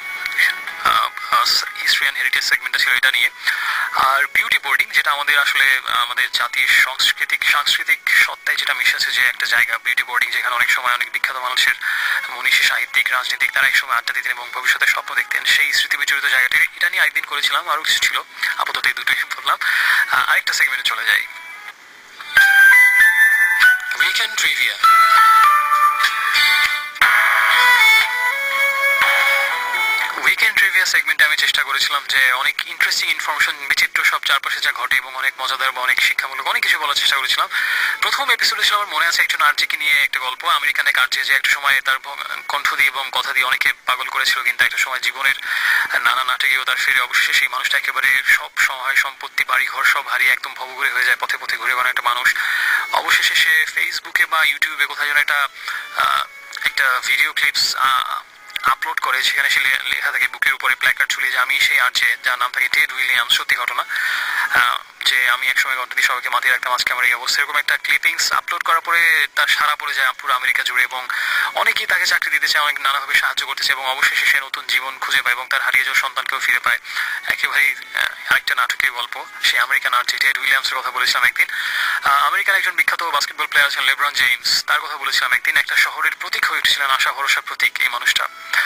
হিস্ট্রি অ্যান্ড হেরিটেজ সেগমেন্টটা ছিল এটা নিয়ে। আর বিউটি বোর্ডিং, যেটা আমাদের আসলে আমাদের জাতির সাংস্কৃতিক সাংস্কৃতিক সত্তায় যেটা মিশেছে, যে একটা জায়গা বিউটি বোর্ডিং, যেখানে অনেক সময় অনেক বিখ্যাত মানুষের, মনীষী, সাহিত্যিক, রাজনীতিক, তারা একসময় আড্ডা দিতেন এবং ভবিষ্যতে স্বপ্ন দেখতেন, সেই স্মৃতি বিচরিত জায়গাটি, এটা নিয়ে একদিন করেছিলাম। আরও কিছু ছিল, আপাতত এই দুটোই বললাম। আরেকটা সেগমেন্টে চলে যাই, উইকেন্ড ট্রিভিয়া। উইকেন্ড ট্রিভিয়া সেগমেন্টে আমি চেষ্টা করেছিলাম যে অনেক ইন্টারেস্টিং ইনফরমেশন, বিচিত্র সব চারপাশে যা ঘটে এবং অনেক মজাদার বা অনেক শিক্ষামূলক অনেক কিছু বলার চেষ্টা করেছিলাম। প্রথম এপিসোডে ছিল আমার মনে আছে একজন আর্যকে নিয়ে একটা গল্প, আমেরিকান এক আর্য, যে একটা সময় তার কণ্ঠ দিয়ে এবং কথা দিয়ে অনেকে পাগল করেছিল, কিন্তু একটা সময় জীবনের নানা নাটকীয়তার ফিরে অবশেষে সেই মানুষটা একেবারে সব সহায় সম্পত্তি, বাড়ি ঘর সব হারিয়ে একদম ভবঘুরে হয়ে যায়, পথে পথে ঘুরে বেড়ানো একটা মানুষ। অবশেষে সে ফেসবুকে বা ইউটিউবে কোথায় যেন একটা একটা ভিডিও ক্লিপস আপলোড করে, সেখানে সে লেখা থাকে বুকের উপরে প্ল্যাকার্ড ঝুলিয়ে, যে আমি সেই আর্জে, যার নাম থাকে টেড উইলিয়ামস, সত্যি ঘটনা, যে আমি একসময় ঘটনা সবাইকে মাথায় রাখতাম, আজকে আমার এই অবস্থা। এরকম একটা ক্লিপিংস আপলোড করার পরে তার সারা পড়ে যায় পুরো আমেরিকা জুড়ে, এবং অনেকেই তাকে চাকরি দিতে চায়, অনেক নানাভাবে সাহায্য করতেছে, এবং অবশেষে সে নতুন জীবন খুঁজে পায় এবং তার হারিয়ে যাওয়া সন্তানকেও ফিরে পায়। একেবারেই আরেকটা নাটকের গল্প, সেই আমেরিকান আর্জে টেড উইলিয়ামসের কথা বলেছিলাম একদিন। আমেরিকান একজন বিখ্যাত বাস্কেটবল প্লেয়ার ছিলেন লেব্রন জেমস, তার কথা বলেছিলাম একদিন। একটা শহরের প্রতীক হয়ে উঠেছিলেন, আশা ভরসার প্রতীক এই মানুষটা।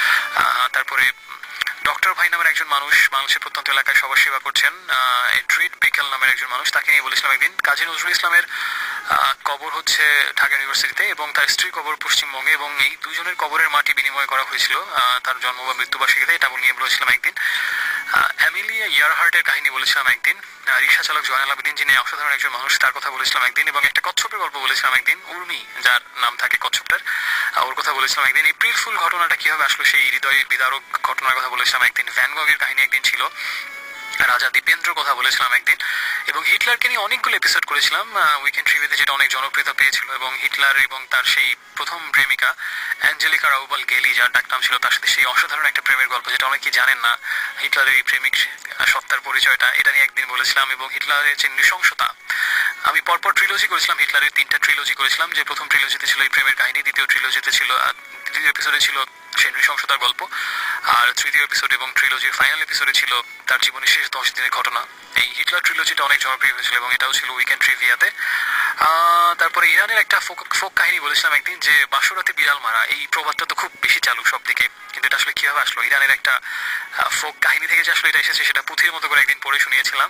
তারপরে ডক্টর ভাই নামের একজন মানুষ বাংলাদেশের প্রত্যন্ত এলাকায় সবার সেবা করছেন, ট্রিট বিকেল নামের একজন মানুষ, তাকে নিয়ে বলেছিলাম একদিন। কাজী নজরুল ইসলামের কবর হচ্ছে ঢাকা ইউনিভার্সিটিতে এবং তার স্ত্রী কবর পশ্চিমবঙ্গে, এবং এই দুজনের কবরের মাটি বিনিময় করা হয়েছিল তার জন্ম বা মৃত্যুবার্ষিকীতে, এটা নিয়ে বলেছিলাম একদিন। অ্যামিলিয়া ইয়ারহার্টের কাহিনী বলেছিলাম একদিন। রিক্সা চালক জয়নাল আবেদিন, যিনি অসাধারণ একজন মানুষ, তার কথা বলেছিলাম একদিন। এবং একটা কচ্ছপের গল্প বলেছিলাম একদিন, উর্মি, যার নাম থাকে কচ্ছপটার, ওর কথা বলেছিলাম একদিন। এপ্রিল ফুল ঘটনাটা কিভাবে আসলো, সেই হৃদয় বিদারক ঘটনার কথা বলেছিলাম একদিন। ভ্যান গগের কাহিনী একদিন ছিল। রাজা দীপেন্দ্র কথা বলেছিলাম একদিন। এবং হিটলারকে নিয়ে অনেকগুলো এপিসোড করেছিলাম উইকেন্ড ট্রিভিয়াতে, যেটা অনেক জনপ্রিয়তা পেয়েছিল। এবং হিটলার এবং তার সেই প্রথম প্রেমিকা অ্যাঞ্জেলিকা রাউবাল গেলি, যার ডাকনাম ছিল, তার সাথে সেই অসাধারণ একটা প্রেমের গল্প, যেটা অনেকেই জানেন না, হিটলারের এই প্রেমিক সত্তার পরিচয়টা, এটা নিয়ে একদিন বলেছিলাম। এবং হিটলারের যে নৃশংসতা, আমি পরপর ট্রিলজি করেছিলাম, হিটলারের তিনটা ট্রিলজি করেছিলাম, যে প্রথম ট্রিলজিতে ছিল এই প্রেমের কাহিনী, দ্বিতীয় ট্রিলজিতে ছিল, দ্বিতীয় এপিসোডে ছিল সেই নৃশংসতার গল্প, আর তৃতীয় এপিসোড এবং ট্রিলজির ফাইনাল এপিসোডে ছিল তার জীবনের শেষ দশ দিনের ঘটনা। এই হিটলার ট্রিলজিটা অনেক জনপ্রিয় হয়েছিল এবং এটাও ছিল উইকেন্ড ট্রিভিয়াতে। তারপরে ইরানের একটা ফোক ফোক কাহিনী বলেছিলাম একদিন, যে বাসরাতে বিড়াল মারা, এই প্রবাদটা তো খুব বেশি চালু সব দিকে, কিন্তু এটা আসলে কিভাবে আসলো, ইরানের একটা ফোক কাহিনী থেকে যে আসলে এটা এসেছে, সেটা পুঁথির মতো করে একদিন পড়ে শুনিয়েছিলাম।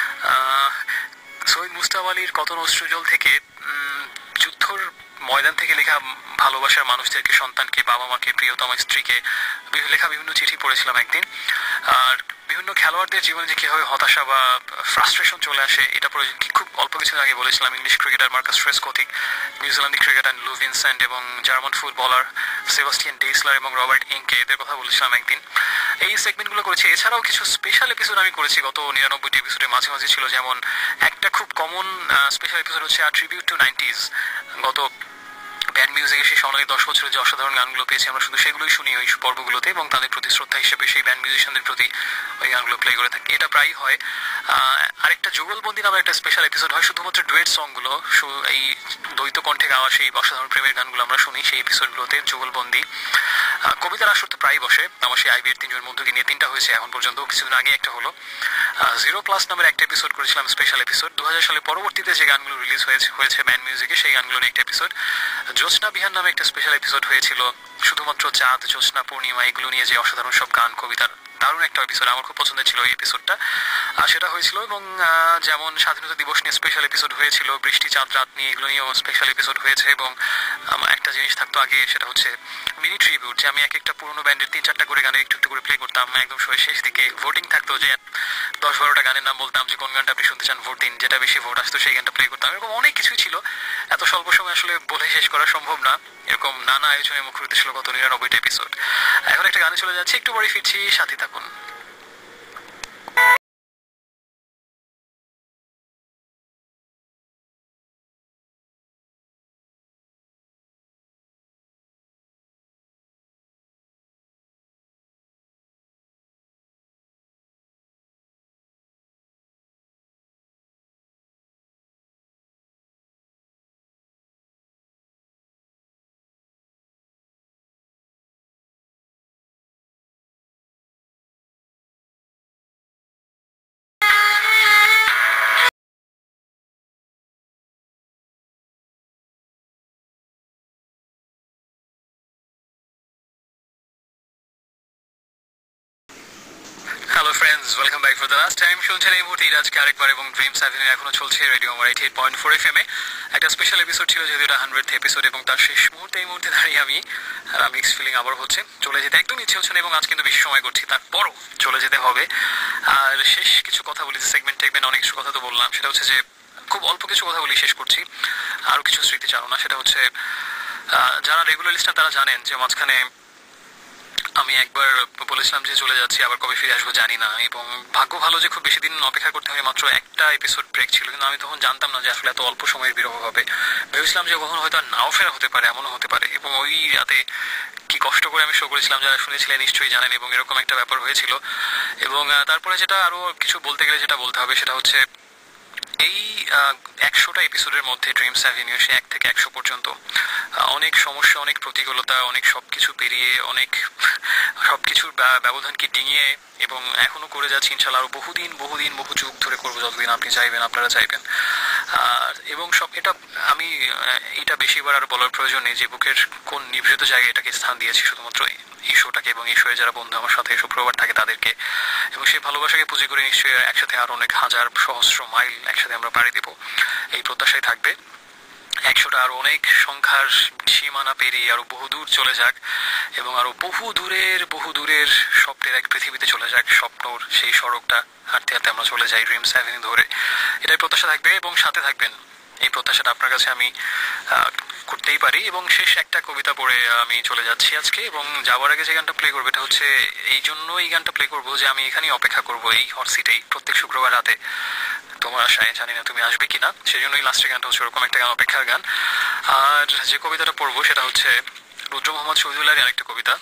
সৈয়দ মুস্তাফা আলীর কতন অশ্রুজল থেকে, যুদ্ধর ময়দান থেকে লেখা ভালোবাসার মানুষদেরকে, সন্তানকে, বাবা মাকে, প্রিয়তম স্ত্রীকে লেখা বিভিন্ন চিঠি পড়েছিলাম একদিন। আর বিভিন্ন খেলোয়াড়দের জীবনে যে কিভাবে হতাশা বা ফ্রাস্ট্রেশন চলে আসে, এটা পরে খুব অল্প কিছুদিন আগে বলেছিলাম। ইংলিশ ক্রিকেটার মার্কাস ট্রেসকোথিক, নিউজিল্যান্ডি ক্রিকেটার লু ভিনসেন্ট এবং জার্মান ফুটবলার সেবাস্টিয়ান ডেইসলার এবং রবার্ট ইনকে, এদের কথা বলেছিলাম একদিন। এই সেগমেন্টগুলো করেছি। এছাড়াও কিছু স্পেশাল এপিসোড আমি করেছি গত নিরানব্বইটি এপিসোডে, মাঝে মাঝে ছিল, যেমন একটা খুব কমন স্পেশাল এপিসোড হচ্ছে আ ট্রিবিউট টু নাইনটিজ। গত ব্যান্ড মিউজিকের সেই স্বর্ণালী দশ বছরের যে অসাধারণ গানগুলো পেয়েছি, আমরা শুধু সেগুলোই শুনি ওই পর্বগুলোতে, এবং তাদের প্রতি শ্রদ্ধা হিসেবে সেই ব্যান্ড মিউজিশিয়ানদের প্রতি ওই গানগুলো প্লে করে থাকি। এটা প্রায়ই হয়। আরেকটা যুগলবন্দি নামে একটা স্পেশাল এপিসোড হয়, শুধুমাত্র ডুয়েট সংগুলো, এই দ্বৈত কণ্ঠে গাওয়া সেই অসাধারণ প্রেমের গানগুলো আমরা শুনি সেই এপিসোডগুলোতে, যুগলবন্দি। কবিতার আসর তো প্রায় বসে, আমার সেই আইবিএর তিনজন বন্ধুকে নিয়ে তিনটা হয়েছে এখন পর্যন্ত, কিছুদিন আগে একটা হলো। জিরো প্লাস নামের একটা এপিসোড করেছিলাম, স্পেশাল এপিসোড। দু হাজার সালে পরবর্তীতে যে গানগুলো রিলিজ হয়েছে হয়েছে ব্যান্ড মিউজিকে, সেই গানগুলো নিয়ে একটা এপিসোড। জ্যোৎস্না বিহার নামে একটা স্পেশাল এপিসোড হয়েছিল শুধুমাত্র চাঁদ, জ্যোৎস্না, পূর্ণিমা এগুলো নিয়ে যে অসাধারণ সব গান, কবিতার দারুণ একটা এপিসোড, আমার খুব পছন্দের ছিল এই এপিসোডটা। আর সেটা হয়েছিল, এবং যেমন স্বাধীনতা দিবস নিয়ে স্পেশাল এপিসোড হয়েছিল, বৃষ্টি, চাঁদ, রাত নিয়ে এগুলো নিয়েও স্পেশাল এপিসোড হয়েছে। এবং একটা জিনিস থাকতো আগে, সেটা হচ্ছে মিনি ট্রিবিউট, যে আমি এক একটা পুরোনো ব্যান্ডের তিন চারটা করে গানে একটু একটু করে প্লে করতাম। একদম শেষ দিকে ভোটিং থাকতো, যে দশ বারোটা গানের নাম বলতাম, যে কোন গানটা আপনি শুনতে চান, ভোট দিন, যেটা বেশি ভোট আসতো সেই গানটা প্লে করতাম। এরকম অনেক কিছুই ছিল, এত স্বল্প সময় আসলে বলে শেষ করা সম্ভব না। এরকম নানা আয়োজনে মুখরিত ছিল গত নিরানব্বইটা এপিসোড। এখন একটা গানে চলে যাচ্ছে, একটু পরে ফিরছি, সাথে থাকুন। Hello friends, welcome back for the last time. শুনছেন এই মুহূর্তে ইরাজকে আরেকবার, এবং ড্রিমস অ্যাভিনিউ এখনো চলছে radio Amar eighty eight point four F M এ। একটা স্পেশাল এপিসোড ছিল, যেহেতু এটা হান্ড্রেড এপিসোড, এবং তার শেষ মুহূর্তে এই মুহূর্তে দাঁড়িয়ে আমি মিক্স ফিলিং আবার হচ্ছে। চলে যেতে একদম ইচ্ছে হচ্ছে না, এবং আজ কিন্তু বেশি সময় করছি, তারপরও চলে যেতে হবে। আর শেষ কিছু কথা বলি, সেগমেন্ট টেগমেন্ট অনেক কিছু কথা তো বললাম, সেটা হচ্ছে যে খুব অল্প কিছু কথা বলি, শেষ করছি। আরও কিছু স্মৃতিচারণা, সেটা হচ্ছে যারা রেগুলার লিস্টার তারা জানেন যে মাঝখানে আমি একবার বলেছিলাম যে চলে যাচ্ছি, আবার কবে ফিরে আসবো জানি না। এবং ভাগ্য ভালো যে খুব বেশি দিন অপেক্ষা করতে হয়, মাত্র একটা এপিসোড ব্রেক ছিল, কিন্তু আমি তখন জানতাম না যে আসলে এত অল্প সময়ের বিরহ হবে। ভেবেছিলাম যে কখন হয়তো আর নাও ফেরা হতে পারে, এমনও হতে পারে। এবং ওই রাতে কি কষ্ট করে আমি শো করেছিলাম, যারা শুনেছিলেন নিশ্চয়ই জানেন, এবং এরকম একটা ব্যাপার হয়েছিল। এবং তারপরে যেটা আরো কিছু বলতে গেলে যেটা বলতে হবে, সেটা হচ্ছে এই একশোটা এপিসোডের মধ্যে ড্রিমস অ্যাভিনিউ সে এক থেকে একশো পর্যন্ত অনেক সমস্যা, অনেক প্রতিকূলতা, অনেক সবকিছু পেরিয়ে, অনেক সবকিছুর ব্যবধানকে ডিঙিয়ে, এবং এখনো করে যাচ্ছি ইনশাল্লাহ, আরো বহুদিন বহুদিন বহু যুগ ধরে করবো, যতদিন আপনি চাইবেন, আপনারা চাইবেন। আর এবং সব এটা আমি এটা বেশিবার আর বলার প্রয়োজন নেই যে বুকের কোন নিভৃত জায়গায় এটাকে স্থান দিয়েছি, শুধুমাত্র এই শোটাকে, এবং এই শোয়ে যারা বন্ধু আমার সাথে শুক্রবার থাকে তাদেরকে, এবং সেই ভালোবাসাকে পুঁজি করে নিশ্চয়ই একসাথে আরো অনেক হাজার সহস্র মাইল একসাথে আমরা পাড়ি দেবো, এই প্রত্যাশাই থাকবে। একশোটা আরো অনেক সংখ্যার সীমানা পেরিয়ে আরো বহু দূর চলে যাক, এবং আরো বহু দূরের বহু দূরের স্বপ্নের এক পৃথিবীতে চলে যাক, স্বপ্নর সেই সড়কটা হাঁটতে হাঁটতে আমরা চলে যাই ড্রিমস অ্যাভিনিউ ধরে। এটাই প্রত্যাশা থাকবে, এবং সাথে থাকবেন, এই প্রত্যাশাটা আপনার কাছে আমি করতেই পারি। এবং শেষ একটা কবিতা পড়ে আমি চলে যাচ্ছি আজকে, এবং যাওয়ার আগে যে গানটা প্লে করবো, এটা হচ্ছে এই জন্য এই গানটা প্লে করবো যে আমি এখানেই অপেক্ষা করবো, এই হট সিটেই প্রত্যেক শুক্রবার রাতে তোমার আশায়, জানি না তুমি আসবে কিনা, সেই জন্যই লাস্টের গানটা হচ্ছে ওরকম একটা গান, অপেক্ষার গান। আর যে কবিতাটা পড়বো সেটা হচ্ছে রুদ্র মোহাম্মদ শহীদুল্লাহর আরেকটা কবিতা,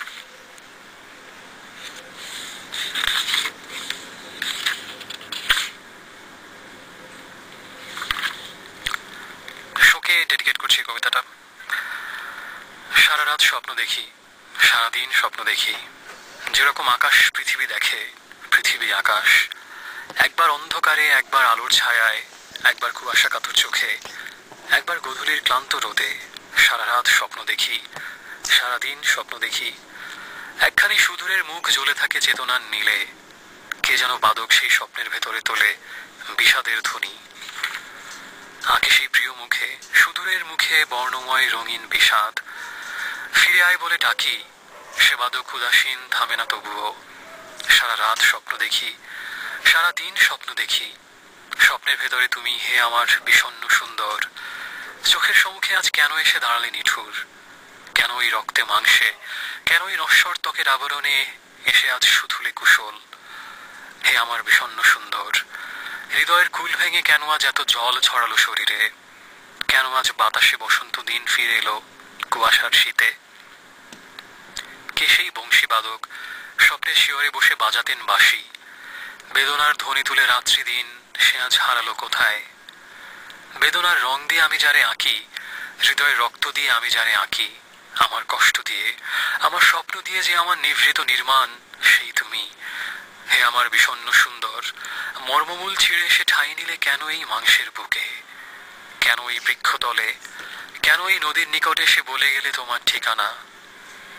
শোকে ডেডিকেট করছি কবিতাটা। সারা রাত স্বপ্ন দেখি, সারাদিন স্বপ্ন দেখি, যেরকম আকাশ পৃথিবী দেখে, পৃথিবী আকাশ, একবার অন্ধকারে, একবার আলোর ছায়ায়, একবার কুয়াশা কাতর চোখে, একবার গধূলির ক্লান্ত রোদে, সারা রাত স্বপ্ন দেখি, সারাদিন স্বপ্ন দেখি। একখানি সুদূরের মুখ জ্বলে থাকে চেতনার নীলে, কে যেন বাদক সেই স্বপ্নের ভেতরে তোলে বিষাদের ধ্বনি। আঁকে সেই প্রিয় মুখে, সুদূরের মুখে বর্ণময় রঙিন বিষাদ, ফিরে আয় বলে ডাকি, সে বাদক উদাসীন থামে না তবুও। সারা রাত স্বপ্ন দেখি, সারা দিন স্বপ্ন দেখি, স্বপ্নের ভেতরে তুমি হে আমার বিষণ্ণ সুন্দর। চোখের সম্মুখে আজ কেন এসে দাঁড়ালে নিঠুর, কেন ওই রক্তে মাংসে, কেন ওই নশ্বর ত্বকের আবরণে এসে আজ শুধুলে কুশল। হে আমার বিষণ্ণ সুন্দর, হৃদয়ের কুল ভেঙে কেন আজ এত জল ছড়ালো শরীরে, কেন আজ বাতাসে বসন্ত দিন ফিরে এলো কুয়াশার শীতে। কে সেই বংশী বাদক স্বপ্নের শিয়রে বসে বাজাতেন বাঁশি, বেদনার ধ্বনি তুলে রাত্রি দিন সে আজ হারালো কোথায়। বেদনার রং দিয়ে আমি যারে আঁকি, হৃদয়ের রক্ত দিয়ে আমি যারে আঁকি, আমার কষ্ট দিয়ে, আমার স্বপ্ন দিয়ে যে আমার নিভৃত নির্মাণ, সেই তুমি। হে আমার বিষণ্ণ সুন্দর, মর্মমূল ছিঁড়ে এসে ঠাঁই নিলে কেন এই মাংসের বুকে, কেন এই বৃক্ষতলে, কেন এই নদীর নিকটে এসে বলে গেলে তোমার ঠিকানা।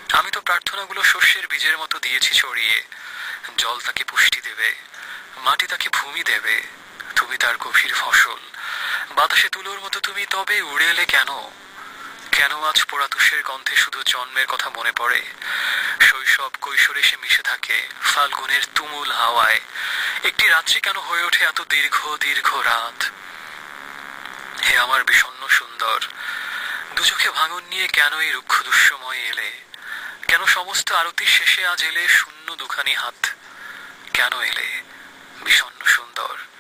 আমি তো প্রার্থনাগুলো শস্যের বীজের মতো দিয়েছি ছড়িয়ে, জল তাকে পুষ্টি দেবে, মাটি তাকে ভূমি দেবে, তুমি তার গভীর ফসল। বাতাসে তুলোর মতো তুমি তবে উড়ে এলে কেন? কেন আজ পোড়া তুষের গন্ধে শুধু জন্মের কথা মনে পড়ে? শৈশব কৈশোরে সে মিশে থাকে ফাল্গুনের তুমুল হাওয়ায়। একটি রাত্রি কেন হয়ে ওঠে এত দীর্ঘ দীর্ঘ রাত? হে আমার বিষণ্ণ সুন্দর, দু চোখে ভাঙন নিয়ে কেন এই রুক্ষ দুঃসময় এলে? কেন সমস্ত আরতির শেষে আজ এলে শূন্য দুখানি হাত? কেন এলে বিষণ্ণ সুন্দর?